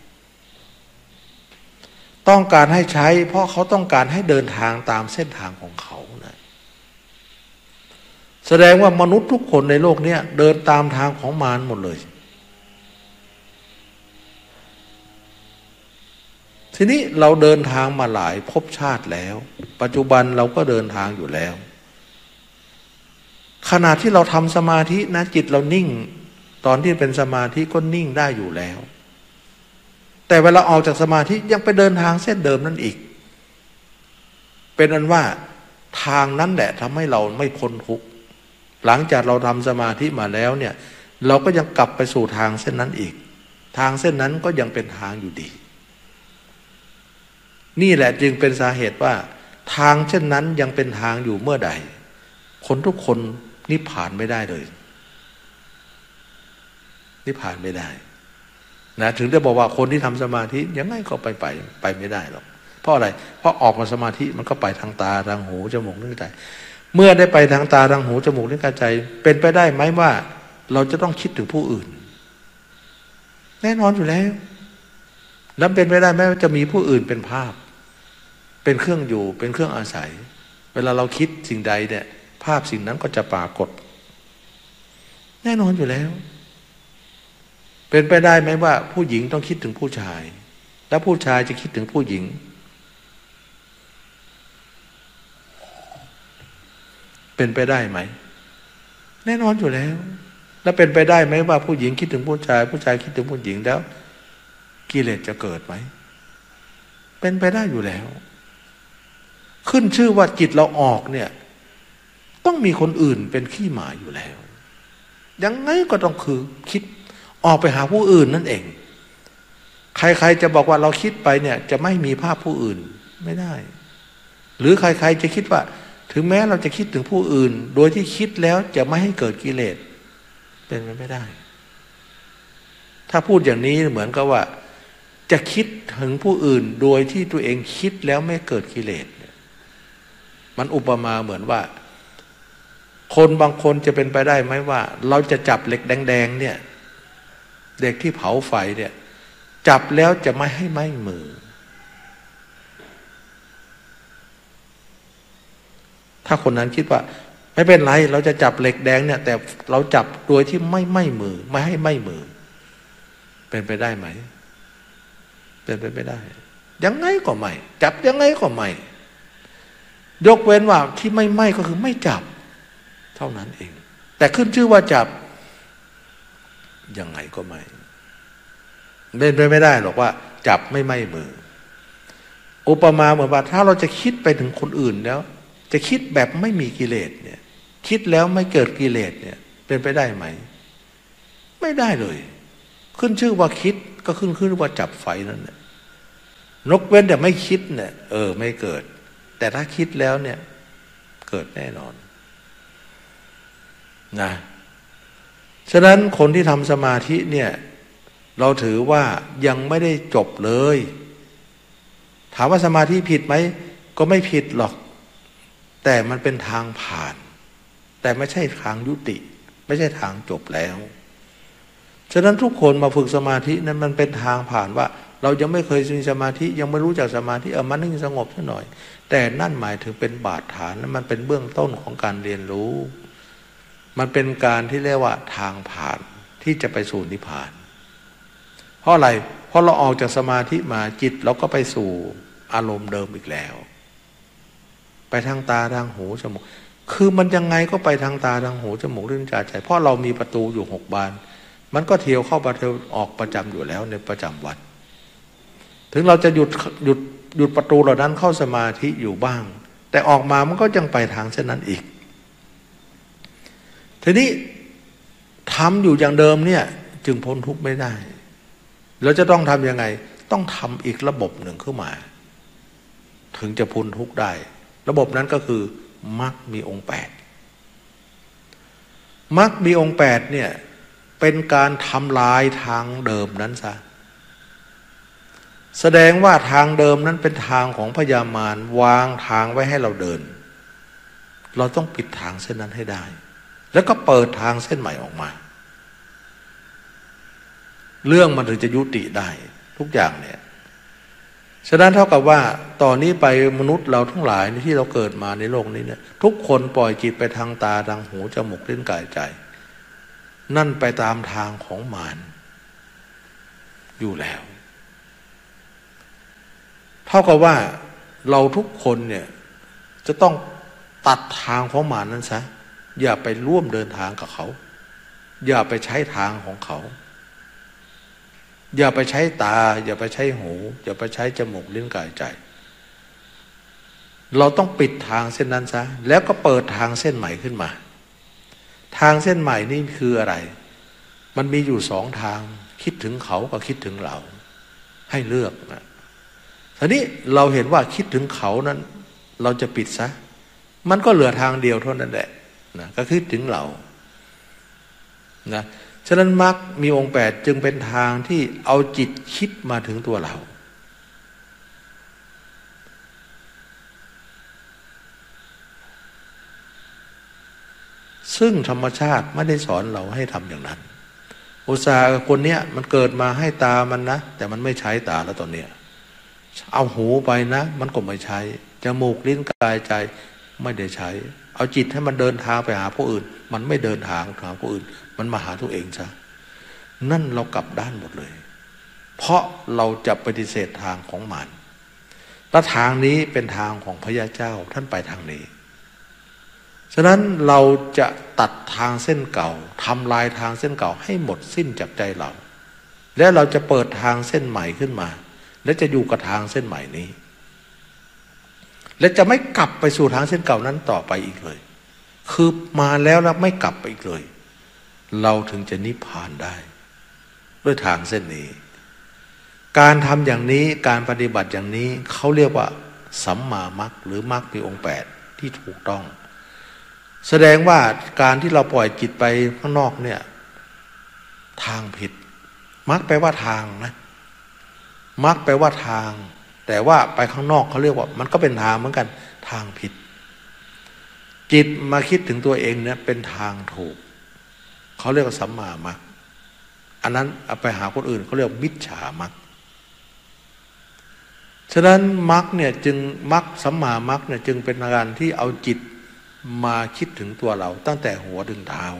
ต้องการให้ใช้เพราะเขาต้องการให้เดินทางตามเส้นทางของเขานะแสดงว่ามนุษย์ทุกคนในโลกนี้เดินตามทางของมารหมดเลยทีนี้เราเดินทางมาหลายภพชาติแล้วปัจจุบันเราก็เดินทางอยู่แล้วขณะที่เราทำสมาธินะจิตเรานิ่งตอนที่เป็นสมาธิก็นิ่งได้อยู่แล้วแต่เวลาออกจากสมาธิยังไปเดินทางเส้นเดิมนั่นอีกเป็นอันว่าทางนั้นแหละทำให้เราไม่พ้นทุกข์หลังจากเราทำสมาธิมาแล้วเนี่ยเราก็ยังกลับไปสู่ทางเส้นนั้นอีกทางเส้นนั้นก็ยังเป็นทางอยู่ดีนี่แหละจึงเป็นสาเหตุว่าทางเช่นนั้นยังเป็นทางอยู่เมื่อใดคนทุกคนนิพพานไม่ได้เลยนิพพานไม่ได้นะถึงได้บอกว่าคนที่ทำสมาธิยังไงก็ไปไม่ได้หรอกเพราะอะไรเพราะออกมาสมาธิมันก็ไปทางตาทางหูจมูกลิ้นกายเมื่อได้ไปทางตาทางหูจมูกลิ้นกายใจเป็นไปได้ไหมว่าเราจะต้องคิดถึงผู้อื่นแน่นอนอยู่แล้วแล้วเป็นไปได้ไหมว่าจะมีผู้อื่นเป็นภาพเป็นเครื่องอยู่เป็นเครื่องอาศัยเวลาเราคิดสิ่งใดเนี่ยภาพสิ่งนั้นก็จะปรากฏแน่นอนอยู่แล้วเป็นไปได้ไหมว่าผู้หญิงต้องคิดถึงผู้ชายแล้วผู้ชายจะคิดถึงผู้หญิงเป็นไปได้ไหมแน่นอนอยู่แล้วแล้วเป็นไปได้ไหมว่าผู้หญิงคิดถึงผู้ชายผู้ชายคิดถึงผู้หญิงแล้วกิเลสจะเกิดไหมเป็นไปได้อยู่แล้วขึ้นชื่อว่าจิตเราออกเนี่ยต้องมีคนอื่นเป็นขี้หมายอยู่แล้วยังไงก็ต้องคือคิดออกไปหาผู้อื่นนั่นเองใครๆจะบอกว่าเราคิดไปเนี่ยจะไม่มีภาพผู้อื่นไม่ได้หรือใครๆจะคิดว่าถึงแม้เราจะคิดถึงผู้อื่นโดยที่คิดแล้วจะไม่ให้เกิดกิเลสเป็นไปไม่ได้ถ้าพูดอย่างนี้เหมือนกับว่าจะคิดถึงผู้อื่นโดยที่ตัวเองคิดแล้วไม่เกิดกิเลสมันอุปมาเหมือนว่าคนบางคนจะเป็นไปได้ไหมว่าเราจะจับเหล็กแดงๆเนี่ยเด็กที่เผาไฟเนี่ยจับแล้วจะไม่ให้ไหม้มือถ้าคนนั้นคิดว่าไม่เป็นไรเราจะจับเหล็กแดงเนี่ยแต่เราจับโดยที่ไม่ไหม้มือไม่ให้ไหม้มือเป็นไปได้ไหมเป็นไปไม่ได้ยังไงก็ไม่จับยังไงก็ไม่ยกเว้นว่าที่ไม่ไหม้ก็คือไม่จับเท่านั้นเองแต่ขึ้นชื่อว่าจับยังไงก็ไม่เป็นไปไม่ได้หรอกว่าจับไม่ไหม้มืออุปมาเหมือนว่าถ้าเราจะคิดไปถึงคนอื่นแล้วจะคิดแบบไม่มีกิเลสเนี่ยคิดแล้วไม่เกิดกิเลสเนี่ยเป็นไปได้ไหมไม่ได้เลยขึ้นชื่อว่าคิดก็ขึ้นว่าจับไฟนั่นแหละนกเว้นแต่ไม่คิดเนี่ยไม่เกิดแต่ถ้าคิดแล้วเนี่ยเกิดแน่นอนนะฉะนั้นคนที่ทำสมาธิเนี่ยเราถือว่ายังไม่ได้จบเลยถามว่าสมาธิผิดไหมก็ไม่ผิดหรอกแต่มันเป็นทางผ่านแต่ไม่ใช่ทางยุติไม่ใช่ทางจบแล้วฉะนั้นทุกคนมาฝึกสมาธินั้นมันเป็นทางผ่านว่าเรายังไม่เคยมีสมาธิยังไม่รู้จักสมาธิมันนิ่งสงบซะหน่อยแต่นั่นหมายถึงเป็นบาดฐานมันเป็นเบื้องต้นของการเรียนรู้มันเป็นการที่เรียกว่าทางผ่านที่จะไปสู่นิพพานเพราะอะไรเพราะเราออกจากสมาธิมาจิตเราก็ไปสู่อารมณ์เดิมอีกแล้วไปทางตาทางหูจมูกคือมันยังไงก็ไปทางตาทางหูจมูกลิ้นกายใจเพราะเรามีประตูอยู่6 บานมันก็เที่ยวเข้าประตูออกประจำอยู่แล้วในประจำวันถึงเราจะหยุดประตูเหล่านั้นเข้าสมาธิอยู่บ้างแต่ออกมามันก็ยังไปทางเช่นนั้นอีกทีนี้ทำอยู่อย่างเดิมเนี่ยจึงพ้นทุกข์ไม่ได้เราจะต้องทำยังไงต้องทำอีกระบบหนึ่งขึ้นมาถึงจะพ้นทุกข์ได้ระบบนั้นก็คือมรรคมีองค์8มรรคมีองค์8เนี่ยเป็นการทำลายทางเดิมนั้นซะแสดงว่าทางเดิมนั้นเป็นทางของพญามารวางทางไว้ให้เราเดินเราต้องปิดทางเส้นนั้นให้ได้แล้วก็เปิดทางเส้นใหม่ออกมาเรื่องมันถึงจะยุติได้ทุกอย่างเนี่ยฉะนั้นเท่ากับว่าตอนนี้ไปมนุษย์เราทั้งหลายที่เราเกิดมาในโลกนี้เนี่ยทุกคนปล่อยจิตไปทางตาทางหูจมูกลิ้นกายใจนั่นไปตามทางของมารอยู่แล้วเท่ากับว่าเราทุกคนเนี่ยจะต้องตัดทางของมารนั้นซะอย่าไปร่วมเดินทางกับเขาอย่าไปใช้ทางของเขาอย่าไปใช้ตาอย่าไปใช้หูอย่าไปใช้จมูกลิ้นกายใจเราต้องปิดทางเส้นนั้นซะแล้วก็เปิดทางเส้นใหม่ขึ้นมาทางเส้นใหม่นี่คืออะไรมันมีอยู่สองทางคิดถึงเขากับคิดถึงเราให้เลือกนะทีนี้เราเห็นว่าคิดถึงเขานั้นเราจะปิดซะมันก็เหลือทางเดียวเท่านั้นแหละนะก็คิดถึงเรานะฉะนั้นมรรคมีองค์8จึงเป็นทางที่เอาจิตคิดมาถึงตัวเราซึ่งธรรมชาติไม่ได้สอนเราให้ทำอย่างนั้นอุตส่าห์คนเนี้ยมันเกิดมาให้ตามันนะแต่มันไม่ใช้ตาแล้วตอนเนี้ยเอาหูไปนะมันก็ไม่ใช้จมูกลิ้นกายใจไม่ได้ใช้เอาจิตให้มันเดินทางไปหาผู้อื่นมันไม่เดินทางหาผู้อื่นมันมาหาตัวเองซะนั่นเรากลับด้านหมดเลยเพราะเราจะปฏิเสธทางของมันและทางนี้เป็นทางของพระยาเจ้าท่านไปทางนี้ฉะนั้นเราจะตัดทางเส้นเก่าทำลายทางเส้นเก่าให้หมดสิ้นจากใจเราและเราจะเปิดทางเส้นใหม่ขึ้นมาและจะอยู่กับทางเส้นใหม่นี้และจะไม่กลับไปสู่ทางเส้นเก่านั้นต่อไปอีกเลยคือมาแล้วไม่กลับไปอีกเลยเราถึงจะนิพพานได้ด้วยทางเส้นนี้การทำอย่างนี้การปฏิบัติอย่างนี้เขาเรียกว่าสัมมามรรคหรือมรรคมีองค์8ที่ถูกต้องแสดงว่าการที่เราปล่อยจิตไปข้างนอกเนี่ยทางผิดมรรคแปลว่าทางนะมรรคแปลว่าทางแต่ว่าไปข้างนอกเขาเรียกว่ามันก็เป็นทางเหมือนกันทางผิดจิตมาคิดถึงตัวเองเนี่ยเป็นทางถูกเขาเรียกว่าสัมมามรรคอันนั้นเอาไปหาคนอื่นเขาเรียกมิจฉามรรคฉะนั้นมรรคเนี่ยจึงมรรคสัมมามรรคเนี่ยจึงเป็นการที่เอาจิตมาคิดถึงตัวเราตั้งแต่หัวถึงเท้า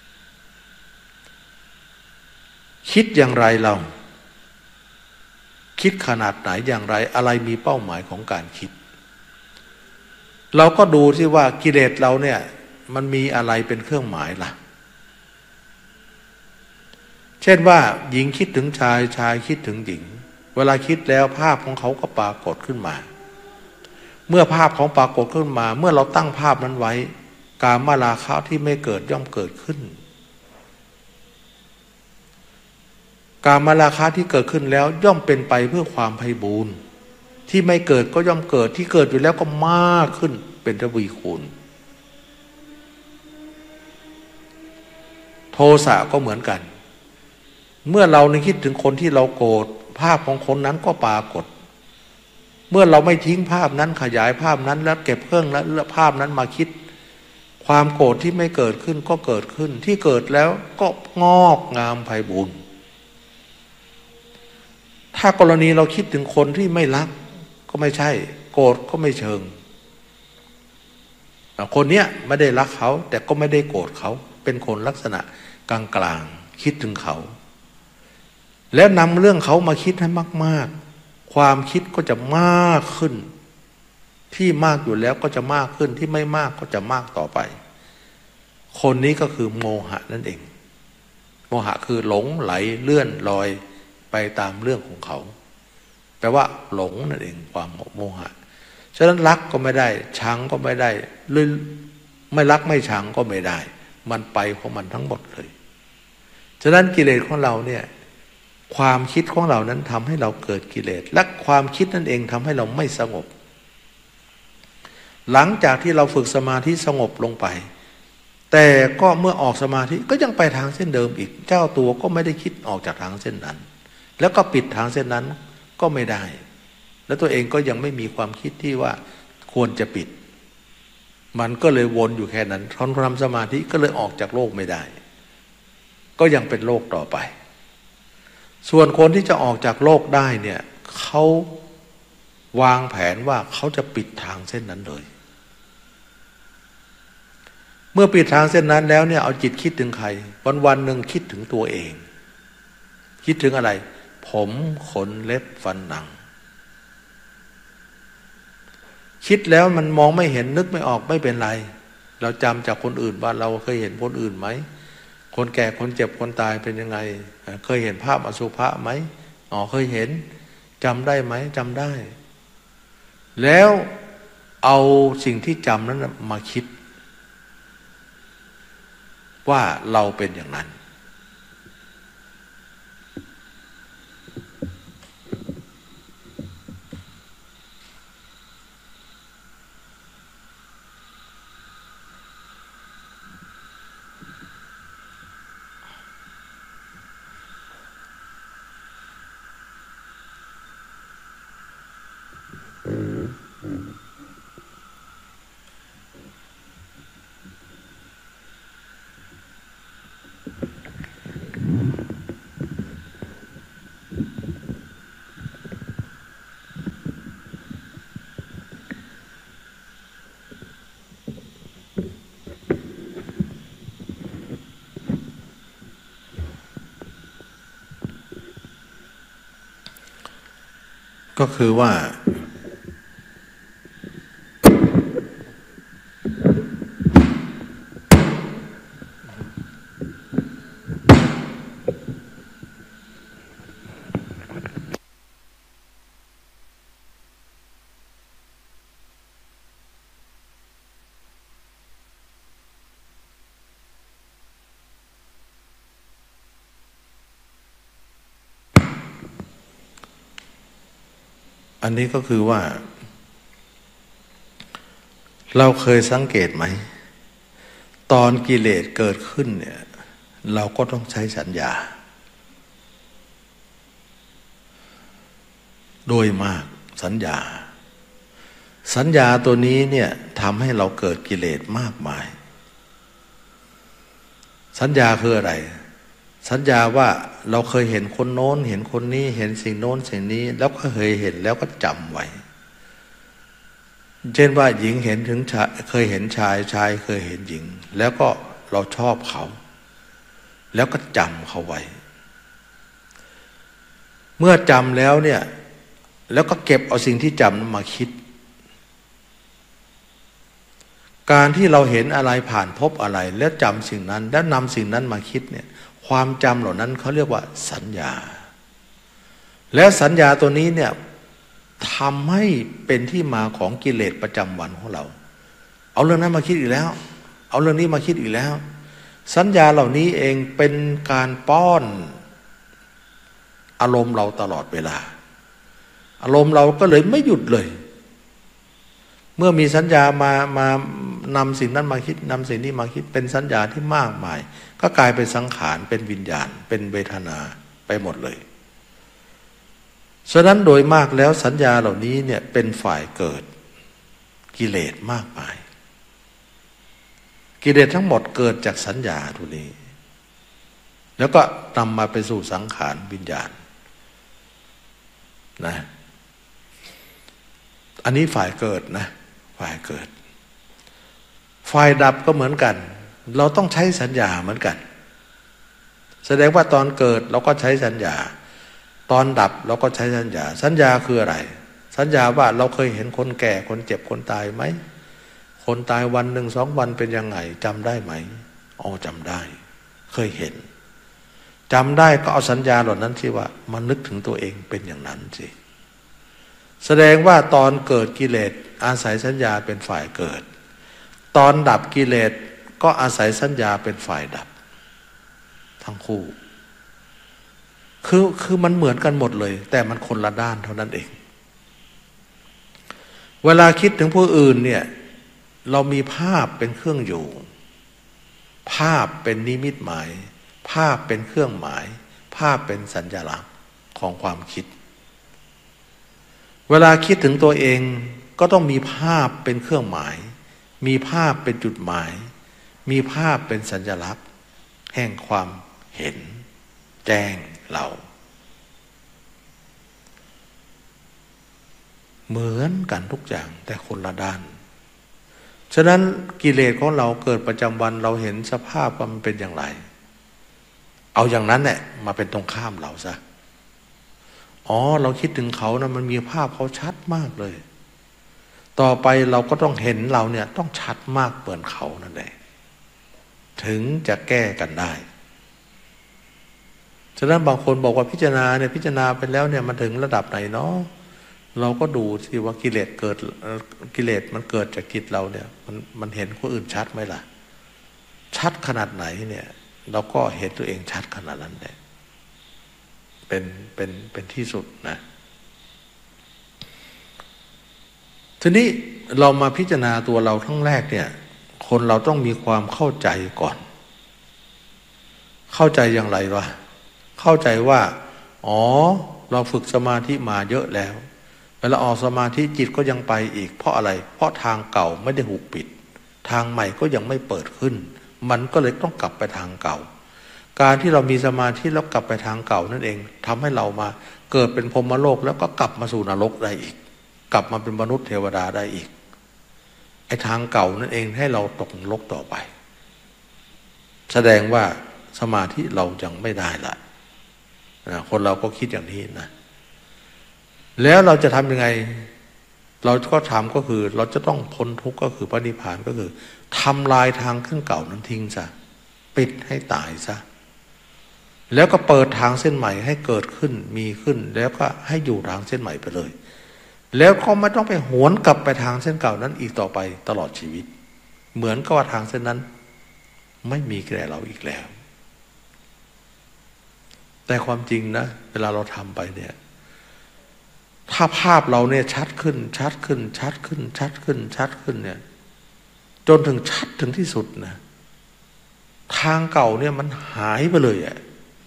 คิดอย่างไรเราคิดขนาดไหนอย่างไรอะไรมีเป้าหมายของการคิดเราก็ดูที่ว่ากิเลสเราเนี่ยมันมีอะไรเป็นเครื่องหมายล่ะเช่นว่าหญิงคิดถึงชายชายคิดถึงหญิงเวลาคิดแล้วภาพของเขาก็ปรากฏขึ้นมาเมื่อภาพของปรากฏขึ้นมาเมื่อเราตั้งภาพนั้นไว้กามราคะที่ไม่เกิดย่อมเกิดขึ้นกามราคะที่เกิดขึ้นแล้วย่อมเป็นไปเพื่อความไพบูลย์ที่ไม่เกิดก็ย่อมเกิดที่เกิดอยู่แล้วก็มากขึ้นเป็นทวีคูณโทสะก็เหมือนกันเมื่อเราคิดถึงคนที่เราโกรธภาพของคนนั้นก็ปรากฏเมื่อเราไม่ทิ้งภาพนั้นขยายภาพนั้นแล้วเก็บเครื่องแล้วภาพนั้นมาคิดความโกรธที่ไม่เกิดขึ้นก็เกิดขึ้นที่เกิดแล้วก็งอกงามไพบูลย์ถ้ากรณีเราคิดถึงคนที่ไม่รักก็ไม่ใช่โกรธก็ไม่เชิงคนเนี้ยไม่ได้รักเขาแต่ก็ไม่ได้โกรธเขาเป็นคนลักษณะกลางๆคิดถึงเขาแล้วนำเรื่องเขามาคิดให้มากๆความคิดก็จะมากขึ้นที่มากอยู่แล้วก็จะมากขึ้นที่ไม่มากก็จะมากต่อไปคนนี้ก็คือโมหะนั่นเองโมหะคือหลงไหลเลื่อนลอยไปตามเรื่องของเขาแปลว่าหลงนั่นเองความโมหะฉะนั้นรักก็ไม่ได้ชังก็ไม่ได้ไม่รักไม่ชังก็ไม่ได้มันไปของมันทั้งหมดเลยฉะนั้นกิเลสของเราเนี่ยความคิดของเรานั้นทำให้เราเกิดกิเลสและความคิดนั่นเองทำให้เราไม่สงบหลังจากที่เราฝึกสมาธิสงบลงไปแต่ก็เมื่อออกสมาธิก็ยังไปทางเส้นเดิมอีกเจ้าตัวก็ไม่ได้คิดออกจากทางเส้นนั้นแล้วก็ปิดทางเส้นนั้นก็ไม่ได้แล้วตัวเองก็ยังไม่มีความคิดที่ว่าควรจะปิดมันก็เลยวนอยู่แค่นั้นทำสมาธิก็เลยออกจากโลกไม่ได้ก็ยังเป็นโลกต่อไปส่วนคนที่จะออกจากโลกได้เนี่ยเขาวางแผนว่าเขาจะปิดทางเส้นนั้นเลยเมื่อปิดทางเส้นนั้นแล้วเนี่ยเอาจิตคิดถึงใครวันหนึ่งคิดถึงตัวเองคิดถึงอะไรผมขนเล็บฟันหนังคิดแล้วมันมองไม่เห็นนึกไม่ออกไม่เป็นไรเราจำจากคนอื่นว่าเราเคยเห็นคนอื่นไหมคนแก่คนเจ็บคนตายเป็นยังไงเคยเห็นภาพอสุภะไหมอ๋อเคยเห็นจำได้ไหมจำได้แล้วเอาสิ่งที่จำนั้นมาคิดว่าเราเป็นอย่างนั้นก็คือว่าอันนี้ก็คือว่าเราเคยสังเกตไหมตอนกิเลสเกิดขึ้นเนี่ยเราก็ต้องใช้สัญญาโดยมากสัญญาตัวนี้เนี่ยทำให้เราเกิดกิเลสมากมายสัญญาคืออะไรสัญญาว่าเราเคยเห็นคนโน้นเห็นคนนี้เห็นสิ่งโน้นสิ่งนี้แล้วก็เคยเห็นแล้วก็จำไว้เช่นว่าหญิงเห็นถึงชายเคยเห็นชายเคยเห็นหญิงแล้วก็เราชอบเขาแล้วก็จำเขาไว้เมื่อจำแล้วเนี่ยแล้วก็เก็บเอาสิ่งที่จำนั้นมาคิดการที่เราเห็นอะไรผ่านพบอะไรแล้วจำสิ่งนั้นแล้วนำสิ่งนั้นมาคิดเนี่ยความจำเหล่านั้นเขาเรียกว่าสัญญาและสัญญาตัวนี้เนี่ยทำให้เป็นที่มาของกิเลสประจำวันของเราเอาเรื่องนั้นมาคิดอีกแล้วเอาเรื่องนี้มาคิดอีกแล้วสัญญาเหล่านี้เองเป็นการป้อนอารมณ์เราตลอดเวลาอารมณ์เราก็เลยไม่หยุดเลยเมื่อมีสัญญามานำสิ่งนั้นมาคิดนำสิ่งนี้มาคิดเป็นสัญญาที่มากมายก็กลายเป็นสังขารเป็นวิญญาณเป็นเวทนาไปหมดเลยฉะนั้นโดยมากแล้วสัญญาเหล่านี้เนี่ยเป็นฝ่ายเกิดกิเลสมากมายกิเลสทั้งหมดเกิดจากสัญญาตัวนี้แล้วก็นำมาไปสู่สังขารวิญญาณนะอันนี้ฝ่ายเกิดนะฝ่ายเกิดฝ่ายดับก็เหมือนกันเราต้องใช้สัญญาเหมือนกันแสดงว่าตอนเกิดเราก็ใช้สัญญาตอนดับเราก็ใช้สัญญาคืออะไรสัญญาว่าเราเคยเห็นคนแก่คนเจ็บคนตายไหมคนตายวันหนึ่ง2 วันเป็นยังไงจำได้ไหมอ๋อจำได้เคยเห็นจำได้ก็เอาสัญญาเหล่านั้นที่ว่ามันนึกถึงตัวเองเป็นอย่างนั้นสิแสดงว่าตอนเกิดกิเลสอาศัยสัญญาเป็นฝ่ายเกิดตอนดับกิเลสก็อาศัยสัญญาเป็นฝ่ายดับทั้งคู่คือมันเหมือนกันหมดเลยแต่มันคนละด้านเท่านั้นเองเวลาคิดถึงผู้อื่นเนี่ยเรามีภาพเป็นเครื่องอยู่ภาพเป็นนิมิตหมายภาพเป็นเครื่องหมายภาพเป็นสัญลักษณ์ของความคิดเวลาคิดถึงตัวเองก็ต้องมีภาพเป็นเครื่องหมายมีภาพเป็นจุดหมายมีภาพเป็นสัญลักษณ์แห่งความเห็นแจ้งเราเหมือนกันทุกอย่างแต่คนละด้านฉะนั้นกิเลสของเราเกิดประจำวันเราเห็นสภาพว่ามันเป็นอย่างไรเอาอย่างนั้นแหละมาเป็นตรงข้ามเราซะอ๋อเราคิดถึงเขานะมันมีภาพเขาชัดมากเลยต่อไปเราก็ต้องเห็นเราเนี่ยต้องชัดมากเหมือนเขานั่นแหละถึงจะแก้กันได้ฉะนั้นบางคนบอกว่าพิจารณาเนี่ยพิจารณาไปแล้วเนี่ยมันถึงระดับไหนเนาะเราก็ดูสิว่ากิเลสเกิดกิเลสมันเกิดจากจิตเราเนี่ยมันเห็นคนอื่นชัดไหมล่ะชัดขนาดไหนเนี่ยเราก็เห็นตัวเองชัดขนาดนั้นแหละเป็นที่สุดนะทีนี้เรามาพิจารณาตัวเราทั้งแรกเนี่ยคนเราต้องมีความเข้าใจก่อนเข้าใจอย่างไรวะเข้าใจว่าอ๋อเราฝึกสมาธิมาเยอะแล้วเวลาออกสมาธิจิตก็ยังไปอีกเพราะอะไรเพราะทางเก่าไม่ได้หุบปิดทางใหม่ก็ยังไม่เปิดขึ้นมันก็เลยต้องกลับไปทางเก่าการที่เรามีสมาธิแล้วกลับไปทางเก่านั่นเองทำให้เรามาเกิดเป็นพรหมโลกแล้วก็กลับมาสู่นรกได้อีกกลับมาเป็นมนุษย์เทวดาได้อีกไอ้ทางเก่านั่นเองให้เราตกนรกต่อไปแสดงว่าสมาธิเรายังไม่ได้ละคนเราก็คิดอย่างนี้นะแล้วเราจะทำยังไงเราก็ทำก็คือเราจะต้องพ้นทุกข์ก็คือพระนิพพานก็คือทำลายทางขึ้นเก่านั้นทิ้งซะปิดให้ตายซะแล้วก็เปิดทางเส้นใหม่ให้เกิดขึ้นมีขึ้นแล้วก็ให้อยู่ทางเส้นใหม่ไปเลยแล้วก็ไม่ต้องไปหวนกลับไปทางเส้นเก่านั้นอีกต่อไปตลอดชีวิตเหมือนกับว่าทางเส้นนั้นไม่มีแก่เราอีกแล้วแต่ความจริงนะเวลาเราทำไปเนี่ยถ้าภาพเราเนี่ยชัดขึ้นชัดขึ้นชัดขึ้นชัดขึ้นชัดขึ้นเนี่ยจนถึงชัดถึงที่สุดนะทางเก่าเนี่ยมันหายไปเลยอ่ะ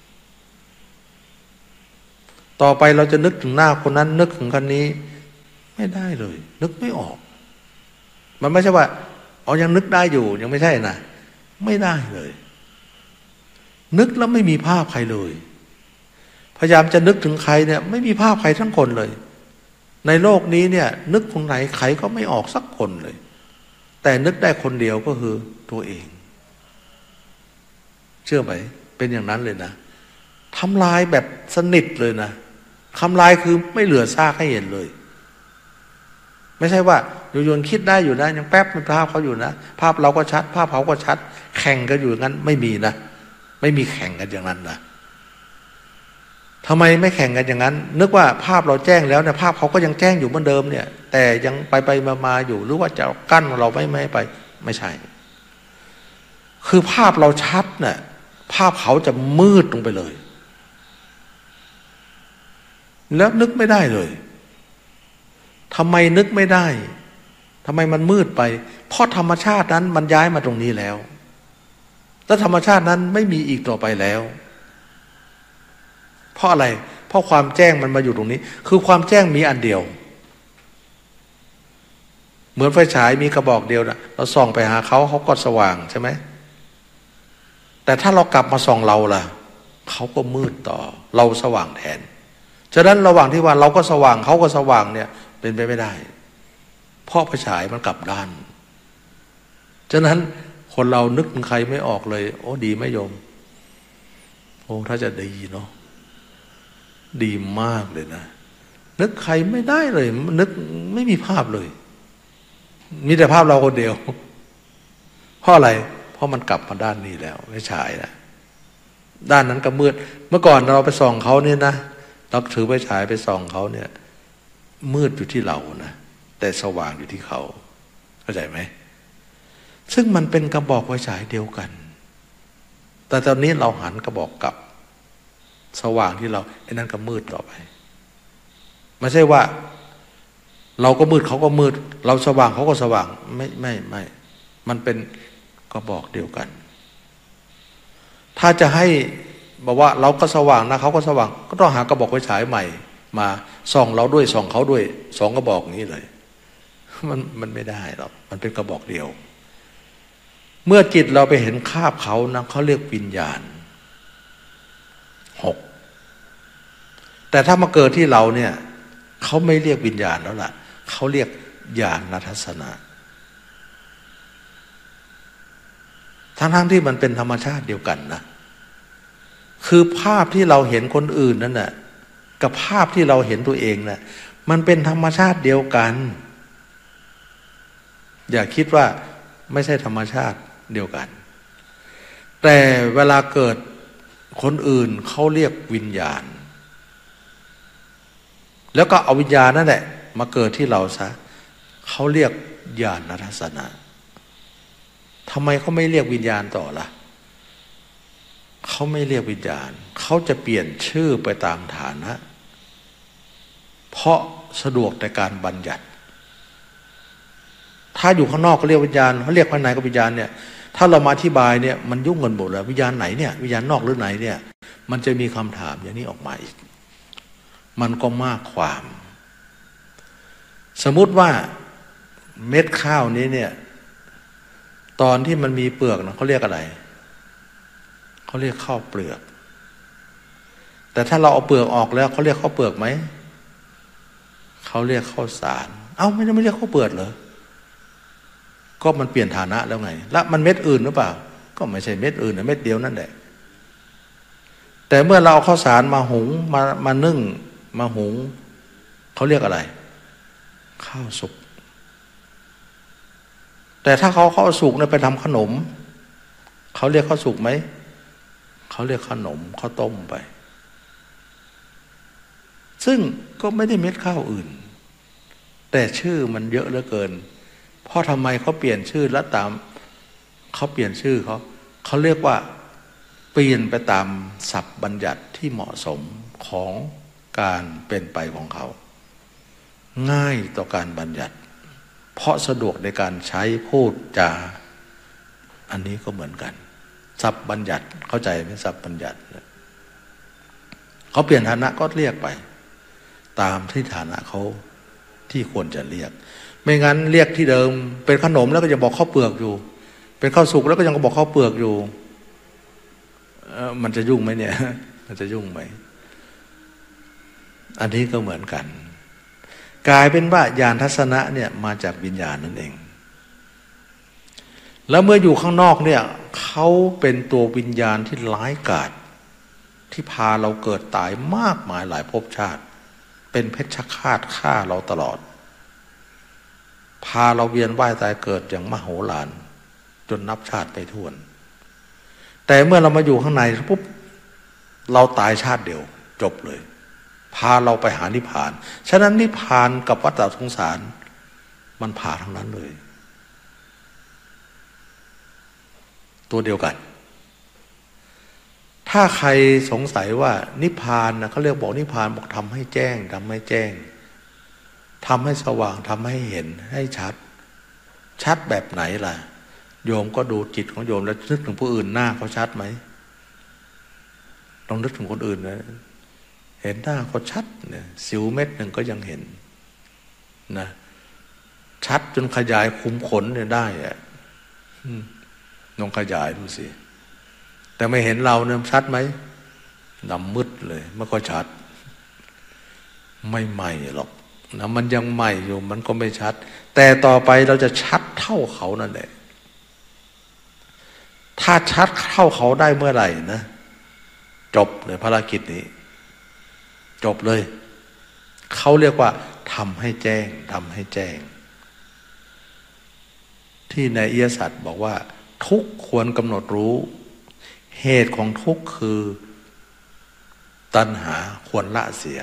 ต่อไปเราจะนึกถึงหน้าคนนั้นนึกถึงคนนี้ไม่ได้เลยนึกไม่ออกมันไม่ใช่ว่าเอายังนึกได้อยู่ยังไม่ใช่นะไม่ได้เลยนึกแล้วไม่มีภาพใครเลยพยายามจะนึกถึงใครเนี่ยไม่มีภาพใครทั้งคนเลยในโลกนี้เนี่ยนึกคนไหนใครก็ไม่ออกสักคนเลยแต่นึกได้คนเดียวก็คือตัวเองเชื่อไหมเป็นอย่างนั้นเลยนะทำลายแบบสนิทเลยนะทำลายคือไม่เหลือซากให้เห็นเลยไม่ใช่ว่าโยนคิดได้อยู่นะยังแป๊บเป็นภาพเขาอยู่นะภาพเราก็ชัดภาพเขาก็ชัดแข่งกันอยู่งั้นไม่มีนะไม่มีแข่งกันอย่างนั้นนะทำไมไม่แข่งกันอย่างนั้นนึกว่าภาพเราแจ้งแล้วเนี่ยภาพเขาก็ยังแจ้งอยู่เหมือนเดิมเนี่ยแต่ยังไปมาอยู่หรือว่าจะกั้นเราไม่ให้ไปไม่ใช่คือภาพเราชัดเนี่ยภาพเขาจะมืดลงไปเลยแล้วนึกไม่ได้เลยทำไมนึกไม่ได้ทำไมมันมืดไปเพราะธรรมชาตินั้นมันย้ายมาตรงนี้แล้วและธรรมชาตินั้นไม่มีอีกต่อไปแล้วเพราะอะไรเพราะความแจ้งมันมาอยู่ตรงนี้คือความแจ้งมีอันเดียวเหมือนไฟฉายมีกระบอกเดียวนะเราส่องไปหาเขาก็สว่างใช่ไหมแต่ถ้าเรากลับมาส่องเราล่ะเขาก็มืดต่อเราสว่างแทนฉะนั้นระหว่างที่ว่าเราก็สว่างเขาก็สว่างเนี่ยเป็นไปไม่ได้เพราะไฟฉายมันกลับด้านฉะนั้นคนเรานึกถึงใครไม่ออกเลยโอ้ดีไหมโยมโอ้ถ้าจะดีเนาะดีมากเลยนะนึกใครไม่ได้เลยนึกไม่มีภาพเลยมีแต่ภาพเราคนเดียวเพราะอะไรเพราะมันกลับมาด้านนี้แล้วไม่ฉายนะด้านนั้นก็มืดเมื่อก่อนเราไปส่องเขาเนี่ยนะเราถือไฟฉายไปส่องเขาเนี่ยมืดอยู่ที่เรานะแต่สว่างอยู่ที่เขาเข้าใจไหมซึ่งมันเป็นกระบอกไฟฉายเดียวกันแต่ตอนนี้เราหันกระบอกกลับสว่างที่เราไอ้นั่นก็มืดต่อไปไม่ใช่ว่าเราก็มืดเขาก็มืดเราสว่างเขาก็สว่างไม่มันเป็นกระบอกเดียวกันถ้าจะให้บอกว่าเราก็สว่างนะเขาก็สว่างก็ต้องหากระบอกไฟฉายใหม่มาส่องเราด้วยส่องเขาด้วยสองกระบอกนี้เลยมันไม่ได้หรอกมันเป็นกระบอกเดียวเมื่อจิตเราไปเห็นคาบเขานะเขาเรียกวิญญาณ6แต่ถ้ามาเกิดที่เราเนี่ยเขาไม่เรียกวิญญาณแล้วล่ะเขาเรียกญาณทัศนะทั้งที่มันเป็นธรรมชาติเดียวกันนะคือภาพที่เราเห็นคนอื่นนั่นน่ะกับภาพที่เราเห็นตัวเองน่ะมันเป็นธรรมชาติเดียวกันอย่าคิดว่าไม่ใช่ธรรมชาติเดียวกันแต่เวลาเกิดคนอื่นเขาเรียกวิญญาณแล้วก็เอาวิญญาณนั่นแหละมาเกิดที่เราซะเขาเรียกญาณทัศนะทำไมเขาไม่เรียกวิญญาณต่อล่ะเขาไม่เรียกวิญญาณเขาจะเปลี่ยนชื่อไปตามฐานะเพราะสะดวกในการบัญญัติถ้าอยู่ข้างนอกก็เรียกวิญญาณเขาเรียกภายในก็วิญญาณเนี่ยถ้าเรามาอธิบายเนี่ยมันยุ่งกันหมดแล้ววิญญาณไหนเนี่ยวิญญาณนอกหรือไหนเนี่ยมันจะมีคำถามอย่างนี้ออกมาอีกมันก็มากความสมมุติว่าเม็ดข้าวนี้เนี่ยตอนที่มันมีเปลือกนะเขาเรียกอะไรเขาเรียกข้าวเปลือกแต่ถ้าเราเอาเปลือกออกแล้วเขาเรียกข้าวเปลือกไหมเขาเรียกข้าวสารเอ้าไม่เรียกข้าวเปลือกเหรอก็มันเปลี่ยนฐานะแล้วไงแล้วมันเม็ดอื่นหรือเปล่าก็ไม่ใช่เม็ดอื่นนะเม็ดเดียวนั่นแหละแต่เมื่อเราเอาข้าวสารมาหุงมานึ่งมาหุงเขาเรียกอะไรข้าวสุกแต่ถ้าเขาข้าวสุกเนี่ยไปทำขนมเขาเรียกข้าวสุกไหมเขาเรียกขนมข้าวต้มไปซึ่งก็ไม่ได้เม็ดข้าวอื่นแต่ชื่อมันเยอะเหลือเกินเพราะทำไมเขาเปลี่ยนชื่อแล้วตามเขาเปลี่ยนชื่อเขาเรียกว่าเปลี่ยนไปตามศัพท์บัญญัติที่เหมาะสมของการเป็นไปของเขาง่ายต่อการบัญญัติเพราะสะดวกในการใช้พูดจาอันนี้ก็เหมือนกันศัพท์บัญญัติเข้าใจไหมศัพท์บัญญัติเขาเปลี่ยนฐานะก็เรียกไปตามที่ฐานะเขาที่ควรจะเรียกไม่งั้นเรียกที่เดิมเป็นขนมแล้วก็ยังบอกข้าวเปลือกอยู่เป็นข้าวสุกแล้วก็ยังบอกข้าวเปลือกอยู่มันจะยุ่งไหมเนี่ยมันจะยุ่งไหมอันนี้ก็เหมือนกันกลายเป็นว่าญาณทัศนะเนี่ยมาจากวิญญาณนั่นเองแล้วเมื่ออยู่ข้างนอกเนี่ยเขาเป็นตัววิญญาณที่ร้ายกาจที่พาเราเกิดตายมากมายหลายภพชาติเป็นเพชฌฆาตฆ่าเราตลอดพาเราเวียนว่ายตายเกิดอย่างมโหฬารจนนับชาติไม่ถ้วนแต่เมื่อเรามาอยู่ข้างในปุ๊บเราตายชาติเดียวจบเลยพาเราไปหานิพพานฉะนั้นนิพพานกับวัฏสงสารมันผ่าทั้งนั้นเลยตัวเดียวกันถ้าใครสงสัยว่านิพพานนะเขาเรียกบอกนิพพานบอกทำให้แจ้งทำให้แจ้งทำให้สว่างทำให้เห็นให้ชัดแบบไหนล่ะโยมก็ดูจิตของโยมแล้วนึกถึงผู้อื่นหน้าเขาชัดไหมลองนึกถึงคนอื่นนะเห็นหน้าเขาชัดเนี่ยสิวเม็ดหนึ่งก็ยังเห็นนะชัดจนขยายคุมขนเนี่ยได้อะลองขยายดูสิแต่ไม่เห็นเราเนี่ยชัดไหมดำมืดเลยไม่ค่อยชัดไม่ใหม่หรอกนะมันยังใหม่อยู่มันก็ไม่ชัดแต่ต่อไปเราจะชัดเท่าเขานั่นแหละถ้าชัดเท่าเขาได้เมื่อไหร่นะจบเลยภารกิจนี้จบเลยเขาเรียกว่าทำให้แจ้งทำให้แจ้งที่ในอิยสัตว์บอกว่าทุกข์ควรกำหนดรู้เหตุของทุกข์คือตัณหาควรละเสีย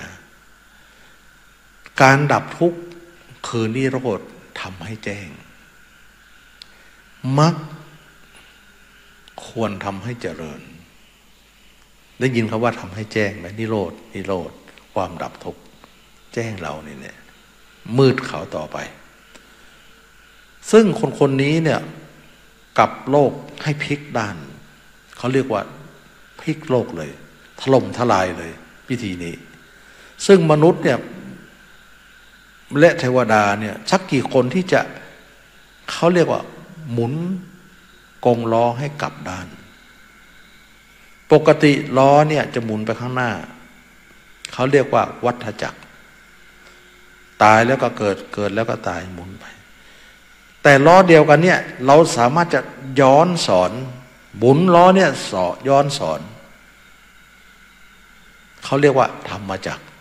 การดับทุกข์คือนิโรธทำให้แจ้งมรรคควรทำให้เจริญได้ยินคำว่าทำให้แจ้งไหมนิโรธความดับทุกข์แจ้งเราเนี่ยมืดเขาต่อไปซึ่งคนนี้เนี่ยกลับโลกให้พลิกด้านเขาเรียกว่าพลิกโลกเลยถล่มทลายเลยพิธีนี้ซึ่งมนุษย์เนี่ยและเทวดาเนี่ยสักกี่คนที่จะเขาเรียกว่าหมุนกงล้อให้กลับด้านปกติล้อเนี่ยจะหมุนไปข้างหน้าเขาเรียกว่าวัฏจักรตายแล้วก็เกิดเกิดแล้วก็ตายหมุนไปแต่ล้อเดียวกันเนี่ยเราสามารถจะย้อนสอนหมุนล้อเนี่ยย้อนสอนเขาเรียกว่าธรรมจักร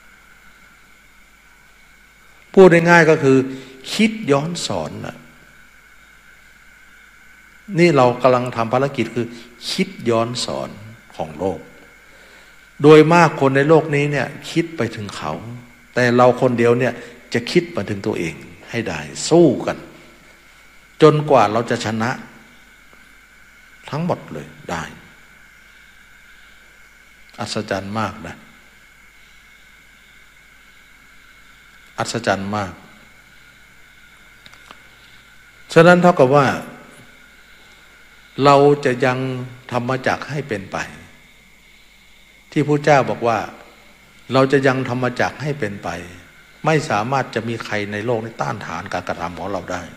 พูดง่ายๆก็คือคิดย้อนสอนน่ะนี่เรากำลังทำภารกิจคือคิดย้อนสอนของโลกโดยมากคนในโลกนี้เนี่ยคิดไปถึงเขาแต่เราคนเดียวเนี่ยจะคิดมาถึงตัวเองให้ได้สู้กันจนกว่าเราจะชนะทั้งหมดเลยได้อัศจรรย์มากนะอัศจรรย์มากฉะนั้นเท่ากับว่าเราจะยังธรรมจักรให้เป็นไปที่พระเจ้าบอกว่าเราจะยังธรรมจักรให้เป็นไปไม่สามารถจะมีใครในโลกนี้ต้านทานการกระทำของเราได้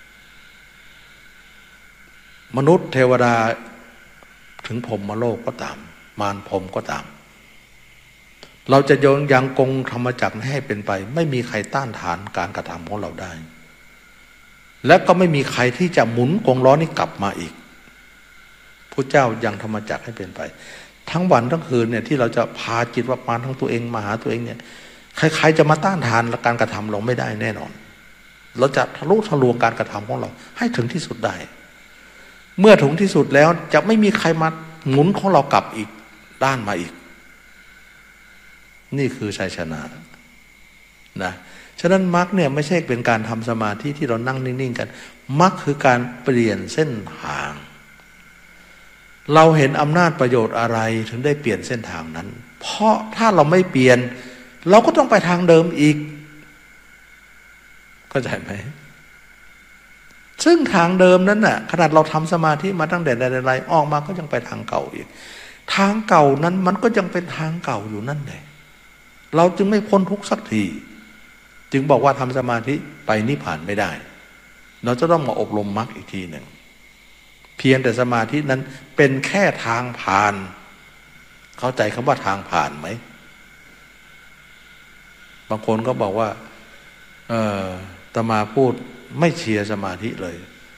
มนุษย์เทวดาถึงพรหมโลกก็ตามมารพรหมก็ตามเราจะยังคงธรรมจักรให้เป็นไปไม่มีใครต้านทานการกระทำของเราได้และก็ไม่มีใครที่จะหมุนกงล้อนี้กลับมาอีกพระเจ้ายังธรรมจักรให้เป็นไปทั้งวันทั้งคืนเนี่ยที่เราจะพาจิตวิญญาณทั้งตัวเองมาหาตัวเองเนี่ยใครๆจะมาต้านทานการกระทำเราไม่ได้แน่นอนเราจะทะลุทะลวงการกระทำของเราให้ถึงที่สุดได้เมื่อถึงที่สุดแล้วจะไม่มีใครมาหมุนของเรากลับอีกด้านมาอีกนี่คือชัยชนะนะฉะนั้นมรรคเนี่ยไม่ใช่เป็นการทำสมาธิที่เรานั่งนิ่งๆกันมรรคคือการเปลี่ยนเส้นทางเราเห็นอำนาจประโยชน์อะไรถึงได้เปลี่ยนเส้นทางนั้นเพราะถ้าเราไม่เปลี่ยนเราก็ต้องไปทางเดิมอีกเข้าใจไหมซึ่งทางเดิมนั้นน่ะขนาดเราทำสมาธิมาตั้งแต่ใดๆออกมาก็ยังไปทางเก่าอีกทางเก่านั้นมันก็ยังเป็นทางเก่าอยู่นั่นแหละเราจึงไม่พ้นทุกข์สักทีจึงบอกว่าทำสมาธิไปนิพพานไม่ได้เราจะต้องมาอบรมมรรคอีกทีหนึ่งเพียงแต่สมาธินั้นเป็นแค่ทางผ่านเข้าใจคำว่าทางผ่านไหมบางคนก็บอกว่าอาตมาพูดไม่เชียร์สมาธิเลย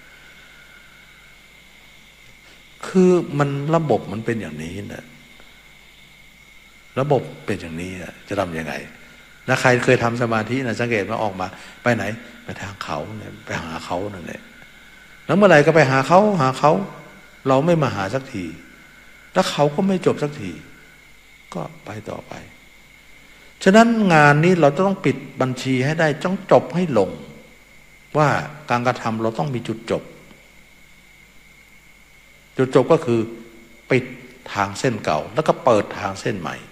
คือมันระบบมันเป็นอย่างนี้นะระบบเป็นอย่างนี้จะทำยังไงแล้วใครเคยทำสมาธินะสังเกตมาออกมาไปไหนไปทางเขาเนี่ยไปหาเขานั่นแหละแล้วเมื่อไหร่ก็ไปหาเขาเราไม่มาหาสักทีแล้วเขาก็ไม่จบสักทีก็ไปต่อไปฉะนั้นงานนี้เราต้องปิดบัญชีให้ได้ต้องจบให้ลงว่าการกระทำเราต้องมีจุดจบก็คือปิดทางเส้นเก่าแล้วก็เปิดทางเส้นใหม่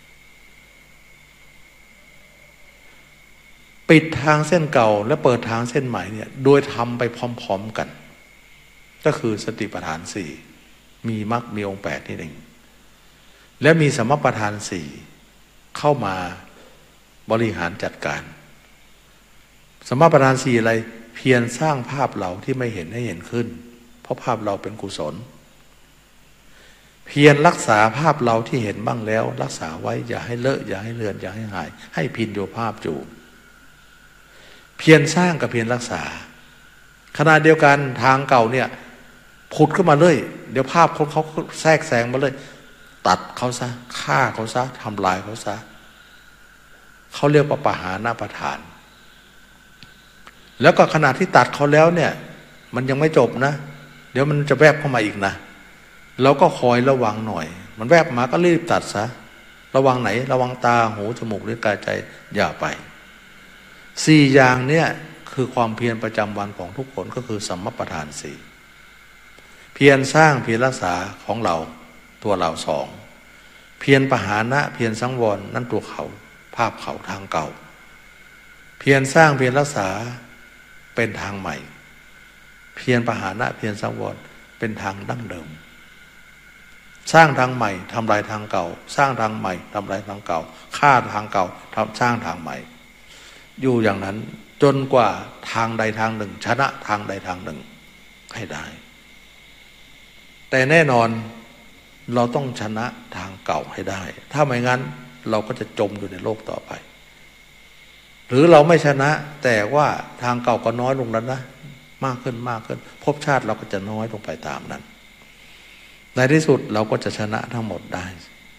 ปิดทางเส้นเก่าและเปิดทางเส้นใหม่เนี่ยโดยทำไปพร้อมๆกันก็คือสติปัฏฐานสี่มีมรรคมีองค์แปดนี่เองและมีสัมมาปัฏฐานสี่เข้ามาบริหารจัดการสัมมาปัฏฐานสี่อะไรเพียรสร้างภาพเราที่ไม่เห็นให้เห็นขึ้นเพราะภาพเราเป็นกุศลเพียรรักษาภาพเราที่เห็นบ้างแล้วรักษาไว้อย่าให้เลอะอย่าให้เลือนอย่าให้หายให้พินโยภาพอยู่เพียรสร้างกับเพียรรักษาขณะเดียวกันทางเก่าเนี่ยผุดขึ้นมาเลยเดี๋ยวภาพเขาแทรกแซงมาเลยตัดเขาซะฆ่าเขาซะทำลายเขาซะเขาเรียกว่าปหานาประทานแล้วก็ขณะที่ตัดเขาแล้วเนี่ยมันยังไม่จบนะเดี๋ยวมันจะแวบเข้ามาอีกนะเราก็คอยระวังหน่อยมันแวบมาก็รีบตัดซะระวังไหนระวังตาหูจมูกลิ้นกายใจอย่าไปสี่อย่างเนี่ยคือความเพียรประจำวันของทุกคนก็คือสัมมาปัฏฐานสี่เพียรสร้างเพียรรักษาของเราตัวเราสองเพียรปหานะเพียรสังวรนั่นตัวเขาภาพเขาทางเก่าเพียรสร้างเพียรรักษาเป็นทางใหม่เพียรปหานะเพียรสังวรเป็นทางดั้งเดิมสร้างทางใหม่ทำลายทางเก่าสร้างทางใหม่ทำลายทางเก่าฆ่าทางเก่าสร้างทางใหม่อยู่อย่างนั้นจนกว่าทางใดทางหนึ่งชนะทางใดทางหนึ่งให้ได้แต่แน่นอนเราต้องชนะทางเก่าให้ได้ถ้าไม่งั้นเราก็จะจมอยู่ในโลกต่อไปหรือเราไม่ชนะแต่ว่าทางเก่าก็น้อยลงแล้วนะมากขึ้นภพชาติเราก็จะน้อยลงไปตามนั้นในที่สุดเราก็จะชนะทั้งหมดได้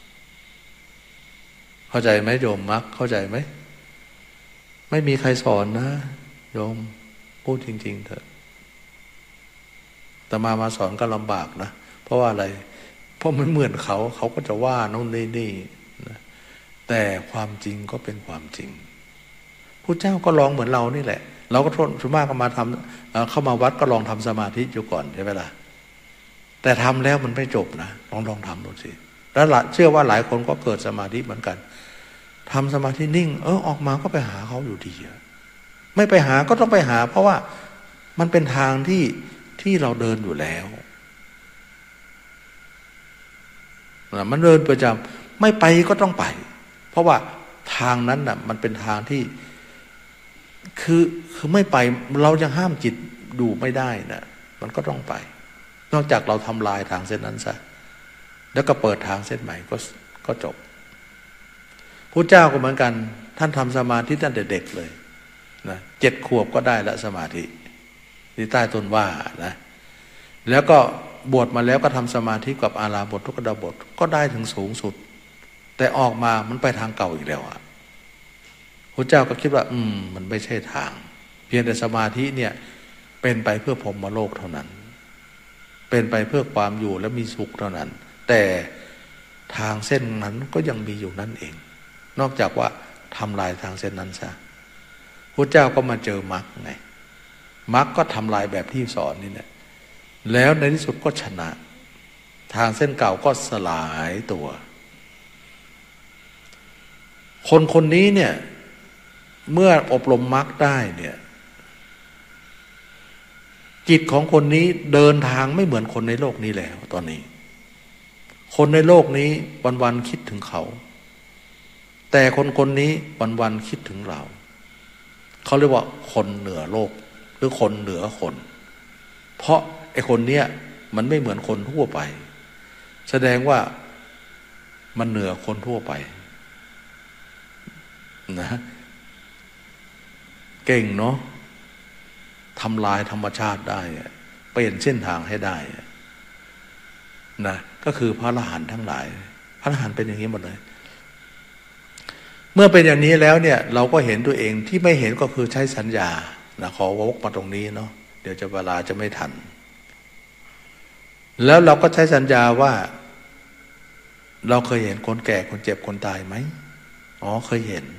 เข้าใจไหมโยมมักเข้าใจไหมไม่มีใครสอนนะโยมพูดจริงๆเถอะแต่มาสอนก็ลำบากนะเพราะว่าอะไรเพราะมันเหมือนเขาก็จะว่าโน่นนี่นะแต่ความจริงก็เป็นความจริงพระเจ้าก็ลองเหมือนเรานี่แหละเราก็ทนส่วนมากก็มาทำเข้ามาวัดก็ลองทำสมาธิอยู่ก่อนใช่ไหมล่ะแต่ทำแล้วมันไม่จบนะลองทำดูสิแล้วเชื่อว่าหลายคนก็เกิดสมาธิเหมือนกันทำสมาธินิ่งออกมาก็ไปหาเขาอยู่ดีไม่ไปหาก็ต้องไปหาเพราะว่ามันเป็นทางที่เราเดินอยู่แล้วมันเดินประจำไม่ไปก็ต้องไปเพราะว่าทางนั้นน่ะมันเป็นทางที่คือไม่ไปเรายังห้ามจิตดูไม่ได้นะมันก็ต้องไปนอกจากเราทำลายทางเส้นนั้นซะแล้วก็เปิดทางเส้นใหม่ก็จบพระเจ้าก็เหมือนกันท่านทำสมาธิตั้งแต่เด็กเลยนะ7 ขวบก็ได้ละสมาธิที่ใต้ต้นว่านะแล้วก็บวชมาแล้วก็ทำสมาธิกับอาราบททุกดาบทก็ได้ถึงสูงสุดแต่ออกมามันไปทางเก่าอีกแล้วอ่ะพระเจ้าก็คิดว่ามันไม่ใช่ทางเพียงแต่สมาธิเนี่ยเป็นไปเพื่อพรหมโลกเท่านั้นเป็นไปเพื่อความอยู่และมีสุขเท่านั้นแต่ทางเส้นนั้นก็ยังมีอยู่นั่นเองนอกจากว่าทำลายทางเส้นนั้นซะพระเจ้าก็มาเจอมรรคไงมรรคก็ทำลายแบบที่สอนนี่แหละแล้วในที่สุดก็ชนะทางเส้นเก่าก็สลายตัวคนนี้เนี่ยเมื่ออบรมมรรคได้เนี่ยจิตของคนนี้เดินทางไม่เหมือนคนในโลกนี้แล้วตอนนี้คนในโลกนี้วันๆคิดถึงเขาแต่คนนี้วันๆคิดถึงเราเขาเรียกว่าคนเหนือโลกหรือคนเหนือคนเพราะไอ้คนเนี้ยมันไม่เหมือนคนทั่วไปแสดงว่ามันเหนือคนทั่วไปนะเก่งเนาะทำลายธรรมชาติได้เปลี่ยนเส้นทางให้ได้นะก็คือพระอรหันต์ทั้งหลายพระอรหันต์เป็นอย่างนี้หมดเลยเมื่อเป็นอย่างนี้แล้วเนี่ยเราก็เห็นตัวเองที่ไม่เห็นก็คือใช้สัญญานะขอวกมาตรงนี้เนาะเดี๋ยวเวลาจะไม่ทันแล้วเราก็ใช้สัญญาว่าเราเคยเห็นคนแก่คนเจ็บคนตายไหมเคยเห็น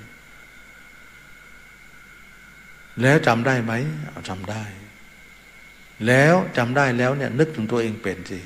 แล้วจำได้ไหมจำได้แล้วจำได้แล้วเนี่ยนึกถึงตัวเองเป็นสิ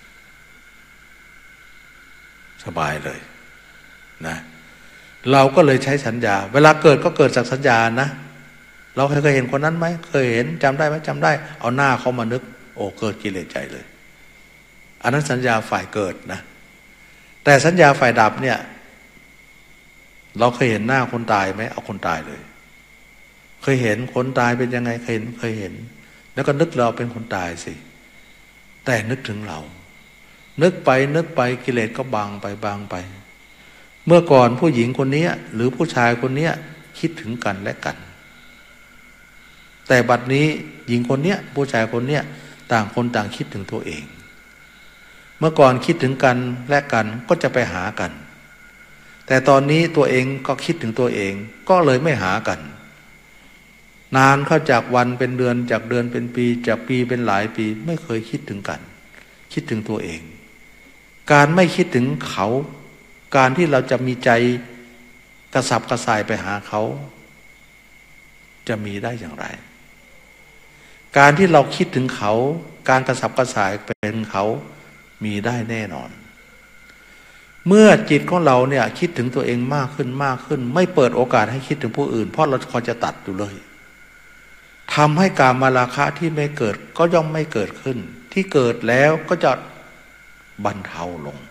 สบายเลยนะเราก็เลยใช้สัญญาเวลาเกิดก็เกิดจากสัญญานะเราเคยเห็นคนนั้นไหมเคยเห็นจำได้ไหมจำได้เอาหน้าเขามานึกเกิดกิเลสใจเลยอันนั้นสัญญาฝ่ายเกิดนะแต่สัญญาฝ่ายดับเนี่ยเราเคยเห็นหน้าคนตายไหมเอาคนตายเลยเคยเห็นคนตายเป็นยังไงเคยเห็นแล้วก็นึกเราเป็นคนตายสิแต่นึกถึงเรานึกไปกิเลสก็บางไปเมื่อก่อนผู้หญิงคนนี้หรือผู้ชายคนนี้คิดถึงกันและกันแต่บัดนี้หญิงคนนี้ผู้ชายคนนี้ต่างคนต่างคิดถึงตัวเองเมื่อก่อนคิดถึงกันและกันก็จะไปหากันแต่ตอนนี้ตัวเองก็คิดถึงตัวเองก็เลยไม่หากันนานเข้าจากวันเป็นเดือนจากเดือนเป็นปีจากปีเป็นหลายปีไม่เคยคิดถึงกันคิดถึงตัวเองการไม่คิดถึงเขาการที่เราจะมีใจกระสับกระส่ายไปหาเขาจะมีได้อย่างไรการที่เราคิดถึงเขาการกระสับกระส่ายเป็นเขามีได้แน่นอนเมื่อจิตของเราเนี่ยคิดถึงตัวเองมากขึ้นไม่เปิดโอกาสให้คิดถึงผู้อื่นเพราะเราคอยจะตัดอยู่เลยทำให้กามราคะที่ไม่เกิดก็ย่อมไม่เกิดขึ้นที่เกิดแล้วก็จะบรรเทาลง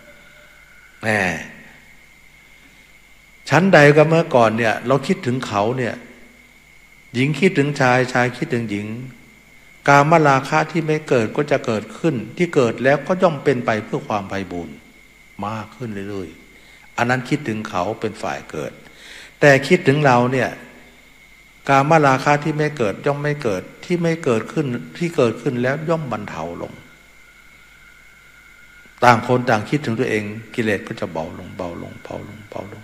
ชั้นใดก็เมื่อก่อนเนี่ยเราคิดถึงเขาเนี่ยหญิงคิดถึงชายชายคิดถึงหญิงกามราคะที่ไม่เกิดก็จะเกิดขึ้นที่เกิดแล้วก็ย่อมเป็นไปเพื่อความไพบูลย์มากขึ้นเรื่อยๆอันนั้นคิดถึงเขาเป็นฝ่ายเกิดแต่คิดถึงเราเนี่ยกามราคะที่ไม่เกิดย่อมไม่เกิดที่ไม่เกิดขึ้นที่เกิดขึ้นแล้วย่อมบรรเทาลงต่างคนต่างคิดถึงตัวเองกิเลสก็จะเบาลงเบาลงเบาลงเบาลง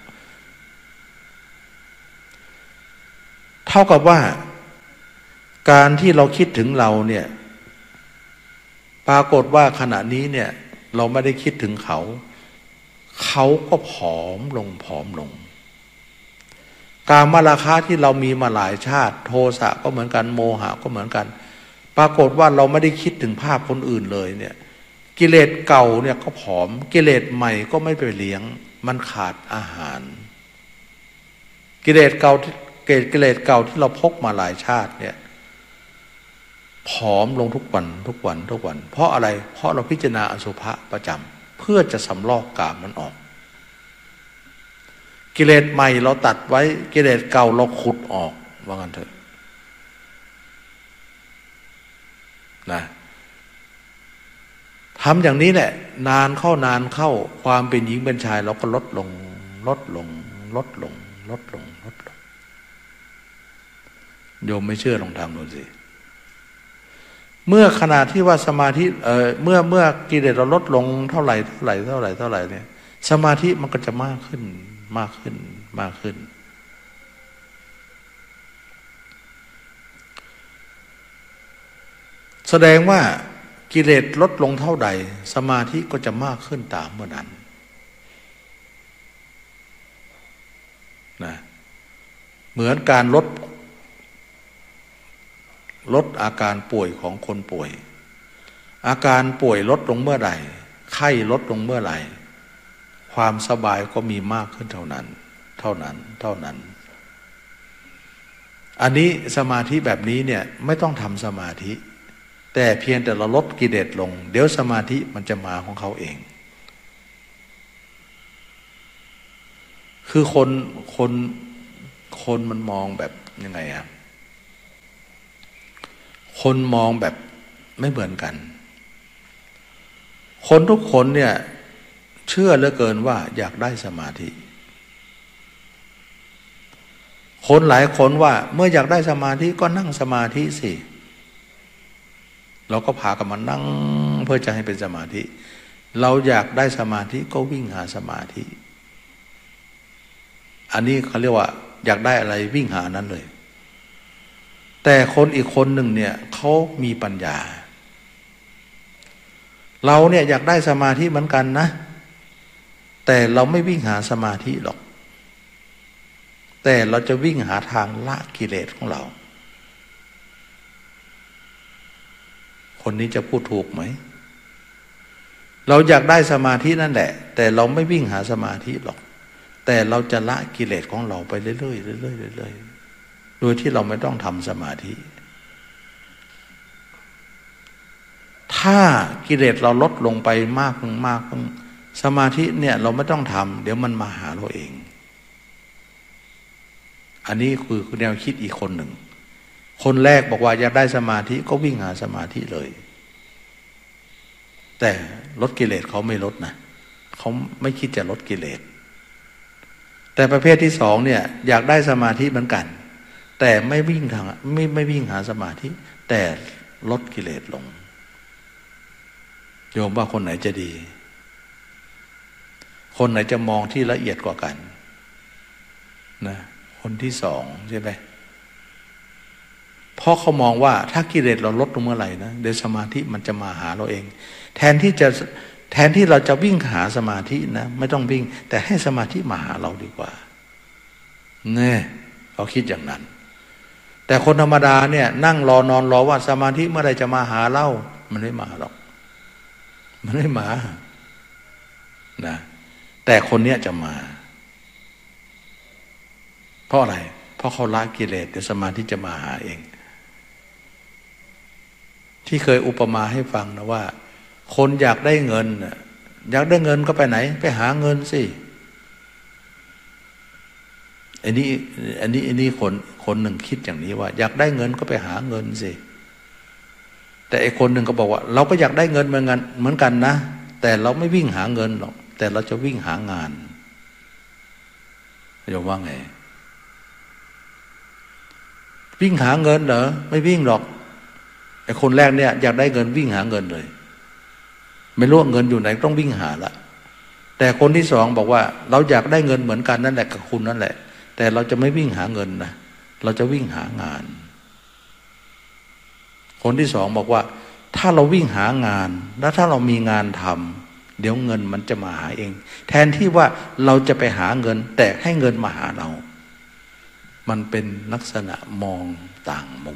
เท่ากับว่าการที่เราคิดถึงเราเนี่ยปรากฏว่าขณะนี้เนี่ยเราไม่ได้คิดถึงเขาเขาก็ผอมลงผอมลงกามราคะที่เรามีมาหลายชาติโทสะก็เหมือนกันโมหะก็เหมือนกันปรากฏว่าเราไม่ได้คิดถึงภาพคนอื่นเลยเนี่ยกิเลสเก่าเนี่ยก็ผอมกิเลสใหม่ก็ไม่ไปเลี้ยงมันขาดอาหารกิเลสเก่าที่เราพกมาหลายชาติเนี่ยผอมลงทุกวันทุกวันทุกวันเพราะอะไรเพราะเราพิจารณาอสุภะประจำเพื่อจะสำลอกกามมันออกกิเลสใหม่เราตัดไว้กิเลสเก่าเราขุดออกว่างั้นเถอะนะทำอย่างนี้แหละนานเข้ความเป็นหญิงเป็นชายเราก็ลดลงลดลงลดลงลดลงลดลงโยมไม่เชื่อลองทำดูสิเมื่อขณะที่ว่าสมาธิเมื่อกิเลสเราลดลงเท่าไหร่เนี่ยสมาธิมันก็จะมากขึ้นมากขึ้นมากขึ้นแสดงว่ากิเลสลดลงเท่าใดสมาธิก็จะมากขึ้นตามเมื่อนั้นนะเหมือนการลดอาการป่วยของคนป่วยอาการป่วยลดลงเมื่อใดไข้ลดลงเมื่อไหร่ความสบายก็มีมากขึ้นเท่านั้นอันนี้สมาธิแบบนี้เนี่ยไม่ต้องทำสมาธิแต่เพียงแต่เราลดกิเลสลงเดี๋ยวสมาธิมันจะมาของเขาเองคือคนมันมองแบบยังไงอะคนมองแบบไม่เหมือนกันคนทุกคนเนี่ยเชื่อเหลือเกินว่าอยากได้สมาธิคนหลายคนว่าเมื่ออยากได้สมาธิก็นั่งสมาธิสิเราก็พากันมานั่งเพื่อจะให้เป็นสมาธิเราอยากได้สมาธิก็วิ่งหาสมาธิอันนี้เขาเรียกว่าอยากได้อะไรวิ่งหานั้นเลยแต่คนอีกคนหนึ่งเนี่ยเขามีปัญญาเราเนี่ยอยากได้สมาธิเหมือนกันนะแต่เราไม่วิ่งหาสมาธิหรอกแต่เราจะวิ่งหาทางละกิเลสของเราคนนี้จะพูดถูกไหมเราอยากได้สมาธินั่นแหละแต่เราไม่วิ่งหาสมาธิหรอกแต่เราจะละกิเลสของเราไปเรื่อยๆเรื่อยๆเรื่อยๆโดยที่เราไม่ต้องทำสมาธิถ้ากิเลสเราลดลงไปมากสมาธิเนี่ยเราไม่ต้องทำเดี๋ยวมันมาหาเราเองอันนี้คือแนวคิดอีกคนหนึ่งคนแรกบอกว่าอยากได้สมาธิก็วิ่งหาสมาธิเลยแต่ลดกิเลสเขาไม่ลดนะเขาไม่คิดจะลดกิเลสแต่ประเภทที่สองเนี่ยอยากได้สมาธิเหมือนกันแต่ไม่วิ่งทางไม่วิ่งหาสมาธิแต่ลดกิเลสลงโยมว่าคนไหนจะดีคนไหนจะมองที่ละเอียดกว่ากันนะคนที่สองใช่ไหมเพราะเขามองว่าถ้ากิเลสเราลดลงเมื่อไหร่นะเดี๋ยวสมาธิมันจะมาหาเราเองแทนที่เราจะวิ่งหาสมาธินะไม่ต้องวิ่งแต่ให้สมาธิมาหาเราดีกว่าเนี่ยเขาคิดอย่างนั้นแต่คนธรรมดาเนี่ยนั่งรอนอนรอว่าสมาธิเมื่อไหร่จะมาหาเรามันไม่มาหรอกมันไม่มานะแต่คนเนี้ยจะมาเพราะอะไรเพราะเขาละกิเลสเดี๋ยวสมาธิจะมาหาเองที่เคยอุปมาให้ฟังนะว่าคนอยากได้เงินอยากได้เงินก็ไปไหนไปหาเงินสิอันนี้คนหนึ่งคิดอย่างนี้ว่าอยากได้เงินก็ไปหาเงินสิแต่ไอ้คนหนึ่งก็บอกว่าเราก็อยากได้เงินเหมือนกันนะแต่เราไม่วิ่งหาเงินหรอกแต่เราจะวิ่งหางานโยมว่าไงวิ่งหาเงินเหรอไม่วิ่งหรอกไอ้คนแรกเนี่ยอยากได้เงินวิ่งหาเงินเลยไม่รู้เงินอยู่ไหนต้องวิ่งหาละแต่คนที่สองบอกว่าเราอยากได้เงินเหมือนกันนั่นแหละกับคุณนั่นแหละแต่เราจะไม่วิ่งหาเงินนะเราจะวิ่งหางานคนที่สองบอกว่าถ้าเราวิ่งหางานแล้วถ้าเรามีงานทำเดี๋ยวเงินมันจะมาหาเองแทนที่ว่าเราจะไปหาเงินแต่ให้เงินมาหาเรามันเป็นลักษณะมองต่างมุม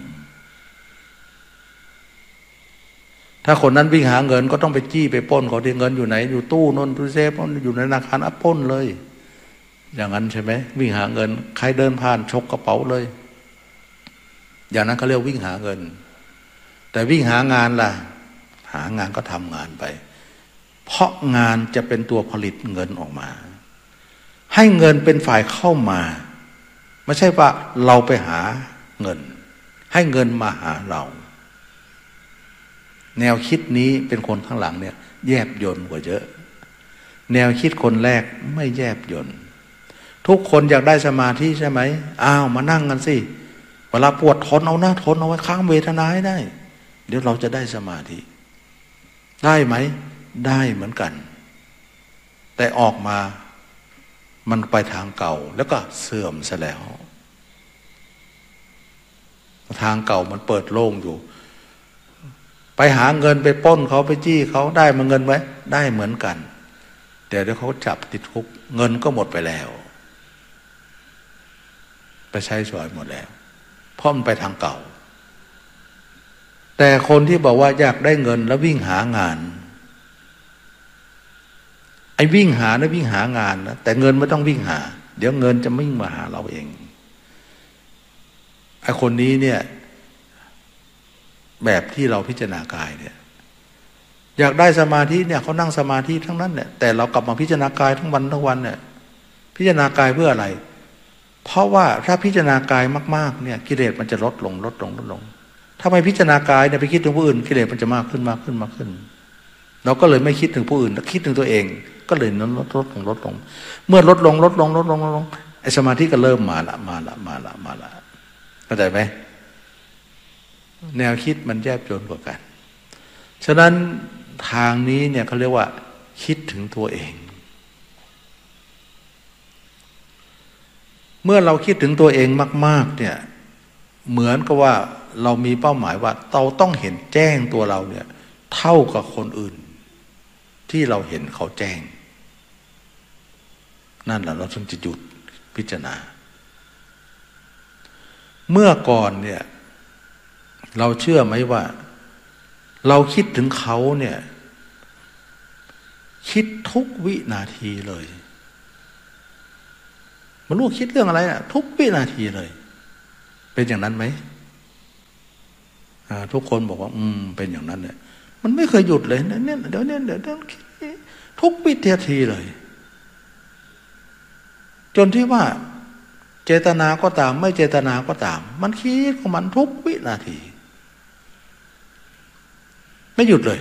ถ้าคนนั้นวิ่งหาเงินก็ต้องไปจี้ไปปล้นเขาที่เงินอยู่ไหนอยู่ตู้นนตู้เซฟอยู่ในธนาคารอัปปล้นเลยอย่างนั้นใช่ไหมวิ่งหาเงินใครเดินผ่านชกกระเป๋าเลยอย่างนั้นเขาเรียกวิ่งหาเงินแต่วิ่งหางานล่ะหางานก็ทำงานไปเพราะงานจะเป็นตัวผลิตเงินออกมาให้เงินเป็นฝ่ายเข้ามาไม่ใช่ว่าเราไปหาเงินให้เงินมาหาเราแนวคิดนี้เป็นคนข้างหลังเนี่ยแยบยลกว่าเยอะแนวคิดคนแรกไม่แยบยลทุกคนอยากได้สมาธิใช่ไหมอ้าวมานั่งกันสิเวลาปวดทนเอาหน้าทนเอาไว้ค้างเวทนาให้ได้เดี๋ยวเราจะได้สมาธิได้ไหมได้เหมือนกันแต่ออกมามันไปทางเก่าแล้วก็เสื่อมซะแล้วทางเก่ามันเปิดโล่งอยู่ไปหาเงินไปปล้นเขาไปจี้เขาได้มาเงินไว้ได้เหมือนกันแต่เดี๋ยวเขาจับติดคุกเงินก็หมดไปแล้วไปใช้สอยหมดแล้วเพราะมันไปทางเก่าแต่คนที่บอกว่าอยากได้เงินแล้ววิ่งหางานไอ้วิ่งหานะวิ่งหางานนะแต่เงินไม่ต้องวิ่งหาเดี๋ยวเงินจะวิ่งมาหาเราเองไอ้คนนี้เนี่ยแบบที่เราพิจารณากายเนี่ยอยากได้สมาธิเนี่ยเขานั่งสมาธิทั้งนั้นเนี่ยแต่เรากลับมาพิจารณากายทั้งวันเนี่ยพิจารณากายเพื่ออะไรเพราะว่าถ้าพิจารณากายมากๆเนี่ยกิเลสมันจะลดลงถ้าไม่พิจารณากายเนี่ยไปคิดถึงผู้อื่นกิเลสมันจะมากขึ้นเราก็เลยไม่คิดถึงผู้อื่นคิดถึงตัวเองก็เลยลดลงเมื่อลดลงไอ้สมาธิก็เริ่มมาละเข้าใจไหมแนวคิดมันแยบยลกว่ากันฉะนั้นทางนี้เนี่ยเขาเรียกว่าคิดถึงตัวเองเมื่อเราคิดถึงตัวเองมากๆเนี่ยเหมือนกับว่าเรามีเป้าหมายว่าเราต้องเห็นแจ้งตัวเราเนี่ยเท่ากับคนอื่นที่เราเห็นเขาแจ้งนั่นแหละเราถึงจะหยุดพิจารณาเมื่อก่อนเนี่ยเราเชื่อไหมว่าเราคิดถึงเขาเนี่ยคิดทุกวินาทีเลยมันรู้คิดเรื่องอะไรอ่ะทุกวินาทีเลยเป็นอย่างนั้นไหมทุกคนบอกว่าเป็นอย่างนั้นเนี่ยมันไม่เคยหยุดเลยเนี่ยเดี๋ยวทุกวินาทีเลยจนที่ว่าเจตนาก็ตามไม่เจตนาก็ตามมันคิดของมันทุกวินาทีไม่หยุดเลย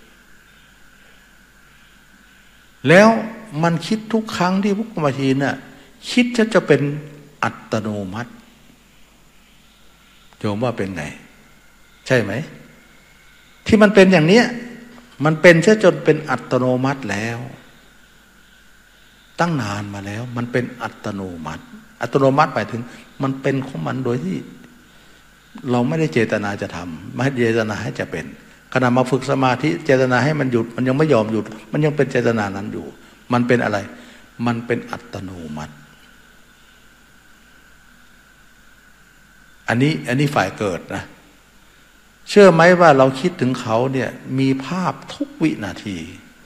แล้วมันคิดทุกครั้งที่พวกกรรมฐานน่ะคิดจะเป็นอัตโนมัติโยมว่าเป็นไงใช่ไหมที่มันเป็นอย่างเนี้ยมันเป็นซะจนเป็นอัตโนมัติแล้วตั้งนานมาแล้วมันเป็นอัตโนมัติหมายถึงมันเป็นของมันโดยที่เราไม่ได้เจตนาจะทำไม่ได้เจตนาให้จะเป็นขณะมาฝึกสมาธิเจตนาให้มันหยุดมันยังไม่ยอมหยุดมันยังเป็นเจตนานั้นอยู่มันเป็นอะไรมันเป็นอัตโนมัติอันนี้ฝ่ายเกิดนะเชื่อไหมว่าเราคิดถึงเขาเนี่ยมีภาพทุกวินาที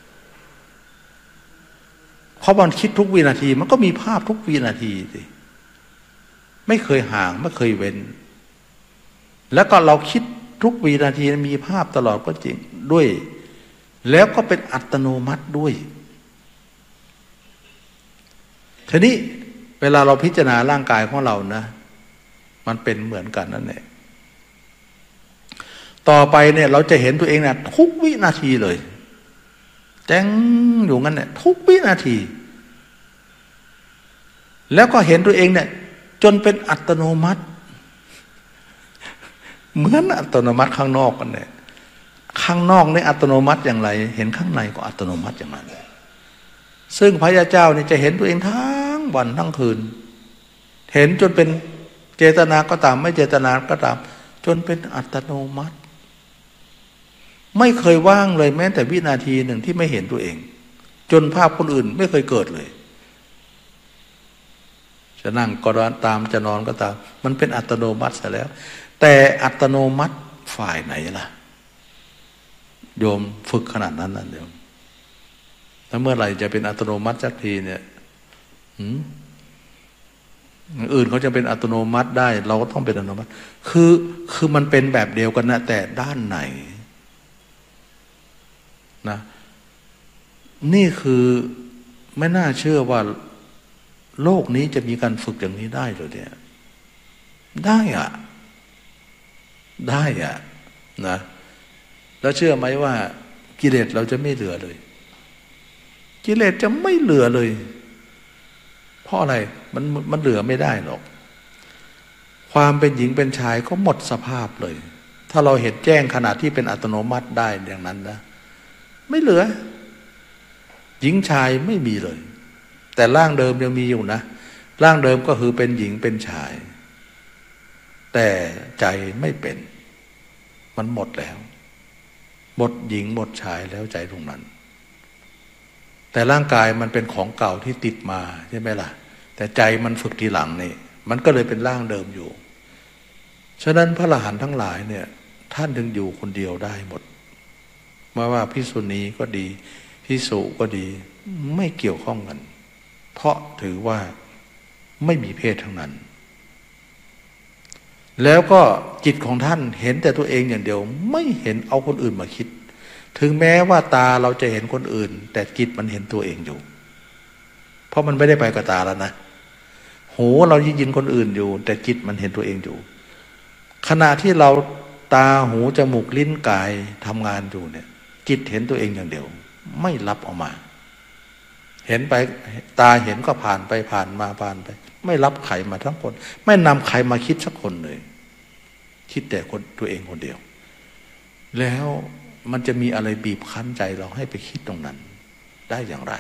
เพราะมันคิดทุกวินาทีมันก็มีภาพทุกวินาทีสิไม่เคยห่างไม่เคยเว้นแล้วก็เราคิดทุกวินาทีมีภาพตลอดก็จริงด้วยแล้วก็เป็นอัตโนมัติด้วยทีนี้เวลาเราพิจารณาร่างกายของเรานะมันเป็นเหมือนกันนั่นแหละต่อไปเนี่ยเราจะเห็นตัวเองเนี่ยทุกวินาทีเลยแจ้งอยู่งั้นเนี่ยทุกวินาทีแล้วก็เห็นตัวเองเนี่ยจนเป็นอัตโนมัติเหมือนอัตโนมัติข้างนอกกันเนี่ยข้างนอกนี่อัตโนมัติอย่างไรเห็นข้างในก็อัตโนมัติอย่างนั้นซึ่งพระยาเจ้านี่จะเห็นตัวเองทั้งวันทั้งคืนเห็นจนเป็นเจตนาก็ตามไม่เจตนาก็ตามจนเป็นอัตโนมัติไม่เคยว่างเลยแม้แต่วินาทีหนึ่งที่ไม่เห็นตัวเองจนภาพคนอื่นไม่เคยเกิดเลยจะนั่งก็ตามจะนอนก็ตามมันเป็นอัตโนมัติซะแล้วแต่อัตโนมัติฝ่ายไหนล่ะโยมฝึกขนาดนั้นนั่นเดียวแล้วเมื่อไหร่จะเป็นอัตโนมัติสักทีเนี่ยอื่นเขาจะเป็นอัตโนมัติได้เราก็ต้องเป็นอัตโนมัติคือมันเป็นแบบเดียวกันนะแต่ด้านไหนนะนี่คือไม่น่าเชื่อว่าโลกนี้จะมีการฝึกอย่างนี้ได้เลยเนี่ยได้อะนะแล้วเชื่อไหมว่ากิเลสเราจะไม่เหลือเลยกิเลสจะไม่เหลือเลยเพราะอะไรมันเหลือไม่ได้หรอกความเป็นหญิงเป็นชายก็หมดสภาพเลยถ้าเราเห็นแจ้งขนาดที่เป็นอัตโนมัติได้อย่างนั้นนะไม่เหลือหญิงชายไม่มีเลยแต่ร่างเดิมยังมีอยู่นะร่างเดิมก็คือเป็นหญิงเป็นชายแต่ใจไม่เป็นมันหมดแล้วหมดหญิงหมดชายแล้วใจตรงนั้นแต่ร่างกายมันเป็นของเก่าที่ติดมาใช่ไหมล่ะแต่ใจมันฝึกทีหลังนี่มันก็เลยเป็นร่างเดิมอยู่ฉะนั้นพระอรหันต์ทั้งหลายเนี่ยท่านถึงอยู่คนเดียวได้หมดไม่ว่าภิกษุณีก็ดีภิกษุก็ดีไม่เกี่ยวข้องกันเพราะถือว่าไม่มีเพศทั้งนั้นแล้วก็จิตของท่านเห็นแต่ตัวเองอย่างเดียวไม่เห็นเอาคนอื่นมาคิดถึงแม้ว่าตาเราจะเห็นคนอื่นแต่จิตมันเห็นตัวเองอยู่เพราะมันไม่ได้ไปกับตาแล้วนะหูเรายินคนอื่นอยู่แต่จิตมันเห็นตัวเองอยู่ขณะที่เราตาหูจมูกลิ้นกายทำงานอยู่เนี่ยจิตเห็นตัวเองอย่างเดียวไม่รับออกมาเห็นไปตาเห็นก็ผ่านไปผ่านมาผ่านไปไม่รับใครมาทั้งคนไม่นำใครมาคิดสักคนเลยคิดแต่คนตัวเองคนเดียวแล้วมันจะมีอะไรบีบคั้นใจเราให้ไปคิดตรงนั้นได้อย่างไร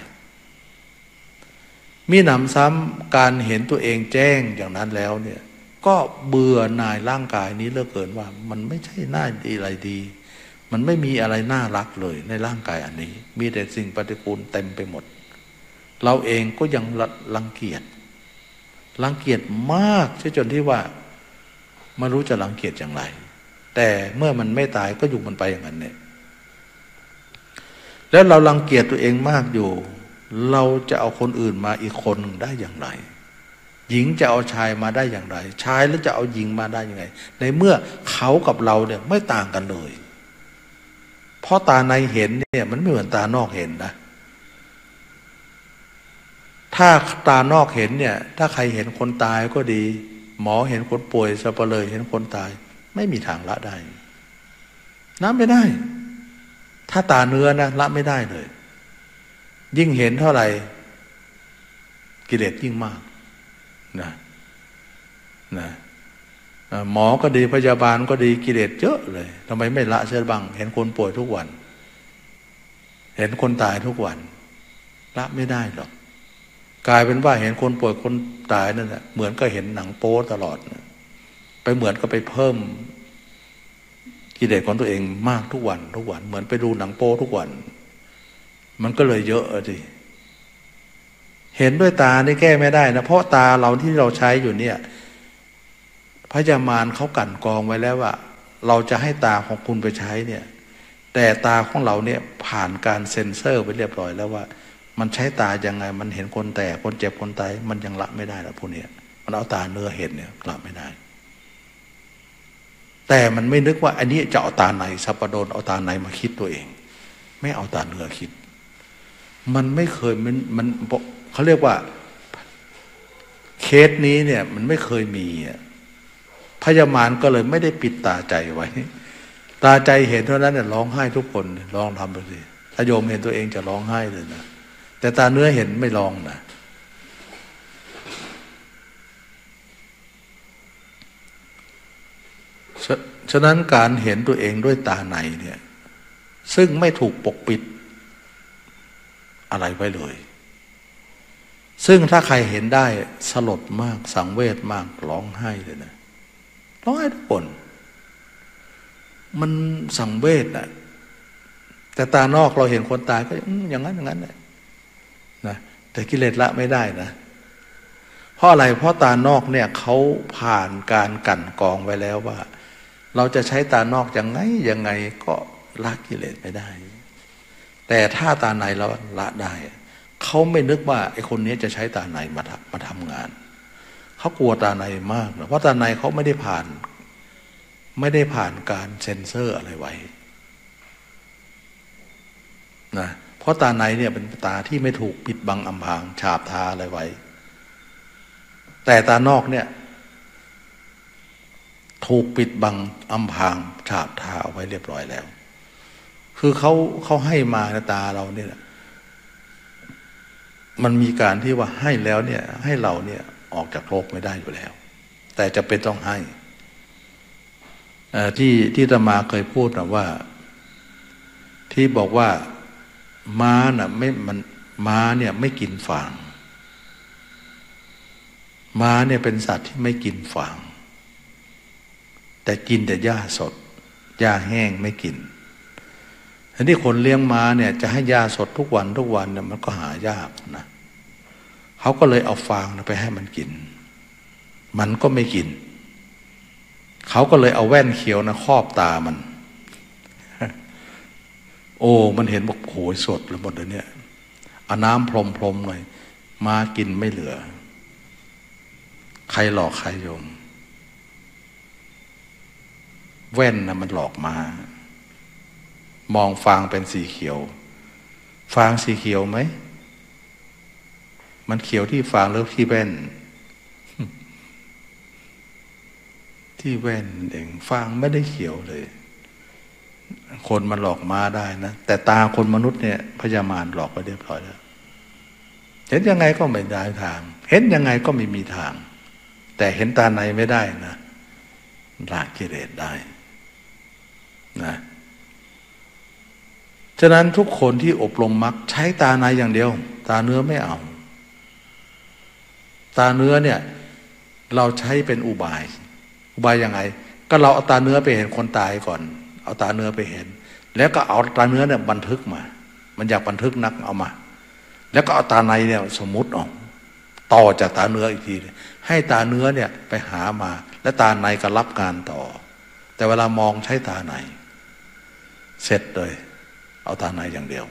มีหนำซ้ำการเห็นตัวเองแจ้งอย่างนั้นแล้วเนี่ยก็เบื่อหน่ายร่างกายนี้เหลือเกินว่ามันไม่ใช่น่าดีอะไรดีมันไม่มีอะไรน่ารักเลยในร่างกายอันนี้มีแต่สิ่งปฏิกูลเต็มไปหมดเราเองก็ยังรังเกียจมากจนที่ว่าไม่รู้จะรังเกียจอย่างไรแต่เมื่อมันไม่ตายก็อยู่มันไปอย่างนั้นเนี่ยแล้วเรารังเกียจตัวเองมากอยู่เราจะเอาคนอื่นมาอีกคนหนึ่งได้อย่างไรหญิงจะเอาชายมาได้อย่างไรชายแล้วจะเอาหญิงมาได้ยังไงในเมื่อเขากับเราเนี่ยไม่ต่างกันเลยเพราะตาในเห็นเนี่ยมันไม่เหมือนตานอกเห็นนะถ้าตานอกเห็นเนี่ยถ้าใครเห็นคนตายก็ดีหมอเห็นคนป่วยสัปเหร่อเห็นคนตายไม่มีทางละได้ละไม่ได้ถ้าตาเนื้อนะละไม่ได้เลยยิ่งเห็นเท่าไหร่กิเลสยิ่งมากนะหมอก็ดีพยาบาลก็ดีกิเลสเยอะเลยทำไมไม่ละเสียบ้างเห็นคนป่วยทุกวันเห็นคนตายทุกวันละไม่ได้หรอกกลายเป็นว่าเห็นคนป่วยคนตายนั่นแหละเหมือนก็เห็นหนังโป๊ตลอดไปเหมือนก็ไปเพิ่มกิเลสของตัวเองมากทุกวันเหมือนไปดูหนังโป๊ทุกวันมันก็เลยเยอะสิเห็นด้วยตานี่แก้ไม่ได้นะเพราะตาเราที่เราใช้อยู่เนี่ยพระยามารเขากั่นกรองไว้แล้วว่าเราจะให้ตาของคุณไปใช้เนี่ยแต่ตาของเราเนี่ยผ่านการเซ็นเซอร์ไปเรียบร้อยแล้วว่ามันใช้ตายังไงมันเห็นคนแตกคนเจ็บคนตายมันยังละไม่ได้ละพวกนี้มันเอาตาเนื้อเห็นเนี่ยละไม่ได้แต่มันไม่นึกว่าอันนี้จะเอาตาไหนสัปโดนเอาตาไหนมาคิดตัวเองไม่เอาตาเนื้อคิดมันไม่เคยมันเขาเรียกว่าเคสนี้เนี่ยมันไม่เคยมีพยามารก็เลยไม่ได้ปิดตาใจไว้ตาใจเห็นเท่านั้นเนี่ยร้องไห้ทุกคนลองทำดูสิถ้าโยมเห็นตัวเองจะร้องไห้เลยนะแต่ตาเนื้อเห็นไม่ร้องนะฉะนั้นการเห็นตัวเองด้วยตาในเนี่ยซึ่งไม่ถูกปกปิดอะไรไว้เลยซึ่งถ้าใครเห็นได้สลดมากสังเวชมากร้องไห้เลยนะร้องไห้ทุกคนมันสังเวชนะแต่ตานอกเราเห็นคนตายก็อย่างนั้นอย่างนั้นนะแต่กิเลสละไม่ได้นะเพราะอะไรเพราะตานอกเนี่ยเขาผ่านการกั่นกรองไว้แล้วว่าเราจะใช้ตานอกยังไงก็ละกิเลสไม่ได้แต่ถ้าตาในเราละได้เขาไม่นึกว่าไอ้คนนี้จะใช้ตาในมาทำงานเขากลัวตาในมากนะเพราะตาในเขาไม่ได้ผ่านการเซ็นเซอร์อะไรไว้นะเพราะตาในเนี่ยเป็นตาที่ไม่ถูกปิดบังอำพรางฉาบทาอะไรไว้แต่ตานอกเนี่ยถูกปิดบังอำพรางฉาบทาเอาไว้เรียบร้อยแล้วคือเขาให้มาในตาเราเนี่ยมันมีการที่ว่าให้แล้วเนี่ยให้เราเนี่ยออกจากโลกไม่ได้อยู่แล้วแต่จะเป็นต้องให้ที่อาตมาเคยพูดนะว่าที่บอกว่าม้าน่ะม้าเนี่ยไม่กินฟางม้าเนี่ยเป็นสัตว์ที่ไม่กินฟางแต่กินแต่หญ้าสดหญ้าแห้งไม่กินทีนี้คนเลี้ยงม้าเนี่ยจะให้หญ้าสดทุกวันเนี่ยมันก็หายากนะเขาก็เลยเอาฟางไปให้มันกินมันก็ไม่กินเขาก็เลยเอาแว่นเขียวนะครอบตามันโอ้มันเห็นบอกโหยสดเลยหมดเลยเนี่ยเอาน้ำพรมหน่อยม้ากินไม่เหลือใครหลอกใครโยมแว่นนะมันหลอกม้ามองฟางเป็นสีเขียวฟางสีเขียวไหมมันเขียวที่ฟางหรือที่แว่นที่แว่นเองฟางไม่ได้เขียวเลยคนมันหลอกม้าได้นะแต่ตาคนมนุษย์เนี่ยพญามารหลอกไปเรียบร้อยแล้วเห็นยังไงก็ไม่ได้ทางเห็นยังไงก็ไม่มีทางแต่เห็นตาในไม่ได้นะละกิเลสได้นะฉะนั้นทุกคนที่อบรมมรรคใช้ตาในอย่างเดียวตาเนื้อไม่เอาตาเนื้อเนี่ยเราใช้เป็นอุบายยังไงก็เราเอาตาเนื้อไปเห็นคนตายก่อนเอาตาเนื้อไปเห็นแล้วก็เอาตาเนื้อเนี่ยบันทึกมามันอยากบันทึกนักเอามาแล้วก็เอาตาในเนี่ยสมมุติออกต่อจากตาเนื้ออีกทีให้ตาเนื้อเนี่ยไปหามาและตาในก็รับการต่อแต่เวลามองใช้ตาในเสร็จเลยเอาตาในอย่างเดียว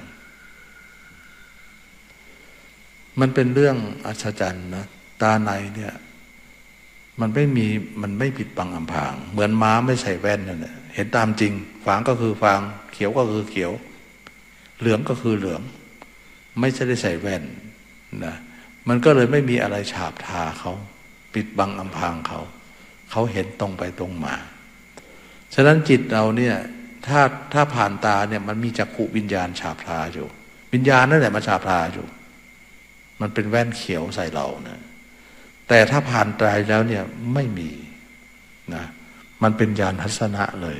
มันเป็นเรื่องอัศจรรย์นะตาในเนี่ยมันไม่ปิดบังอำพรางเหมือนม้าไม่ใส่แว่นนั่นแหละเห็นตามจริงฟางก็คือฟางเขียวก็คือเขียวเหลืองก็คือเหลืองไม่ใช่ได้ใส่แว่นนะมันก็เลยไม่มีอะไรฉาบทาเขาปิดบังอำพรางเขาเห็นตรงไปตรงมาฉะนั้นจิตเราเนี่ยถ้าผ่านตาเนี่ยมันมีจักขุวิญญาณฉาบทาอยู่วิญญาณนั่นแหละมาฉาบทาอยู่มันเป็นแว่นเขียวใส่เรานะแต่ถ้าผ่านตายแล้วเนี่ยไม่มีนะมันเป็นญาณทัศนะเลย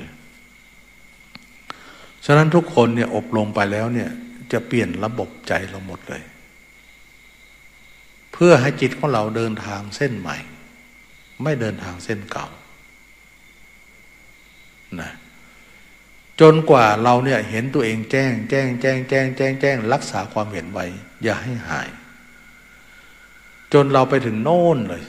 ฉะนั้นทุกคนเนี่ยอบรมไปแล้วเนี่ยจะเปลี่ยนระบบใจเราหมดเลยเพื่อให้จิตของเราเดินทางเส้นใหม่ไม่เดินทางเส้นเก่านะจนกว่าเราเนี่ยเห็นตัวเองแจ้งรักษาความเห็นไว้อย่าให้หายจนเราไปถึงโน่นเลย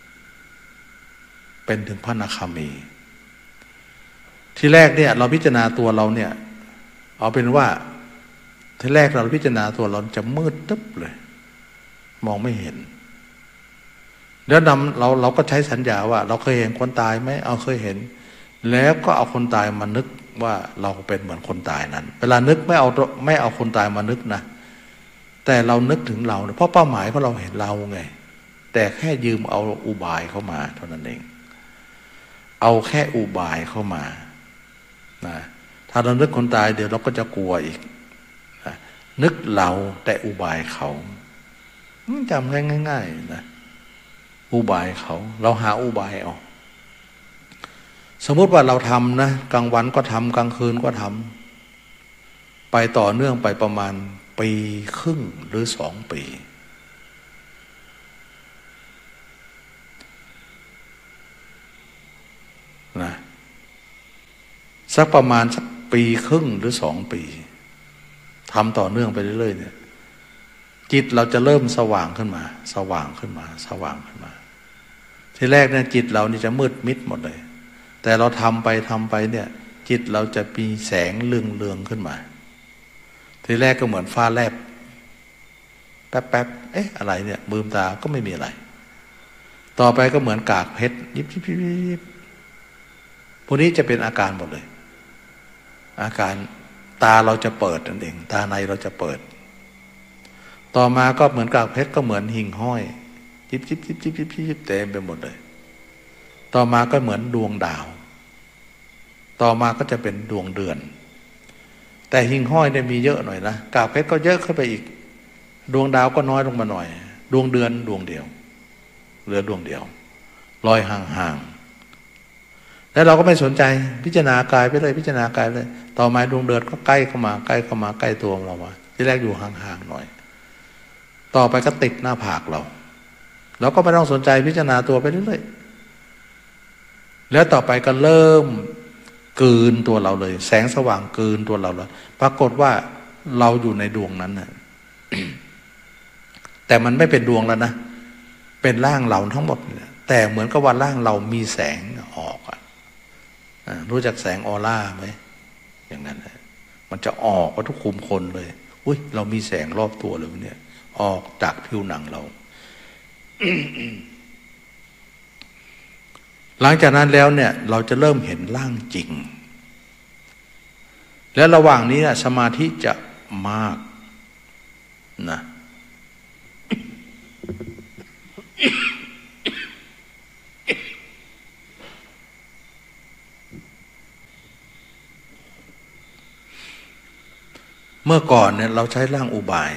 เป็นถึงพระอนาคามีที่แรกเนี่ยเราพิจารณาตัวเราเนี่ยเอาเป็นว่าที่แรกเราพิจารณาตัวเราจะมืดตึ๊บเลยมองไม่เห็นแล้วเราก็ใช้สัญญาว่าเราเคยเห็นคนตายไหมเอาเคยเห็นแล้วก็เอาคนตายมานึกว่าเราเป็นเหมือนคนตายนั้นเวลานึกไม่เอาคนตายมานึกนะแต่เรานึกถึงเราเพราะเป้าหมายของเราเห็นเราไงแต่แค่ยืมเอาอุบายเข้ามาเท่านั้นเองเอาแค่อุบายเข้ามานะถ้าเรานึกคนตายเดี๋ยวเราก็จะกลัวอีกนะนึกเราแต่อุบายเขาจำง่ายๆนะอุบายเขาเราหาอุบายเอาสมมุติว่าเราทำนะกลางวันก็ทำกลางคืนก็ทำไปต่อเนื่องไปประมาณปีครึ่งหรือ2 ปีนะสักประมาณสักปีครึ่งหรือ2 ปีทำต่อเนื่องไปเรื่อยๆเนี่ยจิตเราจะเริ่มสว่างขึ้นมาสว่างขึ้นมาสว่างขึ้นมาทีแรกเนี่ยจิตเรานี่จะมืดมิดหมดเลยแต่เราทำไปเนี่ยจิตเราจะมีแสงเรืองขึ้นมาทีแรกก็เหมือนฟ้าแลบแป๊บเอ๊ะอะไรเนี่ยมือตาก็ไม่มีอะไรต่อไปก็เหมือนกากเพชรยิบพวกนี้จะเป็นอาการหมดเลยอาการตาเราจะเปิดนั่นเองตาในเราจะเปิดต่อมาก็เหมือนกากเพชรก็เหมือนหิ่งห้อยยิบเต็มไปหมดเลยต่อมาก็เหมือนดวงดาวต่อมาก็จะเป็นดวงเดือนแต่หิ่งห้อยเนี่ยมีเยอะหน่อยนะกากเพชรก็เยอะขึ้นไปอีกดวงดาวก็น้อยลงมาหน่อยดวงเดือนดวงเดียวเหลือดวงเดียวลอยห่างๆแล้วเราก็ไม่สนใจพิจารณากายไปเลยพิจารณากายเลยต่อมาดวงเดือนก็ใกล้เข้ามาใกล้ตัวเรามาที่แรกอยู่ห่างๆหน่อยต่อไปก็ติดหน้าผากเราก็ไม่ต้องสนใจพิจารณาตัวไปเรื่อยๆแล้วต่อไปก็เริ่มกลืนตัวเราเลยแสงสว่างกลืนตัวเราเลยปรากฏว่าเราอยู่ในดวงนั้นนะ แต่มันไม่เป็นดวงแล้วนะเป็นร่างเราทั้งหมดแต่เหมือนกับว่าร่างเรามีแสงออกรู้จักแสงออร่าไหมอย่างนั้นมันจะออกว่าทุกขุมขนเลยอุ้ยเรามีแสงรอบตัวเลยเนี่ยออกจากผิวหนังเรา หลังจากนั้นแล้วเนี่ยเราจะเริ่มเห็นร่างจริงและระหว่างนี้สมาธิจะมากนะเมื่อก่อนเนี่ยเราใช้ร่างอุบาย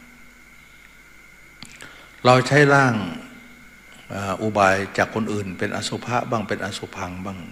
เราใช้ร่างอุบายจากคนอื่นเป็นอสุภะบ้างเป็นอสุพังบ้าง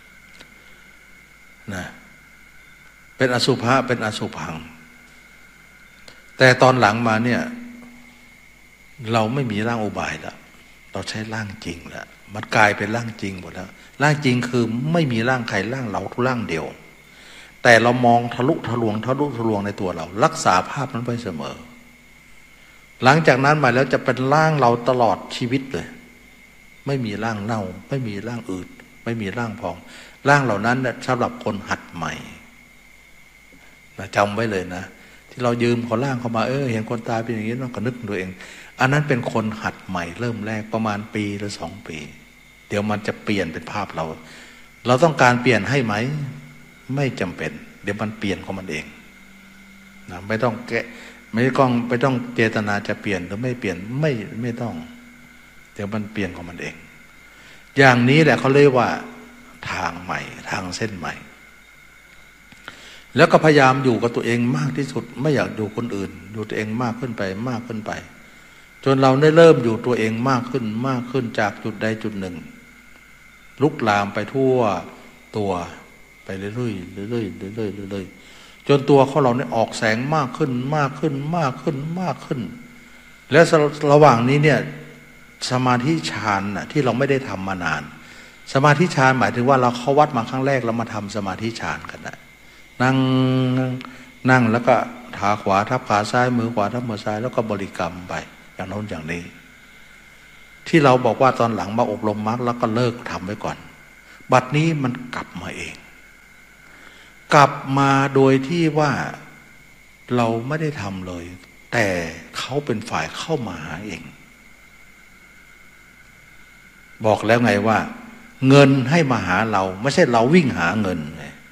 นะเป็นอสุภะเป็นอสุพังแต่ตอนหลังมาเนี่ยเราไม่มีร่างอุบายแล้วเราใช้ร่างจริงแล้วมันกลายเป็นร่างจริงหมดแล้วร่างจริงคือไม่มีร่างใครร่างเราทุกร่างเดียวแต่เรามองทะลุทะลวงในตัวเรารักษาภาพนั้นไว้เสมอหลังจากนั้นมาแล้วจะเป็นร่างเราตลอดชีวิตเลยไม่มีร่างเน่าไม่มีร่างอืดไม่มีร่างพองร่างเหล่านั้นสำหรับคนหัดใหม่นะจำไว้เลยนะที่เรายืมขอร่างเข้ามาเห็นคนตายเป็นอย่างนี้เราก็นึกตัวเองอันนั้นเป็นคนหัดใหม่เริ่มแรกประมาณปีหรือ2 ปีเดี๋ยวมันจะเปลี่ยนเป็นภาพเราต้องการเปลี่ยนให้ไหมไม่จำเป็นเดี๋ยวมันเปลี่ยนของมันเองนะไม่ต้องแกะไม่ต้องเจตนาจะเปลี่ยนหรือไม่เปลี่ยนไม่ต้องเดี๋ยวมันเปลี่ยนของมันเองอย่างนี้แหละเขาเรียกว่าทางใหม่ทางเส้นใหม่แล้วก็พยายามอยู่กับตัวเองมากที่สุดไม่อยากอยู่คนอื่นอยู่ตัวเองมากขึ้นไปจนเราได้เริ่มอยู่ตัวเองมากขึ้นจากจุดใดจุดหนึ่งลุกลามไปทั่วตัวไปเรื่อยๆจนตัวของเราเนี่ยออกแสงมากขึ้นและระหว่างนี้เนี่ยสมาธิฌานที่เราไม่ได้ทำมานานสมาธิฌานหมายถึงว่าเราเข้าวัดมาครั้งแรกเรามาทำสมาธิฌานกันนะนั่งแล้วก็ขาขวาทับขาซ้ายมือขวาทับมือซ้ายแล้วก็บริกรรมไปอย่างโน้นอย่างนี้ที่เราบอกว่าตอนหลังมาอบรมมรรคแล้วก็เลิกทำไว้ก่อนบัดนี้มันกลับมาเองกลับมาโดยที่ว่าเราไม่ได้ทำเลยแต่เขาเป็นฝ่ายเข้ามาหาเองบอกแล้วไงว่าเงินให้มาหาเราไม่ใช่เราวิ่งหาเงิน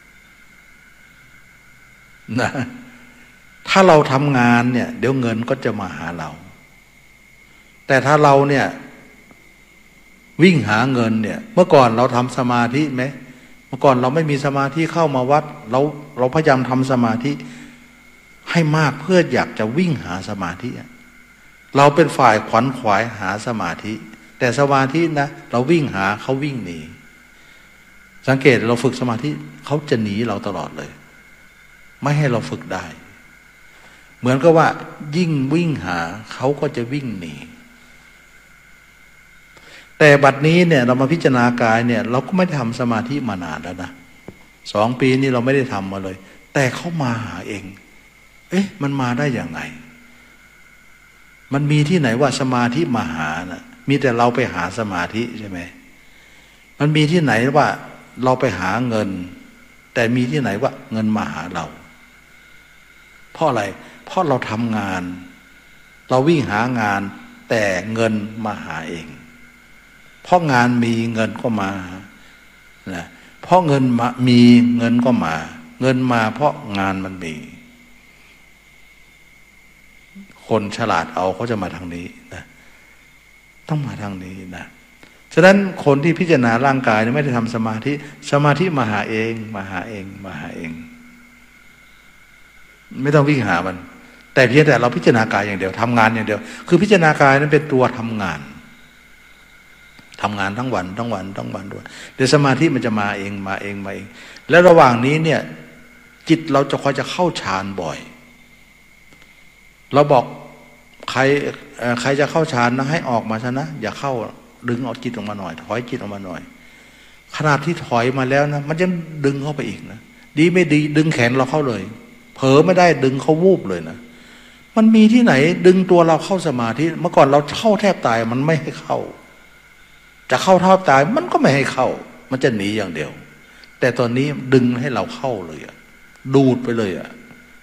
นะถ้าเราทำงานเนี่ยเดี๋ยวเงินก็จะมาหาเราแต่ถ้าเราเนี่ยวิ่งหาเงินเนี่ยเมื่อก่อนเราทำสมาธิไหมเมื่อก่อนเราไม่มีสมาธิเข้ามาวัดเราพยายามทำสมาธิให้มากเพื่ออยากจะวิ่งหาสมาธิเราเป็นฝ่ายขวัญขวายหาสมาธิแต่สมาธินะเราวิ่งหาเขาวิ่งหนีสังเกตเราฝึกสมาธิเขาจะหนีเราตลอดเลยไม่ให้เราฝึกได้เหมือนกับว่ายิ่งวิ่งหาเขาก็จะวิ่งหนีแต่บัดนี้เนี่ยเรามาพิจารณากายเนี่ยเราก็ไม่ได้ทำสมาธิมานานแล้วนะ2 ปีนี้เราไม่ได้ทำมาเลยแต่เขามาหาเองมันมาได้อย่างไงมันมีที่ไหนว่าสมาธิมาหานะมีแต่เราไปหาสมาธิใช่ไหมมันมีที่ไหนว่าเราไปหาเงินแต่มีที่ไหนว่าเงินมาหาเราเพราะอะไรเพราะเราทำงานเราวิ่งหางานแต่เงินมาหาเองเพราะงานมีเงินก็มานะเพราะเงินมีเงินก็มาเงินมาเพราะงานมันมีคนฉลาดเอาเขาจะมาทางนี้นะต้องมาทางนี้นะฉะนั้นคนที่พิจารณาร่างกายไม่ได้ทำสมาธิสมาธิมาหาเองมาหาเองมาหาเองไม่ต้องวิ่งหามันแต่เพียงแต่เราพิจารณากายอย่างเดียวทำงานอย่างเดียวคือพิจารณากายนั้นเป็นตัวทำงานทั้งวันด้วยเดี๋ยวสมาธิมันจะมาเองมาเองแล้วระหว่างนี้เนี่ยจิตเราจะคอยจะเข้าฌานบ่อยเราบอกใครจะเข้าฌานนะให้ออกมาซะนะอย่าเข้าดึงเอาจิตออกมาหน่อยถอยจิตออกมาหน่อยขนาดที่ถอยมาแล้วนะมันจะดึงเข้าไปอีกนะดีไม่ดีดึงแขนเราเข้าเลยเผลอไม่ได้ดึงเขาวูบเลยนะมันมีที่ไหนดึงตัวเราเข้าสมาธิเมื่อก่อนเราเข้าแทบตายมันไม่ให้เข้าจะเข้าแทบตายมันก็ไม่ให้เข้ามันจะหนีอย่างเดียวแต่ตอนนี้ดึงให้เราเข้าเลยอะดูดไปเลยอะ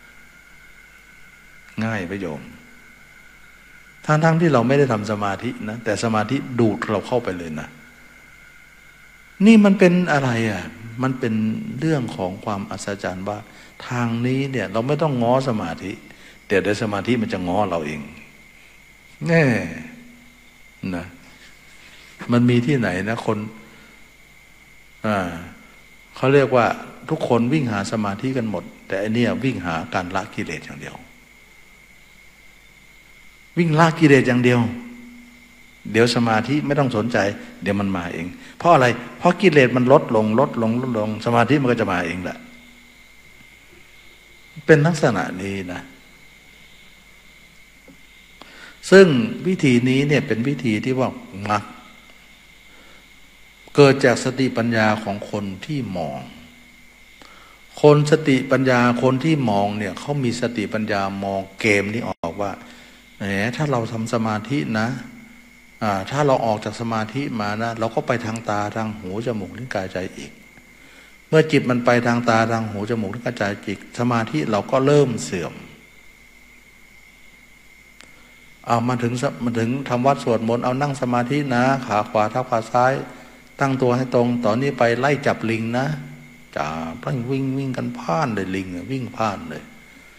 ง่ายไปโยมทั้งที่เราไม่ได้ทำสมาธินะแต่สมาธิดูดเราเข้าไปเลยนะนี่มันเป็นอะไรอ่ะมันเป็นเรื่องของความอัศจรรย์ว่าทางนี้เนี่ยเราไม่ต้องง้อสมาธิแต่เดี๋ยวสมาธิมันจะง้อเราเองแน่นะมันมีที่ไหนนะคนเขาเรียกว่าทุกคนวิ่งหาสมาธิกันหมดแต่อันนี้วิ่งหาการละกิเลสอย่างเดียววิ่งละกิเลสอย่างเดียวเดี๋ยวสมาธิไม่ต้องสนใจเดี๋ยวมันมาเองเพราะอะไรเพราะกิเลสมันลดลงสมาธิมันก็จะมาเองแหละเป็นลักษณะนี้นะซึ่งวิธีนี้เนี่ยเป็นวิธีที่ว่ามักเกิดจากสติปัญญาของคนที่มองคนสติปัญญาคนที่มองเนี่ยเขามีสติปัญญามองเกมนี้ออกว่าถ้าเราทำสมาธินะถ้าเราออกจากสมาธิมานะเราก็ไปทางตาทางหูจมูกลิ้นกายใจอีกเมื่อจิตมันไปทางตาทางหูจมูกลิ้นกายใจจิตสมาธิเราก็เริ่มเสื่อมมาถึงทำวัดสวดมนต์เอานั่งสมาธินะขาขวาทับขาซ้ายตั้งตัวให้ตรงตอนนี้ไปไล่จับลิงนะจับวิ่งกันพ่านเลยลิงวิ่งพ่านเลย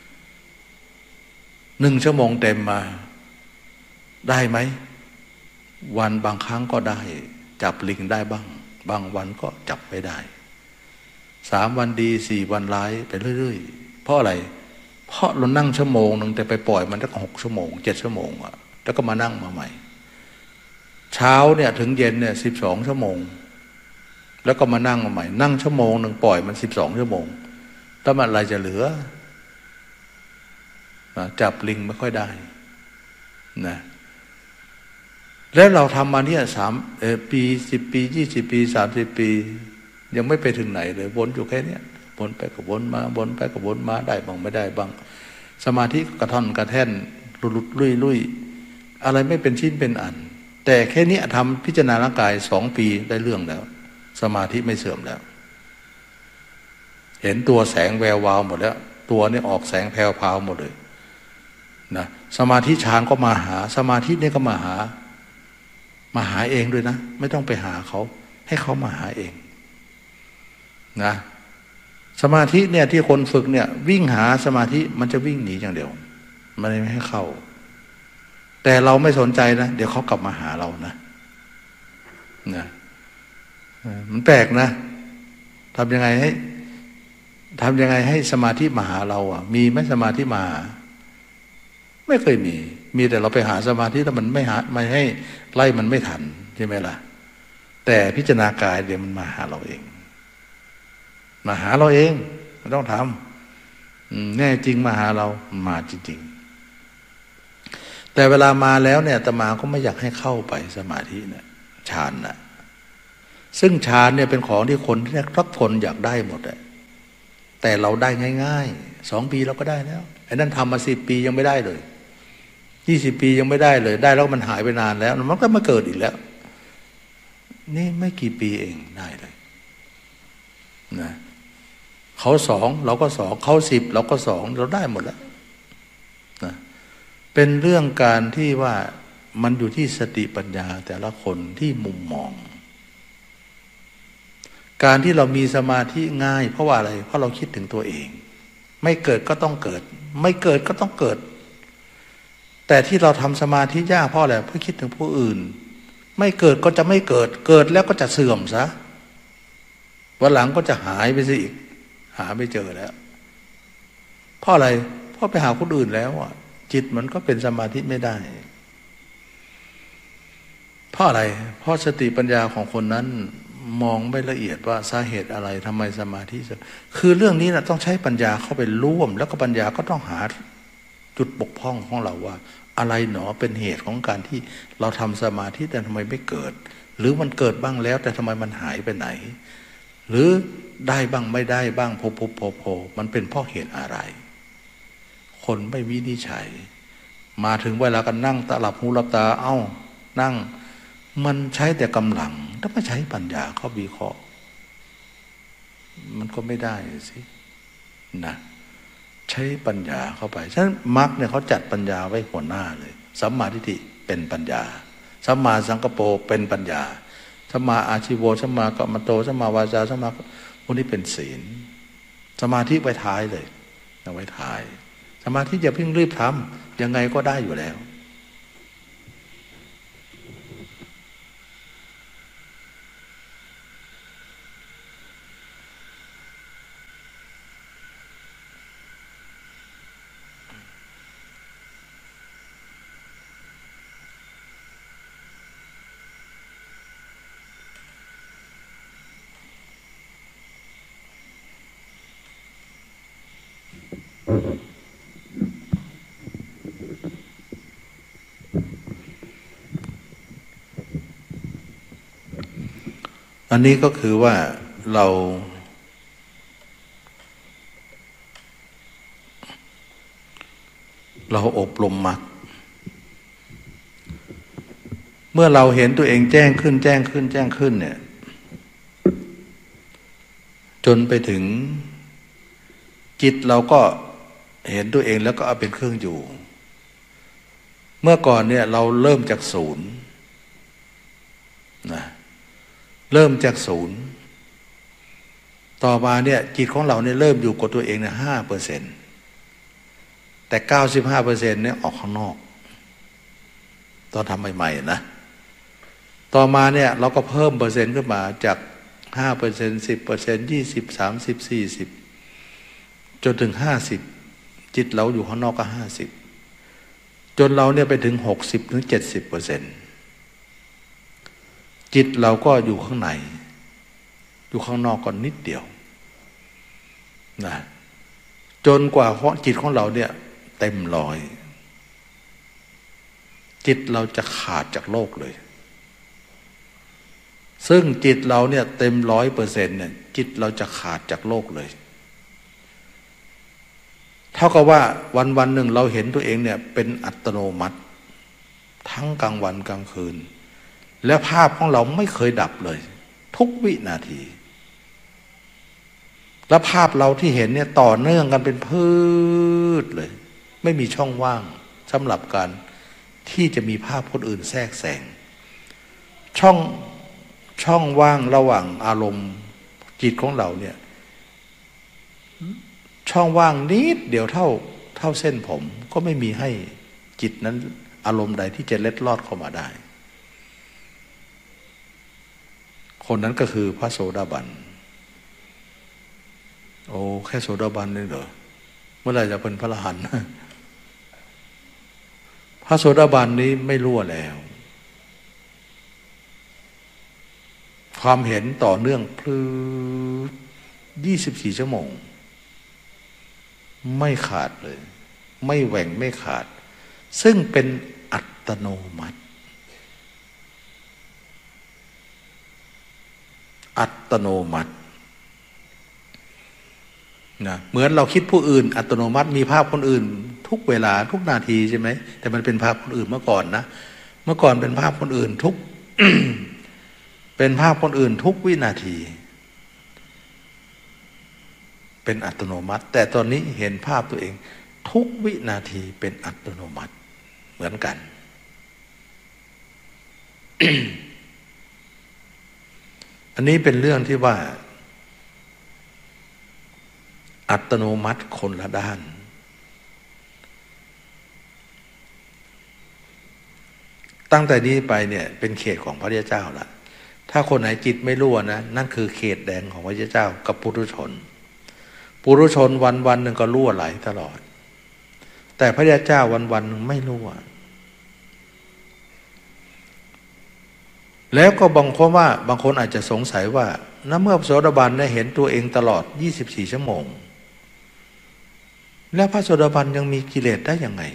1 ชั่วโมงเต็มมาได้ไหมวันบางครั้งก็ได้จับลิงได้บ้างบางวันก็จับไม่ได้3 วันดี4 วันร้ายไปเรื่อยๆเพราะอะไรเพราะเรานั่ง1 ชั่วโมงแต่ไปปล่อยมันตั้ง6 ชั่วโมง7 ชั่วโมงแล้วก็มานั่งมาใหม่เช้าเนี่ยถึงเย็นเนี่ย12 ชั่วโมงแล้วก็มานั่งมาใหม่นั่ง1 ชั่วโมงปล่อยมัน12 ชั่วโมงแล้วมันอะไรจะเหลือจับลิงไม่ค่อยได้นะแล้วเราทำมาเนี่ยปี10 ปี20 ปี30 ปียังไม่ไปถึงไหนเลยวนอยู่แค่นี้วนไปกับวนมาวนไปกับวนมาได้บ้างไม่ได้บ้างสมาธิกระท่อนกระแท่นหลุดลุยอะไรไม่เป็นชิ้นเป็นอันแต่แค่นี้ทำพิจารณาร่างกาย2 ปีได้เรื่องแล้วสมาธิไม่เสื่อมแล้วเห็นตัวแสงแวววาวหมดแล้วตัวนี้ออกแสงแผ่วพาวหมดเลยนะสมาธิฌานก็มาหาสมาธินี่ก็มาหาเองด้วยนะไม่ต้องไปหาเขาให้เขามาหาเองนะสมาธิเนี่ยที่คนฝึกเนี่ยวิ่งหาสมาธิมันจะวิ่งหนีอย่างเดียวมันไม่ให้เข้าแต่เราไม่สนใจนะเดี๋ยวเขากลับมาหาเรานะมันแปลกนะทำยังไงให้สมาธิมาหาเรามีไหมสมาธิมาไม่เคยมีแต่เราไปหาสมาธิแล้วมันไม่ให้ไล่มันไม่ทันใช่ไหมล่ะแต่พิจารณากายเดี๋ยวมันมาหาเราเองมาหาเราเองไม่ต้องทำแน่จริงมาหาเรามาจริงๆแต่เวลามาแล้วเนี่ยอาตมาก็ไม่อยากให้เข้าไปสมาธิเนี่ยฌานน่ะซึ่งฌานเนี่ยเป็นของที่คนทุกคนอยากได้หมดเลยแต่เราได้ง่ายๆ2 ปีเราก็ได้แล้วไอ้นั่นทำมา10 ปียังไม่ได้เลย20 ปียังไม่ได้เลยได้แล้วมันหายไปนานแล้วมันก็มาเกิดอีกแล้วนี่ไม่กี่ปีเองได้เลยนะเขา2เราก็2เขา10เราก็2เราได้หมดแล้วนะเป็นเรื่องการที่ว่ามันอยู่ที่สติปัญญาแต่ละคนที่มุมมองการที่เรามีสมาธิง่ายเพราะว่าอะไรเพราะเราคิดถึงตัวเองไม่เกิดก็ต้องเกิดไม่เกิดก็ต้องเกิดแต่ที่เราทำสมาธิยากเพราะอะไรเพราะคิดถึงผู้อื่นไม่เกิดก็จะไม่เกิดเกิดแล้วก็จะเสื่อมซะวันหลังก็จะหายไปซะอีกหาไม่เจอแล้วเพราะอะไรเพราะไปหาคนอื่นแล้วอ่ะจิตมันก็เป็นสมาธิไม่ได้เพราะอะไรเพราะสติปัญญาของคนนั้นมองไม่ละเอียดว่าสาเหตุอะไรทำไมสมาธิคือเรื่องนี้นะต้องใช้ปัญญาเข้าไปร่วมแล้วก็ปัญญาก็ต้องหาจุดบกพร่องของเราว่าอะไรหนอเป็นเหตุของการที่เราทำสมาธิแต่ทำไมไม่เกิดหรือมันเกิดบ้างแล้วแต่ทำไมมันหายไปไหนหรือได้บ้างไม่ได้บ้างโผมันเป็นเพราะเหตุอะไรคนไม่วินิจฉัยมาถึงเวลากันนั่งตาหลับหูหลับตานั่งมันใช้แต่กำลังถ้าไม่ใช้ปัญญาเข้าวิเคราะห์มันก็ไม่ได้สินะใช้ปัญญาเข้าไปฉะนั้นมรรคเนี่ยเขาจัดปัญญาไว้หัวหน้าเลยสัมมาทิฏฐิเป็นปัญญาสัมมาสังกัปโปเป็นปัญญาสัมมาอาชีโวสัมมากัมมันโตสัมมาวาจาสัมมาพวกนี้เป็นศีลสมาธิไว้ท้ายเลยเอาไว้ท้ายสมาธิอย่าเพิ่งรีบทำยังไงก็ได้อยู่แล้วอันนี้ก็คือว่าเราอบรมมรรคเมื่อเราเห็นตัวเองแจ้งขึ้นเนี่ยจนไปถึงจิตเราก็เห็นตัวเองแล้วก็เอาเป็นเครื่องอยู่เมื่อก่อนเนี่ยเราเริ่มจากศูนย์นะเริ่มจากศูนย์ต่อมาเนี่ยจิตของเราเนี่ยเริ่มอยู่กับตัวเองเนี่ย5%แต่95%เนี่ยออกข้างนอกตอนทำใหม่ๆนะต่อมาเนี่ยเราก็เพิ่มเปอร์เซ็นต์ขึ้นมาจาก5% 10% 20 30 40จนถึง50จิตเราอยู่ข้างนอกก็50จนเราเนี่ยไปถึง60 ถึง 70%จิตเราก็อยู่ข้างในอยู่ข้างนอกก็นิดเดียวนะจนกว่าจิตของเราเนี่ยเต็ม100จิตเราจะขาดจากโลกเลยซึ่งจิตเราเนี่ยเต็ม100%เนี่ยจิตเราจะขาดจากโลกเลยเท่ากับว่าวันๆหนึ่งเราเห็นตัวเองเนี่ยเป็นอัตโนมัติทั้งกลางวันกลางคืนและภาพของเราไม่เคยดับเลยทุกวินาทีและภาพเราที่เห็นเนี่ยต่อเนื่องกันเป็นพืชเลยไม่มีช่องว่างสำหรับการที่จะมีภาพคนอื่นแทรกแซงช่องว่างระหว่างอารมณ์จิตของเราเนี่ยช่องว่างนิดเดียวเท่าเส้นผมก็ไม่มีให้จิตนั้นอารมณ์ใดที่จะเล็ดลอดเข้ามาได้คนนั้นก็คือพระโสดาบันโอ้แค่โสดาบันนี่เหรอเมื่อไหร่จะเป็นพระอรหันต์พระโสดาบันนี้ไม่รั่วแล้วความเห็นต่อเนื่องพลื้ 24 ชั่วโมงไม่ขาดเลยไม่แหว่งไม่ขาดซึ่งเป็นอัตโนมัตินะเหมือนเราคิดผู้อื่นอัตโนมัติมีภาพคนอื่นทุกเวลาทุกนาทีใช่ไหมแต่มันเป็นภาพคนอื่นเมื่อก่อนนะเมื่อก่อนเป็นภาพคนอื่นทุก เป็นภาพคนอื่นทุกวินาทีเป็นอัตโนมัติแต่ตอนนี้เห็นภาพตัวเองทุกวินาทีเป็นอัตโนมัติเหมือนกัน อันนี้เป็นเรื่องที่ว่าอัตโนมัติคนละด้านตั้งแต่นี้ไปเนี่ยเป็นเขตของพระพุทธเจ้าละถ้าคนไหนจิตไม่รั่วนะนั่นคือเขตแดงของพระพุทธเจ้ากับปุถุชนวันหนึ่งก็รั่วไหลตลอดแต่พระพุทธเจ้าวันหนึ่งไม่รั่วแล้วก็บางคนอาจจะสงสัยว่าเมื่อพระโสดาบันได้เห็นตัวเองตลอด24 ชั่วโมงแล้วพระโสดาบันยังมีกิเลสได้ยังไง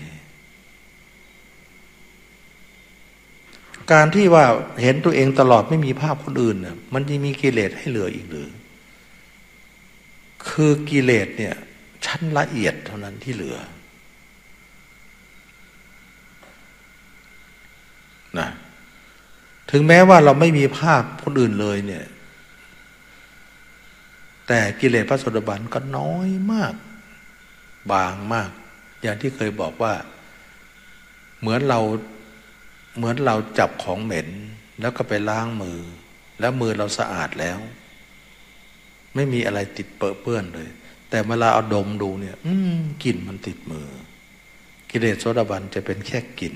การที่ว่าเห็นตัวเองตลอดไม่มีภาพคนอื่นน่ะมันจะมีกิเลสให้เหลืออีกหรือคือกิเลสเนี่ยชั้นละเอียดเท่านั้นที่เหลือนะถึงแม้ว่าเราไม่มีภาพคนอื่นเลยเนี่ยแต่กิเลสพระโสดาบันก็น้อยมากบางมากอย่างที่เคยบอกว่าเหมือนเราจับของเหม็นแล้วก็ไปล้างมือแล้วมือเราสะอาดแล้วไม่มีอะไรติดเปื้อนเลยแต่เวลาเอาดมดูเนี่ยกลิ่นมันติดมือกิเลสโสดาบันจะเป็นแค่กลิ่น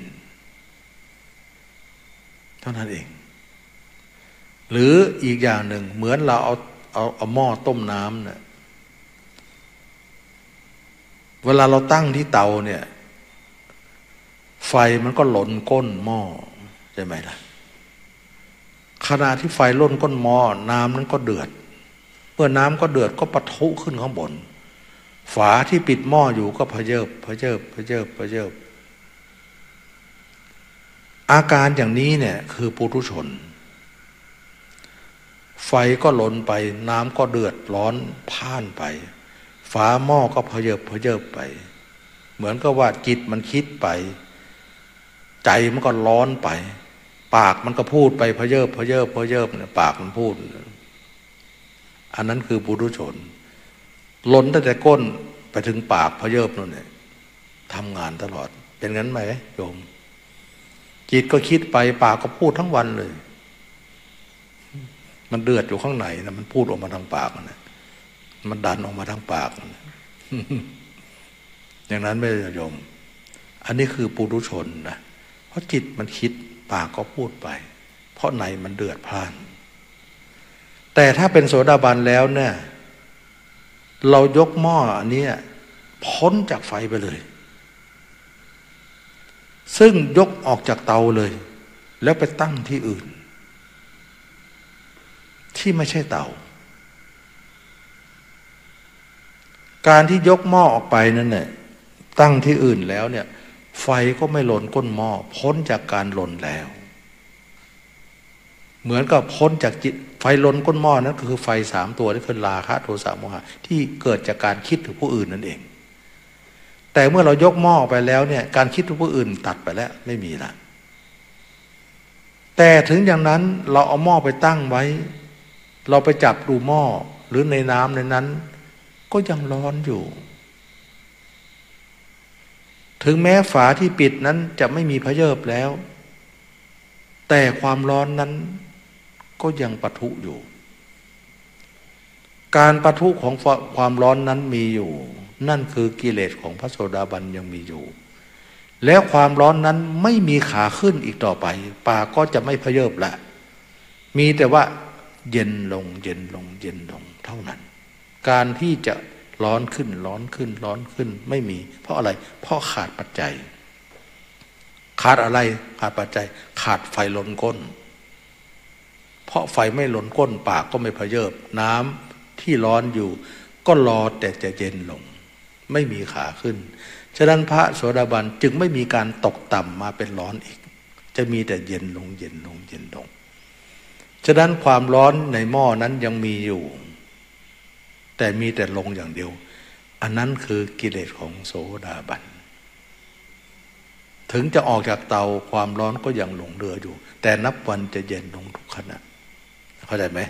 เท่านั้นเองหรืออีกอย่างหนึ่งเหมือนเราเอาหม้อต้มน้ำเนี่ยเวลาเราตั้งที่เตาเนี่ยไฟมันก็หล่นก้นหม้อใช่ไหมล่ะขณะที่ไฟหล่นก้นหม้อน้ำนั้นก็เดือดเมื่อน้ำก็เดือดก็ปะทุขึ้นข้างบนฝาที่ปิดหม้ออยู่ก็พะเยิบอาการอย่างนี้เนี่ยคือปุถุชนไฟก็หล่นไปน้ำก็เดือดร้อนพ่านไปฝาหม้อก็พะเยิบไปเหมือนกับว่าจิตมันคิดไปใจมันก็ร้อนไปปากมันก็พูดไปพะเยิบเนี่ยปากมันพูดอันนั้นคือปุถุชนล้นตั้งแต่ก้นไปถึงปากพะเยิบนั่นเนี่ยทำงานตลอดเป็นงั้นไหมโยมจิตก็คิดไปปากก็พูดทั้งวันเลยมันเดือดอยู่ข้างในนะมันพูดออกมาทางปากนะมันดันออกมาทางปากนะอย่างนั้นไม่โยมอันนี้คือปุถุชนนะเพราะจิตมันคิดปากก็พูดไปเพราะในมันเดือดพล่านแต่ถ้าเป็นโสดาบันแล้วเนี่ยเรายกหม้ออันนี้พ้นจากไฟไปเลยซึ่งยกออกจากเตาเลยแล้วไปตั้งที่อื่นที่ไม่ใช่เตาการที่ยกหม้อออกไปนั่นเนี่ยตั้งที่อื่นแล้วเนี่ยไฟก็ไม่หล่นก้นหม้อพ้นจากการหล่นแล้วเหมือนกับพ้นจากจิตไฟหล่นก้นหม้อนั้นก็คือไฟ3 ตัวที่คือราคะโทสะโมหะที่เกิดจากการคิดถึงผู้อื่นนั่นเองแต่เมื่อเรายกหม้อไปแล้วเนี่ยการคิดถึงผู้อื่นตัดไปแล้วไม่มีละแต่ถึงอย่างนั้นเราเอาหม้อไปตั้งไว้เราไปจับดูหม้อหรือในน้ำในนั้นก็ยังร้อนอยู่ถึงแม้ฝาที่ปิดนั้นจะไม่มีพะเยิบแล้วแต่ความร้อนนั้นก็ยังปะทุอยู่การปะทุของความร้อนนั้นมีอยู่นั่นคือกิเลสของพระโสดาบันยังมีอยู่แล้วความร้อนนั้นไม่มีขาขึ้นอีกต่อไปปากก็จะไม่พะเยิบละมีแต่ว่าเย็นลงเท่านั้นการที่จะร้อนขึ้นไม่มีเพราะอะไรเพราะขาดปัจจัยขาดอะไรขาดปัจจัยขาดไฟล้นก้นเพราะไฟไม่ล้นก้นปากก็ไม่พะเยิบน้ำที่ร้อนอยู่ก็รอแต่จะเย็นลงไม่มีขาขึ้นฉะนั้นพระโสดาบันจึงไม่มีการตกต่ำมาเป็นร้อนอีกจะมีแต่เย็นลงเย็นลงเย็นลงฉะนั้นความร้อนในหม้อนั้นยังมีอยู่แต่มีแต่ลงอย่างเดียวอันนั้นคือกิเลสของโสดาบันถึงจะออกจากเตาความร้อนก็ยังหลงเหลืออยู่แต่นับวันจะเย็นลงทุกขณะเข้าใจไหม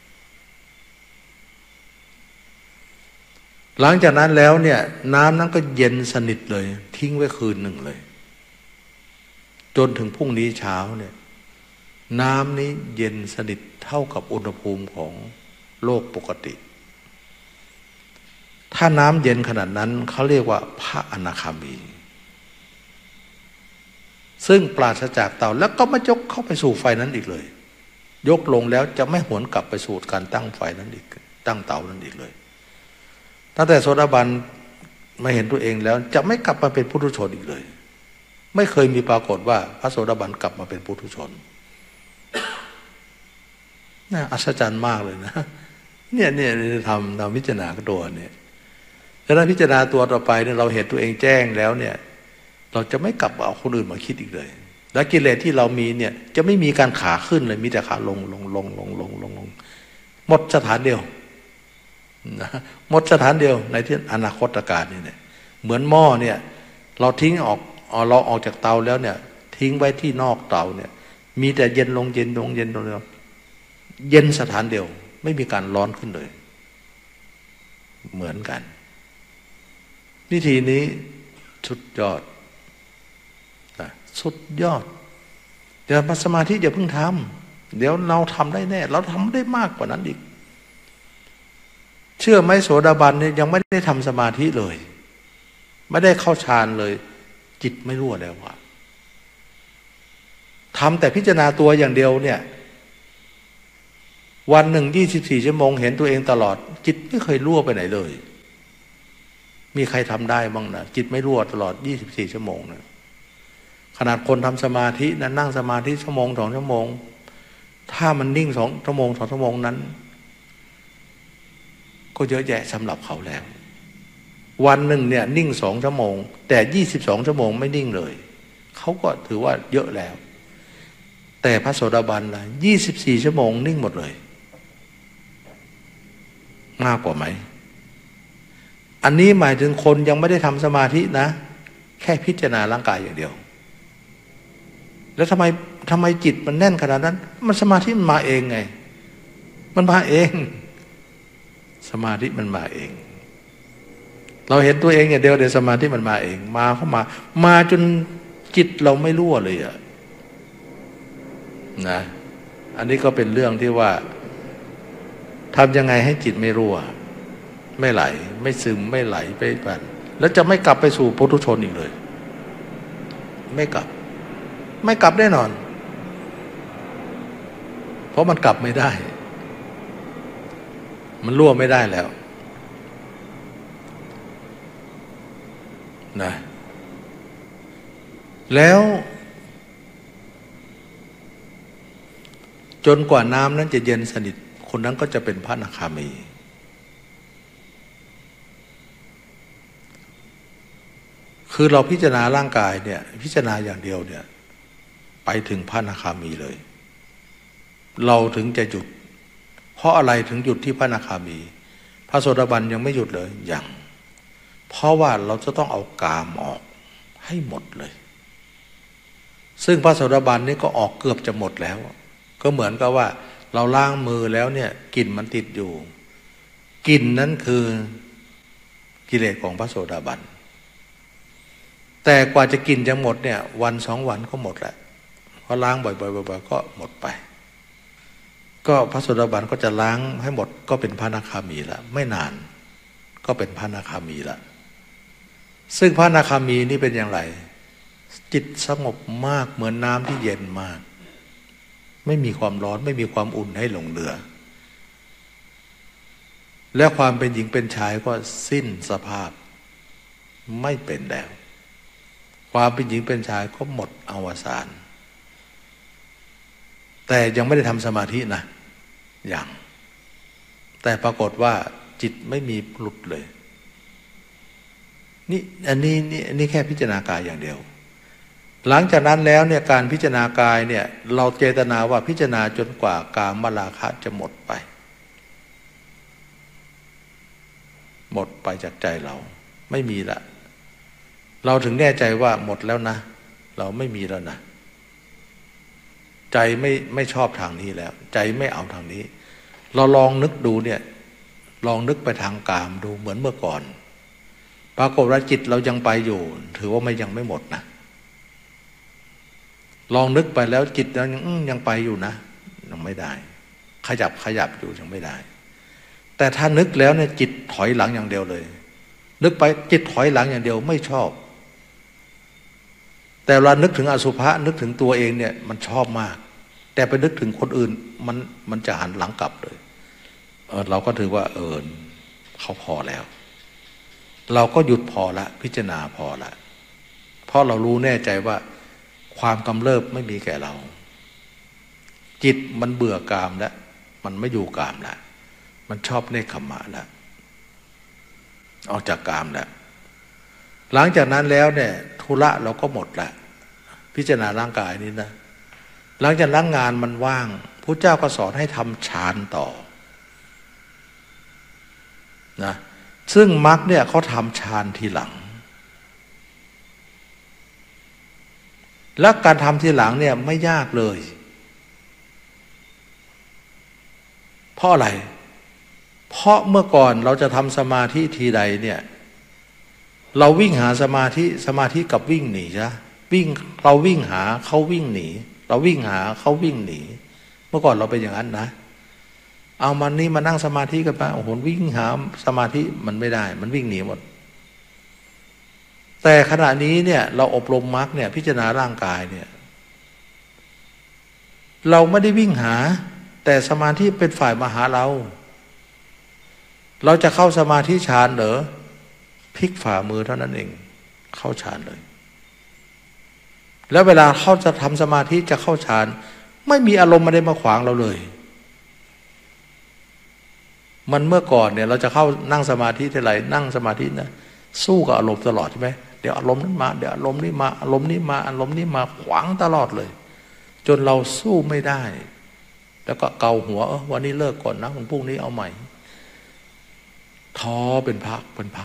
หลังจากนั้นแล้วเนี่ยน้ำนั้นก็เย็นสนิทเลยทิ้งไว้คืนหนึ่งเลยจนถึงพรุ่งนี้เช้าเนี่ยน้ำนี้เย็นสนิทเท่ากับอุณหภูมิของโลกปกติถ้าน้ำเย็นขนาดนั้นเขาเรียกว่าพระอนาคามีซึ่งปราศจากเตาแล้วก็ไม่ยกเข้าไปสู่ไฟนั้นอีกเลยยกลงแล้วจะไม่หวนกลับไปสู่การตั้งไฟนั้นอีกตั้งเตานั้นอีกเลยตั้งแต่โสดาบันมาเห็นตัวเองแล้วจะไม่กลับมาเป็นปุถุชนอีกเลยไม่เคยมีปรากฏว่าพระโสดาบันกลับมาเป็นปุถุชนน่าอัศจรรย์มากเลยนะเนี่ยทำพิจารณาตัวเนี่ยแล้วถ้าพิจารณาตัวต่อไปเนี่ยเราเห็นตัวเองแจ้งแล้วเนี่ยเราจะไม่กลับเอาคนอื่นมาคิดอีกเลยและกิเลสที่เรามีเนี่ยจะไม่มีการขาขึ้นเลยมีแต่ขาลงหมดสถานเดียวนะหมดสถานเดียวในที่อนาคตการเนี่ยเหมือนหม้อเนี่ยเราทิ้งออกเราออกจากเตาแล้วเนี่ยทิ้งไว้ที่นอกเตาเนี่ยมีแต่เย็นลงเย็นลงเย็นลงเย็นสถานเดียวไม่มีการร้อนขึ้นเลยเหมือนกันวิธีนี้สุดยอดนะสุดยอดเดี๋ยวสมาธิอย่าเพิ่งทำเดี๋ยวเราทำได้แน่เราทำได้มากกว่านั้นอีกเชื่อไหมโสดาบันเนี่ยยังไม่ได้ทำสมาธิเลยไม่ได้เข้าฌานเลยจิตไม่รู้แล้วว่าทำแต่พิจารณาตัวอย่างเดียวเนี่ยวันหนึ่ง24 ชั่วโมงเห็นตัวเองตลอดจิตไม่เคยรั่วไปไหนเลยมีใครทำได้บ้างนะจิตไม่รั่วตลอด24 ชั่วโมงนะขนาดคนทำสมาธินะนั่งสมาธิชั่วโมง 2 ชั่วโมงถ้ามันนิ่ง2 ชั่วโมง 2 ชั่วโมงนั้นก็เยอะแยะสำหรับเขาแล้ววันหนึ่งเนี่ยนิ่ง2 ชั่วโมงแต่22 ชั่วโมงไม่นิ่งเลยเขาก็ถือว่าเยอะแล้วแต่พระโสดาบันนะ24 ชั่วโมงนิ่งหมดเลยมากกว่าไหมอันนี้หมายถึงคนยังไม่ได้ทำสมาธินะแค่พิจารณาร่างกายอย่างเดียวแล้วทำไมจิตมันแน่นขนาดนั้นมันสมาธิมันมาเองไงมันมาเองสมาธิมันมาเองเราเห็นตัวเองอย่างเดียวเดี๋ยวสมาธิมันมาเองเข้ามาจนจิตเราไม่รั่วเลยอะนะอันนี้ก็เป็นเรื่องที่ว่าทำยังไงให้จิตไม่รั่วไม่ไหลไม่ซึมไม่ไหลไปปั่นแล้วจะไม่กลับไปสู่ปุถุชนอีกเลยไม่กลับแน่นอนเพราะมันกลับไม่ได้มันรั่วไม่ได้แล้วนะแล้วจนกว่าน้ำนั้นจะเย็นสนิทคนนั้นก็จะเป็นพระอนาคามีคือเราพิจารณาร่างกายเนี่ยพิจารณาอย่างเดียวเนี่ยไปถึงพระอนาคามีเลยเราถึงจะหยุดเพราะอะไรถึงหยุดที่พระอนาคามีพระโสดาบันยังไม่หยุดเลยยังเพราะว่าเราจะต้องเอากามออกให้หมดเลยซึ่งพระโสดาบันนี่ก็ออกเกือบจะหมดแล้วก็เหมือนกับว่าเราล้างมือแล้วเนี่ยกลิ่นมันติดอยู่กลิ่นนั้นคือกิเลสของพระโสดาบันแต่กว่าจะกินจะหมดเนี่ยวัน2 วันก็หมดแหละพอล้างบ่อยๆก็หมดไปก็พระโสดาบันก็จะล้างให้หมดก็เป็นพระอนาคามีละไม่นานก็เป็นพระอนาคามีละซึ่งพระอนาคามีนี่เป็นอย่างไรจิตสงบมากเหมือนน้ำที่เย็นมากไม่มีความร้อนไม่มีความอุ่นให้หลงเหลือและความเป็นหญิงเป็นชายก็สิ้นสภาพไม่เป็นแล้วความเป็นหญิงเป็นชายก็หมดอวสานแต่ยังไม่ได้ทำสมาธินะแต่ปรากฏว่าจิตไม่มีหลุดเลยอันนี้แค่พิจารณากายอย่างเดียวหลังจากนั้นแล้วเนี่ยการพิจารณากายเนี่ยเราเจตนาว่าพิจารณาจนกว่ากามราคะจะหมดไปจากใจเราไม่มีละเราถึงแน่ใจว่าหมดแล้วนะเราไม่มีแล้วนะใจไม่ชอบทางนี้แล้วใจไม่เอาทางนี้เราลองนึกดูเนี่ยลองนึกไปทางกามดูเหมือนเมื่อก่อนปรากฏว่าจิตเรายังไปอยู่ถือว่ายังไม่หมดนะลองนึกไปแล้วจิตเรายังไปอยู่นะยังไม่ได้ขยับอยู่ยังไม่ได้แต่ถ้านึกแล้วเนี่ยจิตถอยหลังอย่างเดียวเลยนึกไปจิตถอยหลังอย่างเดียวไม่ชอบแต่เรานึกถึงอสุภะนึกถึงตัวเองเนี่ยมันชอบมากแต่ไปนึกถึงคนอื่นมันจะหันหลังกลับเลยเราก็ถือว่าเขาพอแล้วเราก็หยุดพอละพิจารณาพอละเพราะเรารู้แน่ใจว่าความกำเริบไม่มีแก่เราจิตมันเบื่อกามแล้วมันไม่อยู่กามแล้วมันชอบเนคขมะแล้วออกจากกามแล้วหลังจากนั้นแล้วเนี่ยธุระเราก็หมดละพิจารณาร่างกายนี้นะหลังจากนั้นงานมันว่างพระเจ้าก็สอนให้ทำฌานต่อนะซึ่งมรรคเนี่ยเขาทำฌานทีหลังและการทำทีหลังเนี่ยไม่ยากเลยเพราะอะไรเพราะเมื่อก่อนเราจะทำสมาธิทีใดเนี่ยเราวิ่งหาสมาธิกับวิ่งหนีจ้ะเราวิ่งหาเขาวิ่งหนีเราวิ่งหาเขาวิ่งหนีเมื่อก่อนเราเป็นอย่างนั้นนะเอามันนี่มานั่งสมาธิกันไปโอ้โหวิ่งหาสมาธิมันไม่ได้มันวิ่งหนีหมดแต่ขณะนี้เนี่ยเราอบรมมรรคเนี่ยพิจารณาร่างกายเนี่ยเราไม่ได้วิ่งหาแต่สมาธิเป็นฝ่ายมาหาเราจะเข้าสมาธิฌานเหรอพลิกฝ่ามือเท่านั้นเองเข้าฌานเลยแล้วเวลาเขาจะทำสมาธิจะเข้าฌานไม่มีอารมณ์มาได้มาขวางเราเลยมันเมื่อก่อนเนี่ยเราจะเข้านั่งสมาธิเท่าไหร่นั่งสมาธินะสู้กับอารมณ์ตลอดใช่ไหมเดี๋ยวอารมณ์นั้นมาเดี๋ยวอารมณ์นี้มาอารมณ์นี้มาอารมณ์นี้มาขวางตลอดเลยจนเราสู้ไม่ได้แล้วก็เกาหัววันนี้เลิกก่อนนะวันพรุ่งนี้เอาใหม่ท้อเป็นพัก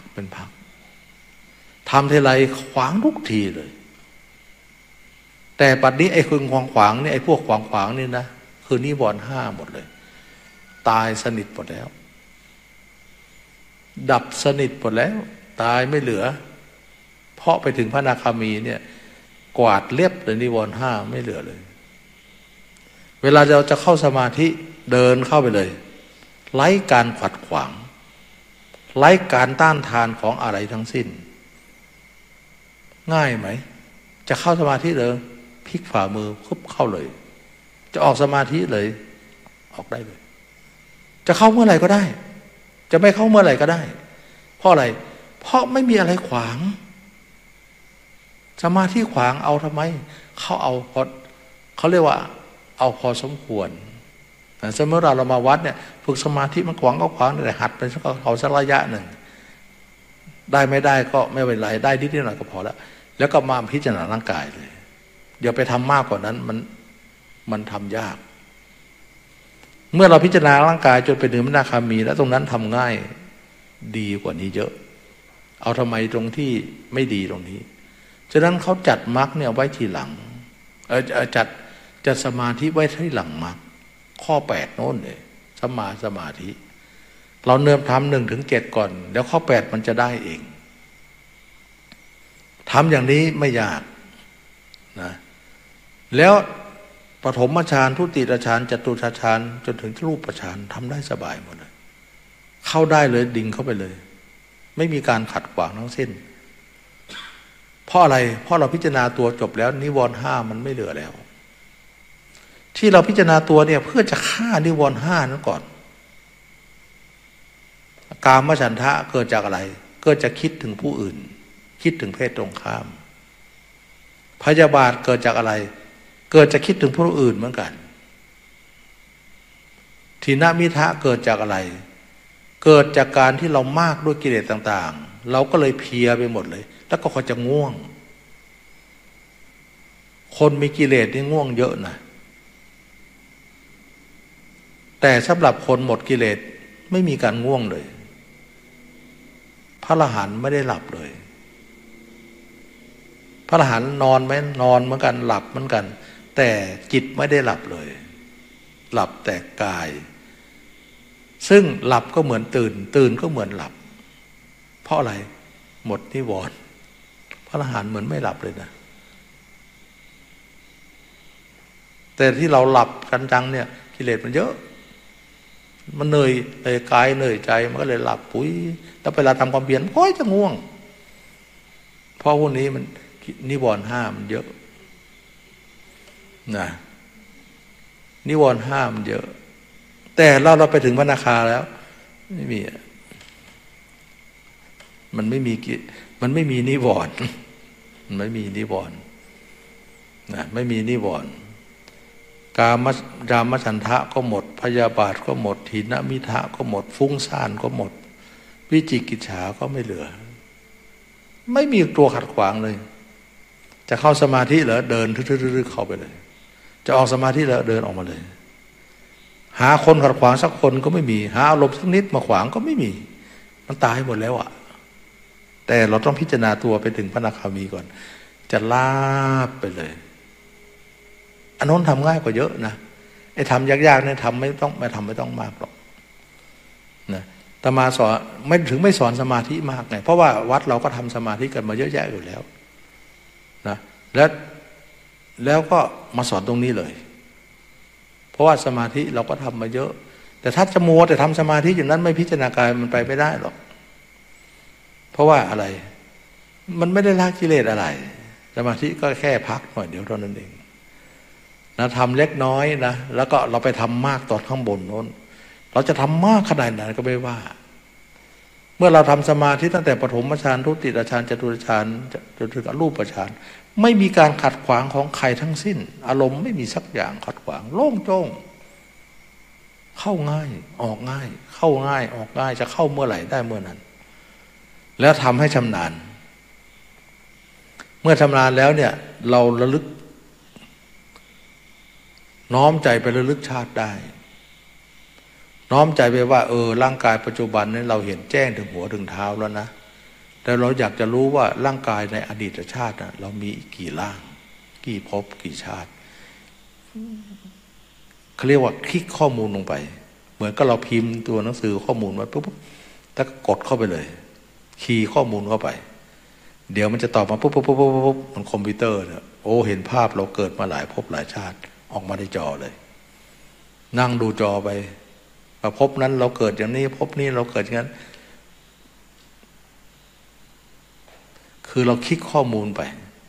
ทำทีไรขวางทุกทีเลยแต่ปัจจุบันไอ้คนขวางนี่ไอ้พวกขวางนี่นะคือนิวรณ์ห้าหมดเลยตายสนิทหมดแล้วดับสนิทหมดแล้วตายไม่เหลือเพราะไปถึงพระอนาคามีเนี่ยกวาดเรียบเลยนิวรณ์ห้าไม่เหลือเลยเวลาเราจะเข้าสมาธิเดินเข้าไปเลยไร้การขัดขวางไร้การต้านทานของอะไรทั้งสิ้นง่ายไหมจะเข้าสมาธิเลยพลิกฝ่ามือคุบเข้าเลยจะออกสมาธิเลยออกได้เลยจะเข้าเมื่อไหร่ก็ได้จะไม่เข้าเมื่อไหร่ก็ได้เพราะอะไรเพราะไม่มีอะไรขวางสมาธิขวางเอาทำไมเขาเอาพอเขาเรียกว่าเอาพอสมควรสมมติเรามาวัดเนี่ยฝึกสมาธิมันขวางก็ขวางแต่หัดไปสักเขาสักระยะหนึ่งได้ไม่ได้ก็ไม่เป็นไรได้นิดหน่อยก็พอแล้วก็มาพิจารณาร่างกายเลยอย่าไปทำมากกว่านั้นมันทำยากเมื่อเราพิจารณาร่างกายจนเป็นถึงพระอนาคามีแล้วตรงนั้นทำง่ายดีกว่านี้เยอะเอาทำไมตรงที่ไม่ดีตรงนี้ฉะนั้นเขาจัดมรรคเนี่ยไว้ทีหลังจัดสมาธิไว้ที่หลังมรรคข้อ8โน้นเลยสมาธิเราเริ่มทำ1 ถึง 7ก่อนแล้วข้อ8มันจะได้เองทำอย่างนี้ไม่ยากนะแล้วปฐมฌานทุติยฌานจตุตฌานจนถึงรูปฌานทำได้สบายหมดเลยเข้าได้เลยดิ่งเข้าไปเลยไม่มีการขัดขวางทั้งสิ้นเพราะอะไรเพราะเราพิจารณาตัวจบแล้วนิวรณ์ห้ามันไม่เหลือแล้วที่เราพิจารณาตัวเนี่ยเพื่อจะฆ่านิวรณ์ห้านั้นก่อนกามฉันทะเกิดจากอะไรเกิดจากคิดถึงผู้อื่นคิดถึงเพศตรงข้ามพยาบาทเกิดจากอะไรเกิดจากคิดถึงผู้อื่นเหมือนกันทีนมิทะเกิดจากอะไรเกิดจากการที่เรามากด้วยกิเลสต่างๆเราก็เลยเพลียไปหมดเลยแล้วก็คอยจะง่วงคนมีกิเลสนี่ง่วงเยอะนะแต่สำหรับคนหมดกิเลสไม่มีการง่วงเลยพระอรหันต์ไม่ได้หลับเลยพระอรหันต์นอนไหมนอนเหมือนกันหลับเหมือนกันแต่จิตไม่ได้หลับเลยหลับแต่กายซึ่งหลับก็เหมือนตื่นตื่นก็เหมือนหลับเพราะอะไรหมดนิวรณ์พระอรหันต์เหมือนไม่หลับเลยนะแต่ที่เราหลับกันจังเนี่ยกิเลสมันเยอะมันเหนื่อยกายเหนื่อยใจมันก็เลยหลับปุ๋ยแล้วเวลาทำความเพียรค่อยจะง่วงเพราะพวกนี้มันนิวรณ์ห้ามันเยอะนะนิวรณ์ห้ามันเยอะแต่เราไปถึงพระอนาคาแล้วไม่มีมันไม่มีนิวรณ์มันไม่มีนิวรณ์นะไม่มีนิวรณ์กามฉันทะก็หมดพยาบาทก็หมดถีนมิทะก็หมดฟุ้งซ่านก็หมดวิจิกิจฉาก็ไม่เหลือไม่มีตัวขัดขวางเลยจะเข้าสมาธิเหรอเดินทึ่ๆเข้าไปเลยจะออกสมาธิเหรอเดินออกมาเลยหาคนขัดขวางสักคนก็ไม่มีหาอารมณ์สักนิดมาขวางก็ไม่มีมันตายหมดแล้วอะแต่เราต้องพิจารณาตัวไปถึงพระอนาคามีก่อนจะลาบไปเลยอันนั้นทำง่ายกว่าเยอะนะไอ้ทำยากๆเนี่ยทำไม่ต้องมากหรอกนะแต่มาสอนไม่สอนสมาธิมากไงเพราะว่าวัดเราก็ทำสมาธิกันมาเยอะแยะอยู่แล้วนะแล้วก็มาสอนตรงนี้เลยเพราะว่าสมาธิเราก็ทำมาเยอะแต่ถ้าจะมัวแต่ทำสมาธิอย่างนั้นไม่พิจารณากายมันไปไม่ได้หรอกเพราะว่าอะไรมันไม่ได้ละกิเลสอะไรสมาธิก็แค่พักหน่อยเดี๋ยวเท่านั้นเองนะทำเล็กน้อยนะแล้วก็เราไปทำมากตอนข้างบนโน้นเราจะทำมากขนาดไหนก็ไม่ว่าเมื่อเราทำสมาธิตั้งแต่ปฐมฌานทุติยฌานจตุตฌานจนถึงอรูปฌานไม่มีการขัดขวางของใครทั้งสิ้นอารมณ์ไม่มีสักอย่างขัดขวางโล่งโจ้งเข้าง่ายออกง่ายเข้าง่ายออกง่ายจะเข้าเมื่อไหร่ได้เมื่อนั้นแล้วทำให้ชำนาญเมื่อชำนาญแล้วเนี่ยเราระลึกน้อมใจไประลึกชาติได้น้อมใจไปว่าร่างกายปัจจุบันนี้เราเห็นแจ้งถึงหัวถึงเท้าแล้วนะแต่เราอยากจะรู้ว่าร่างกายในอดีตชาตินะเรามีกี่ร่างกี่ภพกี่ชาติเขาเรียกว่าคลิกข้อมูลลงไปเหมือนกับเราพิมพ์ตัวหนังสือข้อมูลไว้ปุ๊บแล้วก็กดเข้าไปเลยคีย์ข้อมูลเข้าไปเดี๋ยวมันจะตอบมาปุ๊บมันคอมพิวเตอร์เนี่ยเห็นภาพเราเกิดมาหลายภพหลายชาติออกมาในจอเลยนั่งดูจอไปภพนั้นเราเกิดอย่างนี้ภพนี้เราเกิดอย่างนั้นคือเราคลิกข้อมูลไป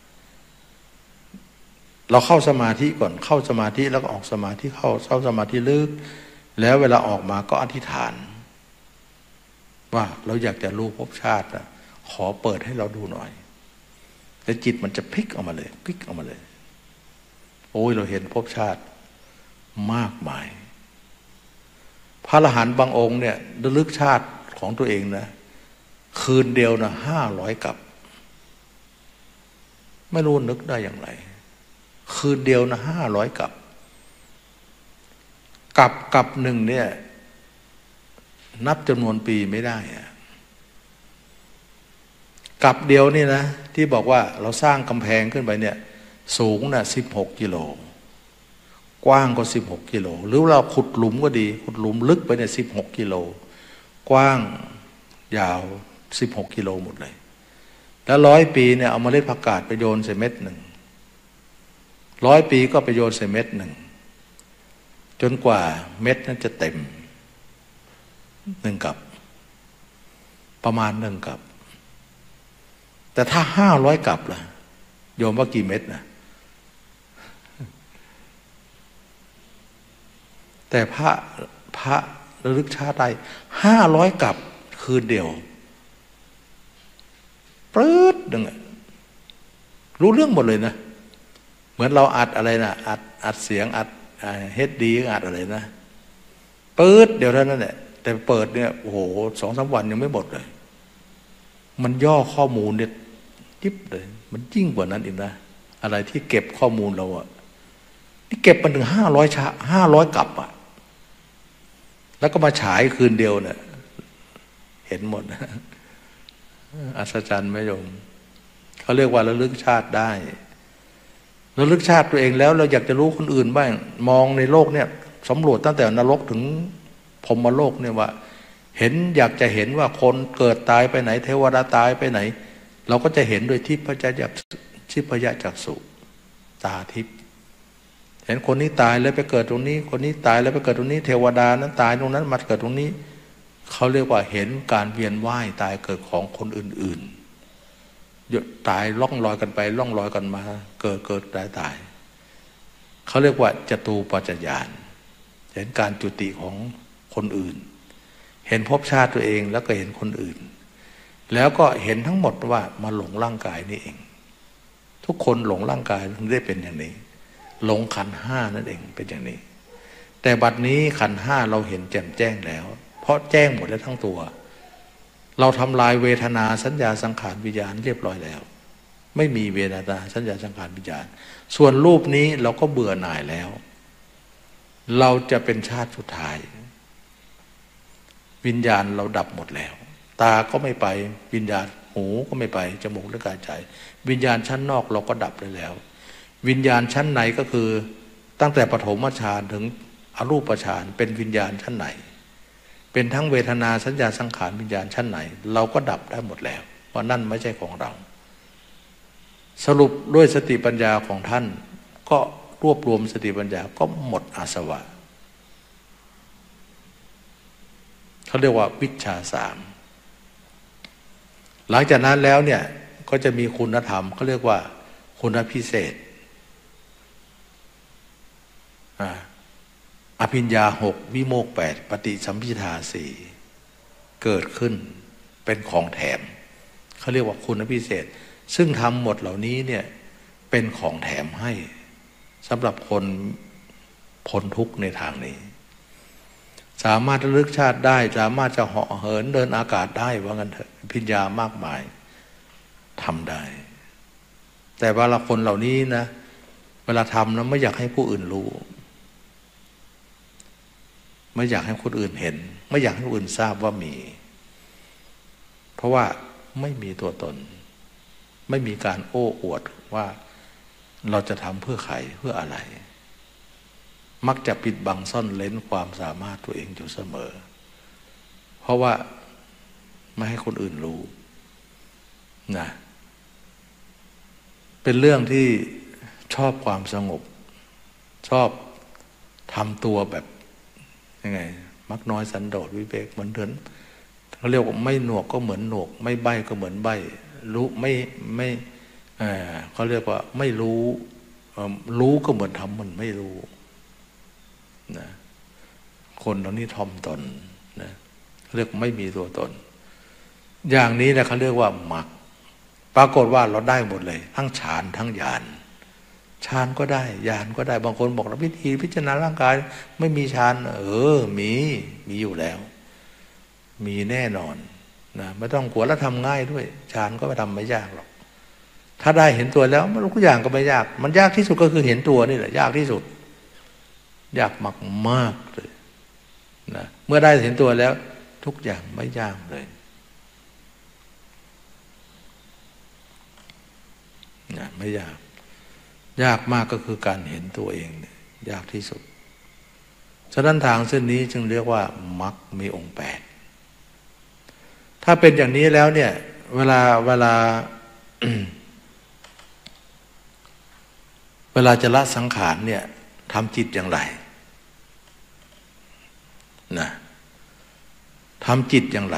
เราเข้าสมาธิก่อนเข้าสมาธิแล้วก็ออกสมาธิเข้าสมาธิลึกแล้วเวลาออกมาก็อธิษฐานว่าเราอยากจะรู้ภพชาตินะขอเปิดให้เราดูหน่อยแล้วจิตมันจะพลิกออกมาเลยพลิกออกมาเลยเราเห็นภพชาติมากมายพระอรหันต์บางองค์เนี่ยระลึกชาติของตัวเองนะคืนเดียวนะ500 กับไม่รู้นึกได้อย่างไรคืนเดียวนะ500 กับหนึ่งเนี่ยนับจำนวนปีไม่ได้กับเดียวนี่นะที่บอกว่าเราสร้างกำแพงขึ้นไปเนี่ยสูงนะ16 กิโลกว้างก็16 กิโลหรือเราขุดหลุมก็ดีขุดหลุมลึกไปเนี่ย16 กิโลกว้างยาว16 กิโลหมดเลยแล้ว100 ปีเนี่ยเอาเมล็ดผักกาดไปโยนใส่เม็ดหนึ่ง100 ปีก็ไปโยนใส่เม็ดหนึ่งจนกว่าเม็ดนั้นจะเต็ม1 กับประมาณ1 กับแต่ถ้า500 กับล่ะโยมว่ากี่เม็ดนะแต่พระระลึกชาติได้500 กับคืนเดียวปื๊ดหนึ่งรู้เรื่องหมดเลยนะเหมือนเราอัดอะไรนะอัดเสียงอัดเฮดดีอัดอะไรนะปื๊ดเดี๋ยวเท่านั้นแหละแต่เปิดเนี่ยโอ้โห2-3 วันยังไม่หมดเลยมันย่อข้อมูลเนี่ยยิบเลยมันยิ่งกว่านั้นอีกนะอะไรที่เก็บข้อมูลเราอะนี่เก็บมันถึง500 กลับอะแล้วก็มาฉายคืนเดียวเนี่ยเห็นหมดนะอัศจรรย์ไหมโยมเขาเรียกว่าระลึกชาติได้ระลึกชาติตัวเองแล้วเราอยากจะรู้คนอื่นบ้างมองในโลกเนี่ยสำรวจตั้งแต่นรกถึงพรหมโลกเนี่ยว่าเห็นอยากจะเห็นว่าคนเกิดตายไปไหนเทวดาตายไปไหนเราก็จะเห็นโดยทิพยจักษุตาทิพย์เห็นคนนี้ตายแล้วไปเกิดตรงนี้คนนี้ตายแล้วไปเกิดตรงนี้เทวดานั้นตายตรงนั้นมาเกิดตรงนี้เขาเรียกว่าเห็นการเวียนว่ายตายเกิดของคนอื่นๆตายล่องลอยกันไปล่องลอยกันมาเกิดตายเขาเรียกว่าจตูปัจจญาณเห็นการจุติของคนอื่นเห็นภพชาติตัวเองแล้วก็เห็นคนอื่นแล้วก็เห็นทั้งหมดว่ามาหลงร่างกายนี่เองทุกคนหลงร่างกายถึงได้เป็นอย่างนี้หลงขันธ์ห้านั่นเองเป็นอย่างนี้แต่บัดนี้ขันธ์ห้าเราเห็นแจ่มแจ้งแล้วเพราะแจ้งหมดแล้วทั้งตัวเราทำลายเวทนาสัญญาสังขารวิญญาณเรียบร้อยแล้วไม่มีเวทนาสัญญาสังขารวิญญาณส่วนรูปนี้เราก็เบื่อหน่ายแล้วเราจะเป็นชาติสุดท้ายวิญญาณเราดับหมดแล้วตาก็ไม่ไปวิญญาณหูก็ไม่ไปจมูกและกายใจวิญญาณชั้นนอกเราก็ดับได้แล้ววิญญาณชั้นในก็คือตั้งแต่ปฐมฌานถึงอรูปฌานเป็นวิญญาณชั้นไหนเป็นทั้งเวทนาสัญญาสังขารวิญญาณชั้นไหนเราก็ดับได้หมดแล้วเพราะนั่นไม่ใช่ของเราสรุปด้วยสติปัญญาของท่านก็รวบรวมสติปัญญาก็หมดอาสวะเขาเรียกว่าวิชชาสามหลังจากนั้นแล้วเนี่ยก็จะมีคุณธรรมเขาเรียกว่าคุณพิเศษอภิญญา6วิโมกข์8ปฏิสัมภิทา4เกิดขึ้นเป็นของแถมเขาเรียกว่าคุณพิเศษซึ่งทำหมดเหล่านี้เนี่ยเป็นของแถมให้สำหรับคนพ้นทุกข์ในทางนี้สามารถระลึกชาติได้สามารถจะเหาะเหินเดินอากาศได้ว่างั้นเถอะอภิญญามากมายทำได้แต่เวลาคนเหล่านี้นะเวลาทำนะไม่อยากให้ผู้อื่นรู้ไม่อยากให้คนอื่นเห็นไม่อยากให้คนอื่นทราบว่ามีเพราะว่าไม่มีตัวตนไม่มีการโอ้อวดว่าเราจะทำเพื่อใครเพื่ออะไรมักจะปิดบังซ่อนเร้นความสามารถตัวเองอยู่เสมอเพราะว่าไม่ให้คนอื่นรู้นะเป็นเรื่องที่ชอบความสงบชอบทำตัวแบบยังไงมักน้อยสันโดษวิเวกเหมือนเดินเขาเรียกว่าไม่หนวกก็เหมือนหนวกไม่ใบ้ก็เหมือนใบ้รู้ไม่เขาเรียกว่าไม่รู้รู้ก็เหมือนทำมันไม่รู้นะคนเหล่านี้ถ่อมตนนะเรียกไม่มีตัวตนอย่างนี้นะเขาเรียกว่ามรรคปรากฏว่าเราได้หมดเลยทั้งฌานทั้งญาณฌานก็ได้ญาณก็ได้บางคนบอกเราวิธีพิจารณาร่างกายไม่มีฌานมีอยู่แล้วมีแน่นอนนะไม่ต้องกลัวแล้วทำง่ายด้วยฌานก็ไม่ทำไม่ยากหรอกถ้าได้เห็นตัวแล้วมันทุกอย่างก็ไม่ยากมันยากที่สุดก็คือเห็นตัวนี่แหละยากที่สุดยากมากเลยนะเมื่อได้เห็นตัวแล้วทุกอย่างไม่ยากเลยนะไม่ยากยากมากก็คือการเห็นตัวเองเนี่ยยากที่สุดฉะนั้นทางเส้นนี้จึงเรียกว่ามรรคมีองค์8ถ้าเป็นอย่างนี้แล้วเนี่ยเวลา เวลาจะละสังขารเนี่ยทำจิตอย่างไรนะทำจิตอย่างไร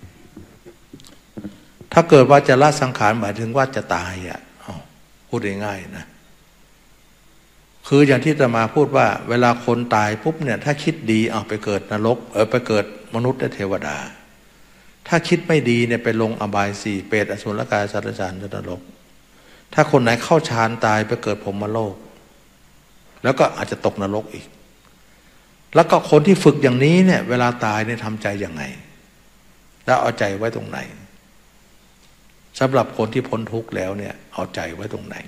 ถ้าเกิดว่าจะละสังขารหมายถึงว่าจะตายพูดง่ายๆนะคืออย่างที่อาตมาพูดว่าเวลาคนตายปุ๊บเนี่ยถ้าคิดดีไปเกิดนรกไปเกิดมนุษย์และเทวดาถ้าคิดไม่ดีเนี่ยไปลงอบาย4เปรตอสุรกายสัตว์เดรัจฉานนรกถ้าคนไหนเข้าฌานตายไปเกิดพรหมโลกแล้วก็อาจจะตกนรกอีกแล้วก็คนที่ฝึกอย่างนี้เนี่ยเวลาตายเนี่ยทำใจยังไงแล้วเอาใจไว้ตรงไหนสำหรับคนที่พ้นทุกข์แล้วเนี่ยเอาใจไว้ตรงไหน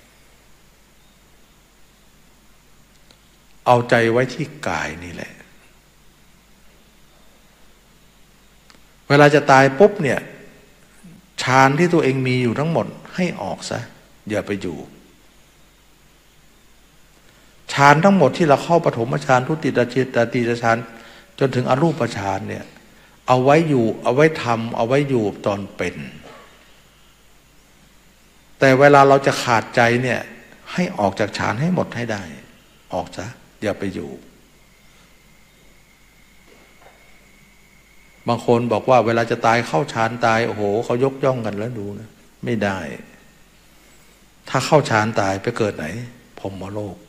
เอาใจไว้ที่กายนี่แหละเวลาจะตายปุ๊บเนี่ยฌานที่ตัวเองมีอยู่ทั้งหมดให้ออกซะอย่าไปอยู่ฌานทั้งหมดที่เราเข้าปฐมฌานทุติยฌานตติยฌานจนถึงอรูปฌานเนี่ยเอาไว้อยู่เอาไว้ทำเอาไว้อยู่ตอนเป็นแต่เวลาเราจะขาดใจเนี่ยให้ออกจากฌานให้หมดให้ได้ออกซะอย่าไปอยู่บางคนบอกว่าเวลาจะตายเข้าฌานตายโอ้โหเขายกย่องกันแล้วดูนะไม่ได้ถ้าเข้าฌานตายไปเกิดไหนพรหมโลก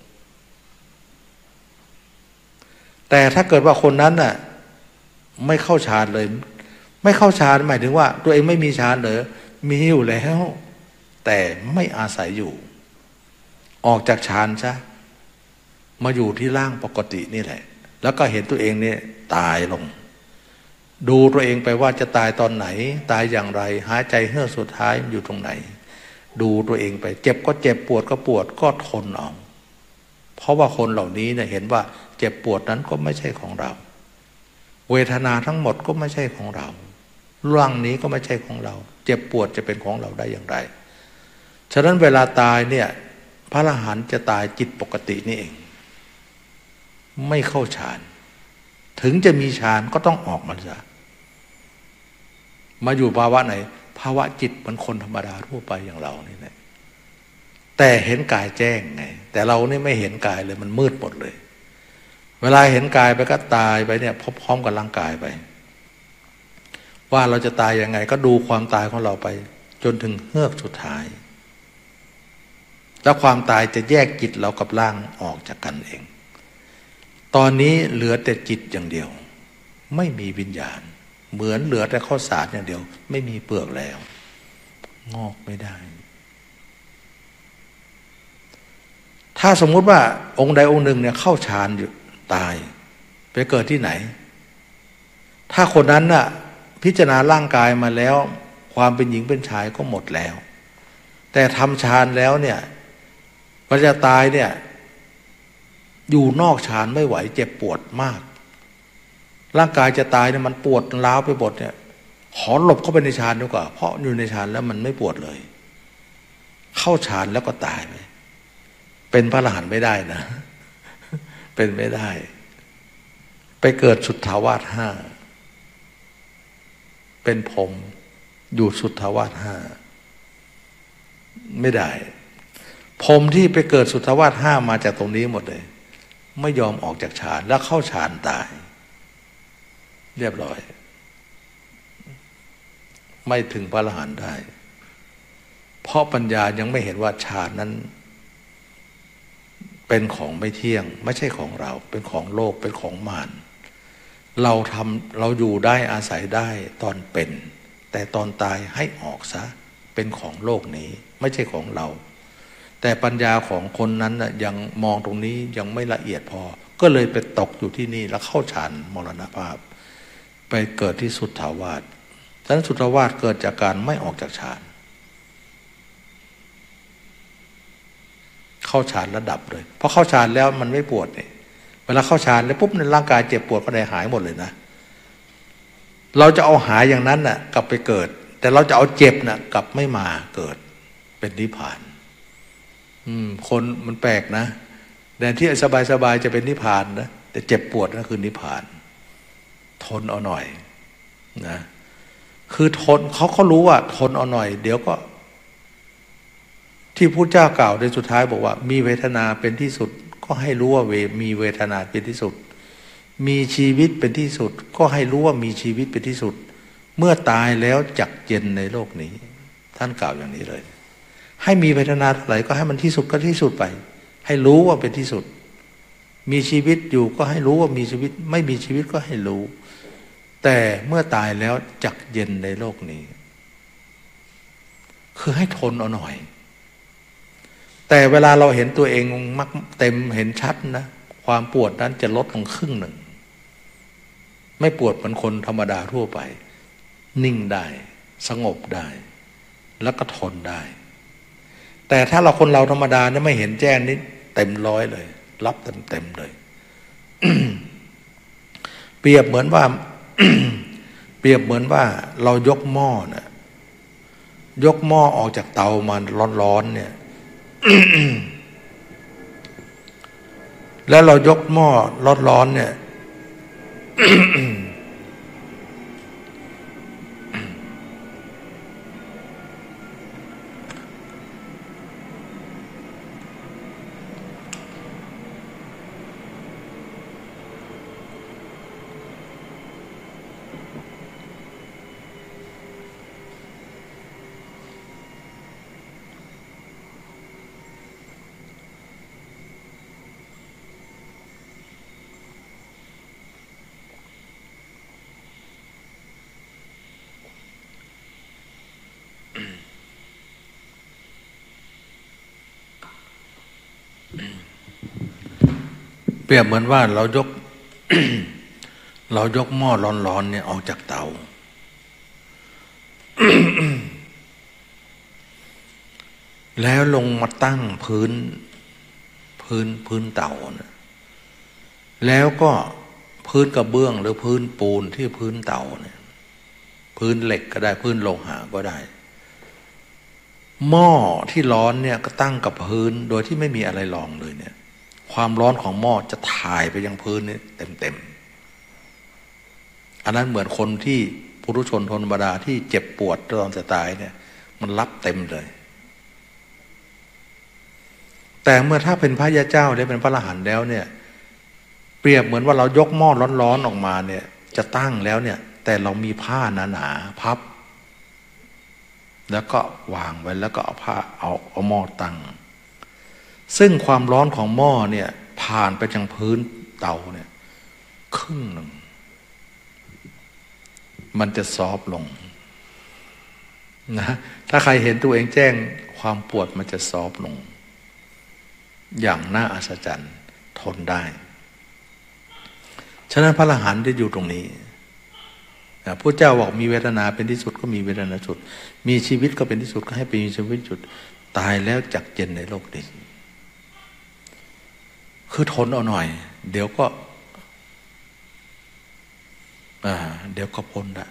แต่ถ้าเกิดว่าคนนั้นน่ะไม่เข้าฌานเลยไม่เข้าฌานหมายถึงว่าตัวเองไม่มีฌานเหรอมีอยู่แล้วแต่ไม่อาศัยอยู่ออกจากฌานซะมาอยู่ที่ร่างปกตินี่แหละแล้วก็เห็นตัวเองเนี่ยตายลงดูตัวเองไปว่าจะตายตอนไหนตายอย่างไรหายใจเฮือกสุดท้ายอยู่ตรงไหนดูตัวเองไปเจ็บก็เจ็บปวดก็ปวดก็ทนเอาเพราะว่าคนเหล่านี้เนี่ยเห็นว่าเจ็บปวดนั้นก็ไม่ใช่ของเราเวทนาทั้งหมดก็ไม่ใช่ของเราร่างนี้ก็ไม่ใช่ของเราเจ็บปวดจะเป็นของเราได้อย่างไรฉะนั้นเวลาตายเนี่ยพระอรหันต์จะตายจิตปกตินี่เองไม่เข้าฌานถึงจะมีฌานก็ต้องออกมาซะมาอยู่ภาวะไหนภาวะจิตเหมือนคนธรรมดาทั่วไปอย่างเรานี่แหละแต่เห็นกายแจ้งไงแต่เรานี่ไม่เห็นกายเลยมันมืดหมดเลยเวลาเห็นกายไปก็ตายไปเนี่ยพร้อมกับร่างกายไปว่าเราจะตายยังไงก็ดูความตายของเราไปจนถึงเฮือกสุดท้ายแล้วความตายจะแยกจิตเรากับร่างออกจากกันเองตอนนี้เหลือแต่จิตอย่างเดียวไม่มีวิญญาณเหมือนเหลือแต่ข้าวสารอย่างเดียวไม่มีเปลือกแล้วงอกไม่ได้ถ้าสมมุติว่าองค์ใดองค์หนึ่งเนี่ยเข้าฌานอยู่ตายไปเกิดที่ไหนถ้าคนนั้นน่ะพิจารณาร่างกายมาแล้วความเป็นหญิงเป็นชายก็หมดแล้วแต่ทำฌานแล้วเนี่ยพอจะตายเนี่ยอยู่นอกฌานไม่ไหวเจ็บปวดมากร่างกายจะตายเนี่ยมันปวดร้าวไปหมดเนี่ยขอหลบเข้าไปในฌานดีกว่าเพราะอยู่ในฌานแล้วมันไม่ปวดเลยเข้าฌานแล้วก็ตายไปเป็นพระอรหันต์ไม่ได้นะเป็นไม่ได้ไปเกิดสุทธาวาสห้าเป็นพรหมอยู่สุทธาวาสห้าไม่ได้พรหมที่ไปเกิดสุทธาวาสห้ามาจากตรงนี้หมดเลยไม่ยอมออกจากฌานแล้วเข้าฌานตายเรียบร้อยไม่ถึงพระอรหันต์ได้เพราะปัญญายังไม่เห็นว่าฌานนั้นเป็นของไม่เที่ยงไม่ใช่ของเราเป็นของโลกเป็นของมารเราอยู่ได้อาศัยได้ตอนเป็นแต่ตอนตายให้ออกซะเป็นของโลกนี้ไม่ใช่ของเราแต่ปัญญาของคนนั้นน่ะยังมองตรงนี้ยังไม่ละเอียดพอก็เลยไปตกอยู่ที่นี่แล้วเข้าฌานมรณภาพไปเกิดที่สุทธาวาสฉะนั้นสุทธาวาสเกิดจากการไม่ออกจากฌานเข้าฌานระดับเลยเพราะเข้าฌานแล้วมันไม่ปวดเนี่ยเวลาเข้าฌานแล้วปุ๊บในร่างกายเจ็บปวดก็ได้หายหมดเลยนะเราจะเอาหายอย่างนั้นน่ะกลับไปเกิดแต่เราจะเอาเจ็บน่ะกลับไม่มาเกิดเป็นนิพพานคนมันแปลกนะแทนที่สบายๆจะเป็นนิพพานนะแต่เจ็บปวดนั่นคือนิพพานทนเอาหน่อยนะคือทนเขารู้ว่าทนเอาหน่อยเดี๋ยวก็ที่พุทธเจ้ากล่าวในสุดท้ายบอกว่ามีเวทนาเป็นที่สุดก็ให้รู้ว่ามีเวทนาเป็นที่สุดมีชีวิตเป็นที่สุดก็ให้รู้ว่ามีชีวิตเป็นที่สุดเมื่อตายแล้วจักเย็นในโลกนี้ท่านกล่าวอย่างนี้เลยให้มีเวทนาเท่าไหร่ก็ให้มันที่สุดก็ที่สุดไปให้รู้ว่าเป็นที่สุดมีชีวิตอยู่ก็ให้รู้ว่ามีชีวิตไม่มีชีวิตก็ให้รู้แต่เมื่อตายแล้วจักเย็นในโลกนี้คือให้ทนเอาหน่อยแต่เวลาเราเห็นตัวเองมักเต็มเห็นชัดนะคความปวดนั้นจะลดลงครึ่งหนึ่งไม่ปวดเหมือนคนธรรมดาทั่วไปนิ่งได้สงบได้แล้วก็ทนได้แต่ถ้าคนเราธรรมดาเนี่ยไม่เห็นแจ้งนี่เต็มร้อยเลยรับเต็มเลย เปรียบเหมือนว่า เปรียบเหมือนว่าเรายกหม้อนะยกหม้อออกจากเตามาร้อนๆเนี่ย แล้วเรายกหม้อร้อนๆเนี่ย เปรียบเหมือนว่าเรายก เรายกหม้อร้อนๆเนี่ยออกจากเตา แล้วลงมาตั้งพื้นเตานะแล้วก็พื้นกระเบื้องหรือพื้นปูนที่พื้นเตาเนี่ยพื้นเหล็กก็ได้พื้นโลหะก็ได้หม้อที่ร้อนเนี่ยก็ตั้งกับพื้นโดยที่ไม่มีอะไรรองเลยเนี่ยความร้อนของหม้อจะถ่ายไปยังพื้นนี่เต็มอันนั้นเหมือนคนที่ปุถุชนธรรมดาที่เจ็บปวดตอนจะตายเนี่ยมันรับเต็มเลยแต่เมื่อถ้าเป็นพระยาเจ้าได้เป็นพระอรหันต์แล้วเนี่ยเปรียบเหมือนว่าเรายกหม้อร้อนๆออกมาเนี่ยจะตั้งแล้วเนี่ยแต่เรามีผ้าหนาๆพับแล้วก็วางไว้แล้วก็เอาผ้าเอาหม้อตั้งซึ่งความร้อนของหม้อเนี่ยผ่านไปยังพื้นเตาเนี่ยครึ่งหนึ่งมันจะซอฟลงนะถ้าใครเห็นตัวเองแจ้งความปวดมันจะซอฟลงอย่างน่าอัศจรรย์ทนได้ฉะนั้นพระอรหันต์จะอยู่ตรงนี้พระเจ้าบอกมีเวทนาเป็นที่สุดก็มีเวทนาสุดมีชีวิตก็เป็นที่สุดก็ให้เป็นชีวิตสุดตายแล้วจักเย็นในโลกนี้คือทนเอาหน่อยเดี๋ยวก็พ้นละ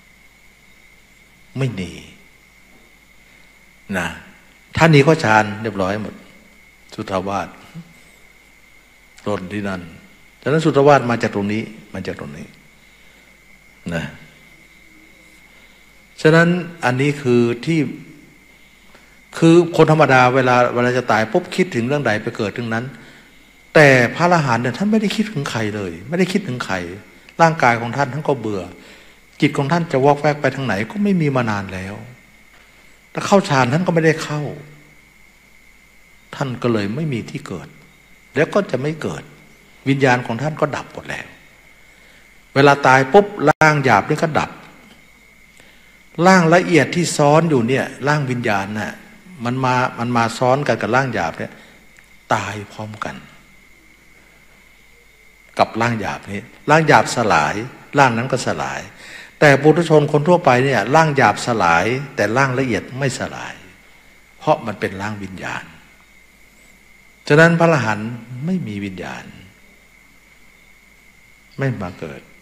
ไม่หนีนะท่านนี้ก็ฌานเรียบร้อยหมดสุทธาวาสหล่นที่นั่นฉะนั้นสุทธาวาสมาจากตรงนี้นะฉะนั้นอันนี้คือคนธรรมดาเวลาจะตายปุ๊บคิดถึงเรื่องใดไปเกิดถึงนั้นแต่พระอรหันต์เนี่ยท่านไม่ได้คิดถึงใครเลยไม่ได้คิดถึงใครร่างกายของท่านก็เบื่อจิตของท่านจะวอกแวกไปทางไหนก็ไม่มีมานานแล้วถ้าเข้าฌานท่านก็ไม่ได้เข้าท่านก็เลยไม่มีที่เกิดแล้วก็จะไม่เกิดวิญญาณของท่านก็ดับหมดแล้วเวลาตายปุ๊บร่างหยาบนี่ก็ดับร่างละเอียดที่ซ้อนอยู่เนี่ยร่างวิญญาณน่ะมันมาซ้อนกันกับร่างหยาบเนี่ยตายพร้อมกันกับร่างหยาบนี้ร่างหยาบสลายร่างนั้นก็สลายแต่ปุถุชนคนทั่วไปเนี่ยร่างหยาบสลายแต่ร่างละเอียดไม่สลายเพราะมันเป็นร่างวิญญาณฉะนั้นพระอรหันต์ไม่มีวิญญาณไม่มาเกิด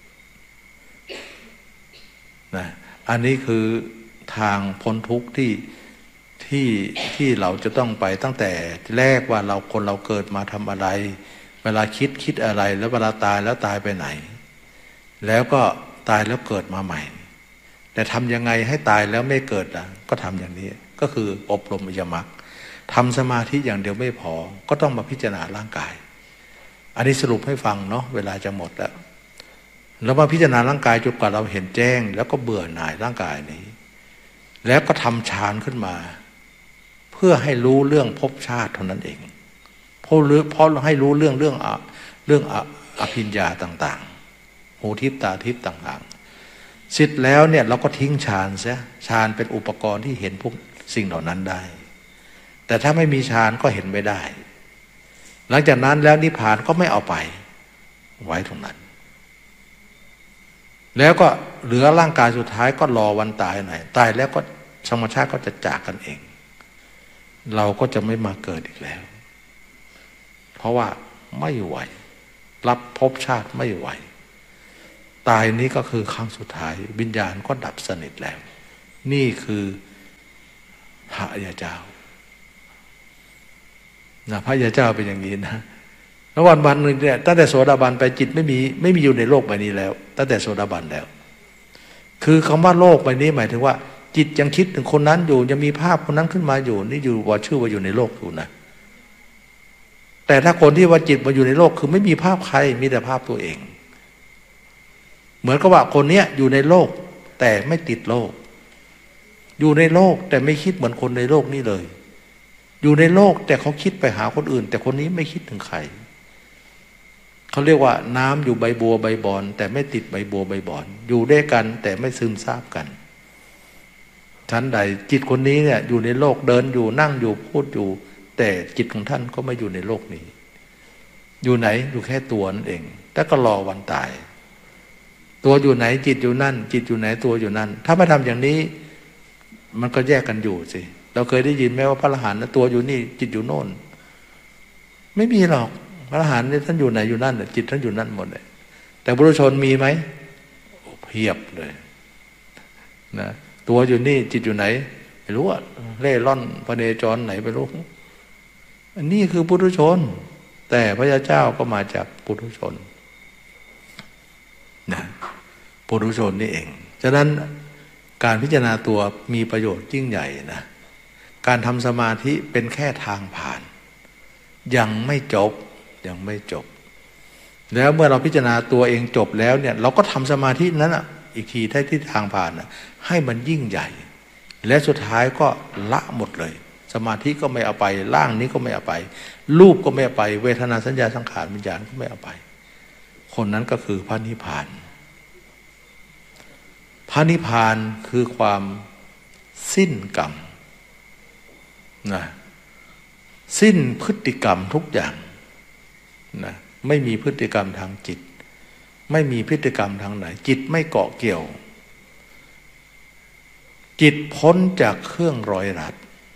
นะอันนี้คือทางพ้นทุกข์ที่เราจะต้องไปตั้งแต่แรกว่าคนเราเกิดมาทำอะไรเวลาคิดอะไรแล้วเวลาตายแล้วตายไปไหนแล้วก็ตายแล้วเกิดมาใหม่แต่ทำยังไงให้ตายแล้วไม่เกิดล่ะก็ทำอย่างนี้ก็คืออบรมอริยมรรคทำสมาธิอย่างเดียวไม่พอก็ต้องมาพิจารณาร่างกายอันนี้สรุปให้ฟังเนาะเวลาจะหมดแล้วมาพิจารณาร่างกายจนกว่าเราเห็นแจ้งแล้วก็เบื่อหน่ายร่างกายนี้แล้วก็ทำฌานขึ้นมาเพื่อให้รู้เรื่องภพชาติเท่านั้นเองเพราะให้รู้เรื่องอภิญญาต่างๆหูทิพตาทิพต่างๆเสร็จแล้วเนี่ยเราก็ทิ้งฌานเสียฌานเป็นอุปกรณ์ที่เห็นพวกสิ่งเหล่านั้นได้แต่ถ้าไม่มีฌานก็เห็นไม่ได้หลังจากนั้นแล้วนิพพานก็ไม่เอาไปไว้ตรงนั้นแล้วก็เหลือร่างกายสุดท้ายก็รอวันตายหน่อยตายแล้วก็ธรรมชาติก็จะจากกันเองเราก็จะไม่มาเกิดอีกแล้วเพราะว่าไม่ไหวรับภพชาติไม่ไหวตายนี้ก็คือครั้งสุดท้ายวิญญาณก็ดับสนิทแล้วนี่คือพระยาเจ้านะพระยาเจ้าเป็นอย่างนี้นะแล้ววันหนึ่งเนี่ยตั้งแต่โสดาบันไปจิตไม่มีอยู่ในโลกใบนี้แล้วตั้งแต่โสดาบันแล้วคือคำว่าโลกใบนี้หมายถึงว่าจิตยังคิดถึงคนนั้นอยู่ยังมีภาพคนนั้นขึ้นมาอยู่นี่อยู่ว่าชื่อว่าอยู่ในโลกอยู่นะแต่ถ้าคนที่ว่าจิตมาอยู่ในโลกคือไม่มีภาพใครมีแต่ภาพตัวเองเหมือนกับว่าคนเนี้ยอยู่ในโลกแต่ไม่ติดโลกอยู่ในโลกแต่ไม่คิดเหมือนคนในโลกนี้เลยอยู่ในโลกแต่เขาคิดไปหาคนอื่นแต่คนนี้ไม่คิดถึงใครเขาเรียกว่าน้ำอยู่ใบบัวใบบอนแต่ไม่ติดใบบัวใบบอนอยู่ด้วยกันแต่ไม่ซึมซาบกันชั้นใดจิตคนนี้เนี่ยอยู่ในโลกเดินอยู่นั่งอยู่พูดอยู่แต่จิตของท่านก็ไม่อยู่ในโลกนี้อยู่ไหนอยู่แค่ตัวนั่นเองแต่ก็รอวันตายตัวอยู่ไหนจิตอยู่นั่นจิตอยู่ไหนตัวอยู่นั่นถ้าไม่ทำอย่างนี้มันก็แยกกันอยู่สิเราเคยได้ยินไหมว่าพระอรหันต์ตัวอยู่นี่จิตอยู่โน่นไม่มีหรอกพระอรหันต์นี่ท่านอยู่ไหนอยู่นั่นจิตท่านอยู่นั่นหมดเลยแต่บุรุษชนมีไหมเพียบเลยนะตัวอยู่นี่จิตอยู่ไหนไม่รู้อะเล่ร่อนพระเนจรไหนไม่รู้อันนี้คือปุถุชนแต่พระยาเจ้าก็มาจากปุถุชนนะปุถุชนนี่เองฉะนั้นการพิจารณาตัวมีประโยชน์ยิ่งใหญ่นะการทำสมาธิเป็นแค่ทางผ่านยังไม่จบแล้วเมื่อเราพิจารณาตัวเองจบแล้วเนี่ยเราก็ทำสมาธินั้นอ่ะอีกทีได้ที่ทางผ่านนะให้มันยิ่งใหญ่และสุดท้ายก็ละหมดเลยสมาธิก็ไม่เอาไปร่างนี้ก็ไม่เอาไปรูปก็ไม่เอาไปเวทนาสัญญาสังขารวิญญาณก็ไม่เอาไปคนนั้นก็คือพระนิพพานพระนิพพานคือความสิ้นกรรมนะสิ้นพฤติกรรมทุกอย่างนะไม่มีพฤติกรรมทางจิตไม่มีพฤติกรรมทางไหนจิตไม่เกาะเกี่ยวจิตพ้นจากเครื่องร้อยรัด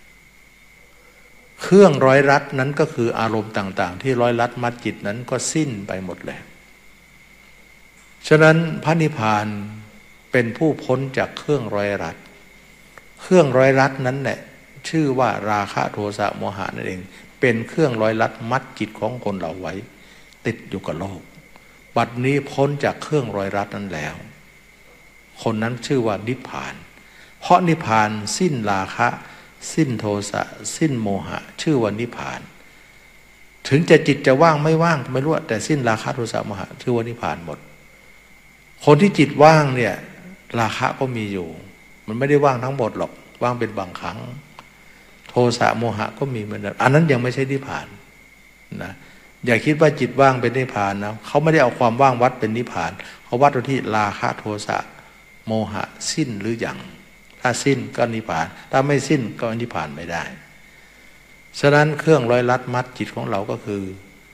เครื่องร้อยรัดนั้นก็คืออารมณ์ต่างๆที่ร้อยรัดมัดจิตนั้นก็สิ้นไปหมดแล้วฉะนั้นพระนิพพานเป็นผู้พ้นจากเครื่องร้อยรัดเครื่องร้อยรัดนั้นแหละชื่อว่าราคะโทสะโมหะนั่นเองเป็นเครื่องร้อยรัดมัดจิตของคนเราไว้ติดอยู่กับโลกบัดนี้พ้นจากเครื่องร้อยรัดนั้นแล้วคนนั้นชื่อว่านิพพานเพราะนิพพานสิ้นราคะสิ้นโทสะสิ้นโมหะชื่อว่านิพพานถึงจะจิตจะว่างไม่ว่างไม่รู้แต่สิ้นราคะโทสะโมหะชื่อว่านิพพานหมดคนที่จิตว่างเนี่ยราคะก็มีอยู่มันไม่ได้ว่างทั้งหมดหรอกว่างเป็นบางครั้งโทสะโมหะก็มีเหมือนกันอันนั้นยังไม่ใช่นิพพานนะอย่าคิดว่าจิตว่างเป็นนิพพานนะเขาไม่ได้เอาความว่างวัดเป็นนิพพานเขาวัดที่ราคะโทสะโมหะสิ้นหรือยังถ้าสิ้นก็นิพพานถ้าไม่สิ้นก็นิพพานไม่ได้ฉะนั้นเครื่องร้อยรัดมัดจิตของเราก็คือ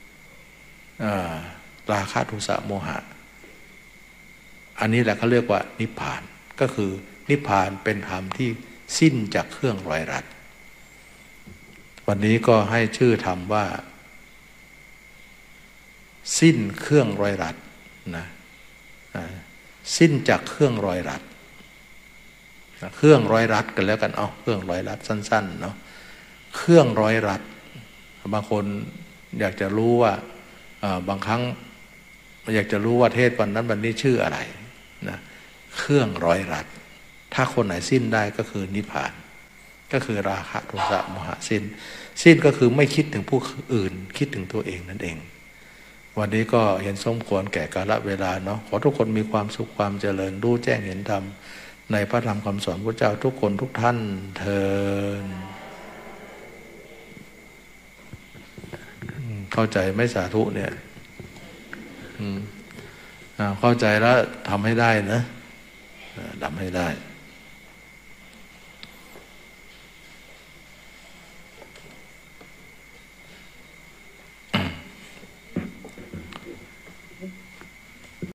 ราคะโทสะโมหะอันนี้แหละเขาเรียกว่านิพพานก็คือนิพพานเป็นธรรมที่สิ้นจากเครื่องร้อยรัดวันนี้ก็ให้ชื่อธรรมว่าสิ้นเครื่องร้อยรัดนะสิ้นจากเครื่องร้อยรัดเครื่องร้อยรัดกันแล้วกันเอาเครื่องร้อยรัดสั้นๆเนาะเครื่องร้อยรัดบางคนอยากจะรู้ว่าบางครั้งอยากจะรู้ว่าเทศวันนั้นวันนี้ชื่ออะไรนะเครื่องร้อยรัดถ้าคนไหนสิ้นได้ก็คือนิพพานก็คือราคะโทสะโมหะสิ้นก็คือไม่คิดถึงผู้อื่นคิดถึงตัวเองนั่นเองวันนี้ก็เห็นสมควรแก่กาลเวลาเนาะขอทุกคนมีความสุขความเจริญรู้แจ้งเห็นธรรมในพระธรรมคำสอนพระเจ้าทุกคนทุกท่านเทอญเข้าใจไหมสาธุเนี่ยเข้าใจแล้วทำให้ได้นะทำให้ได้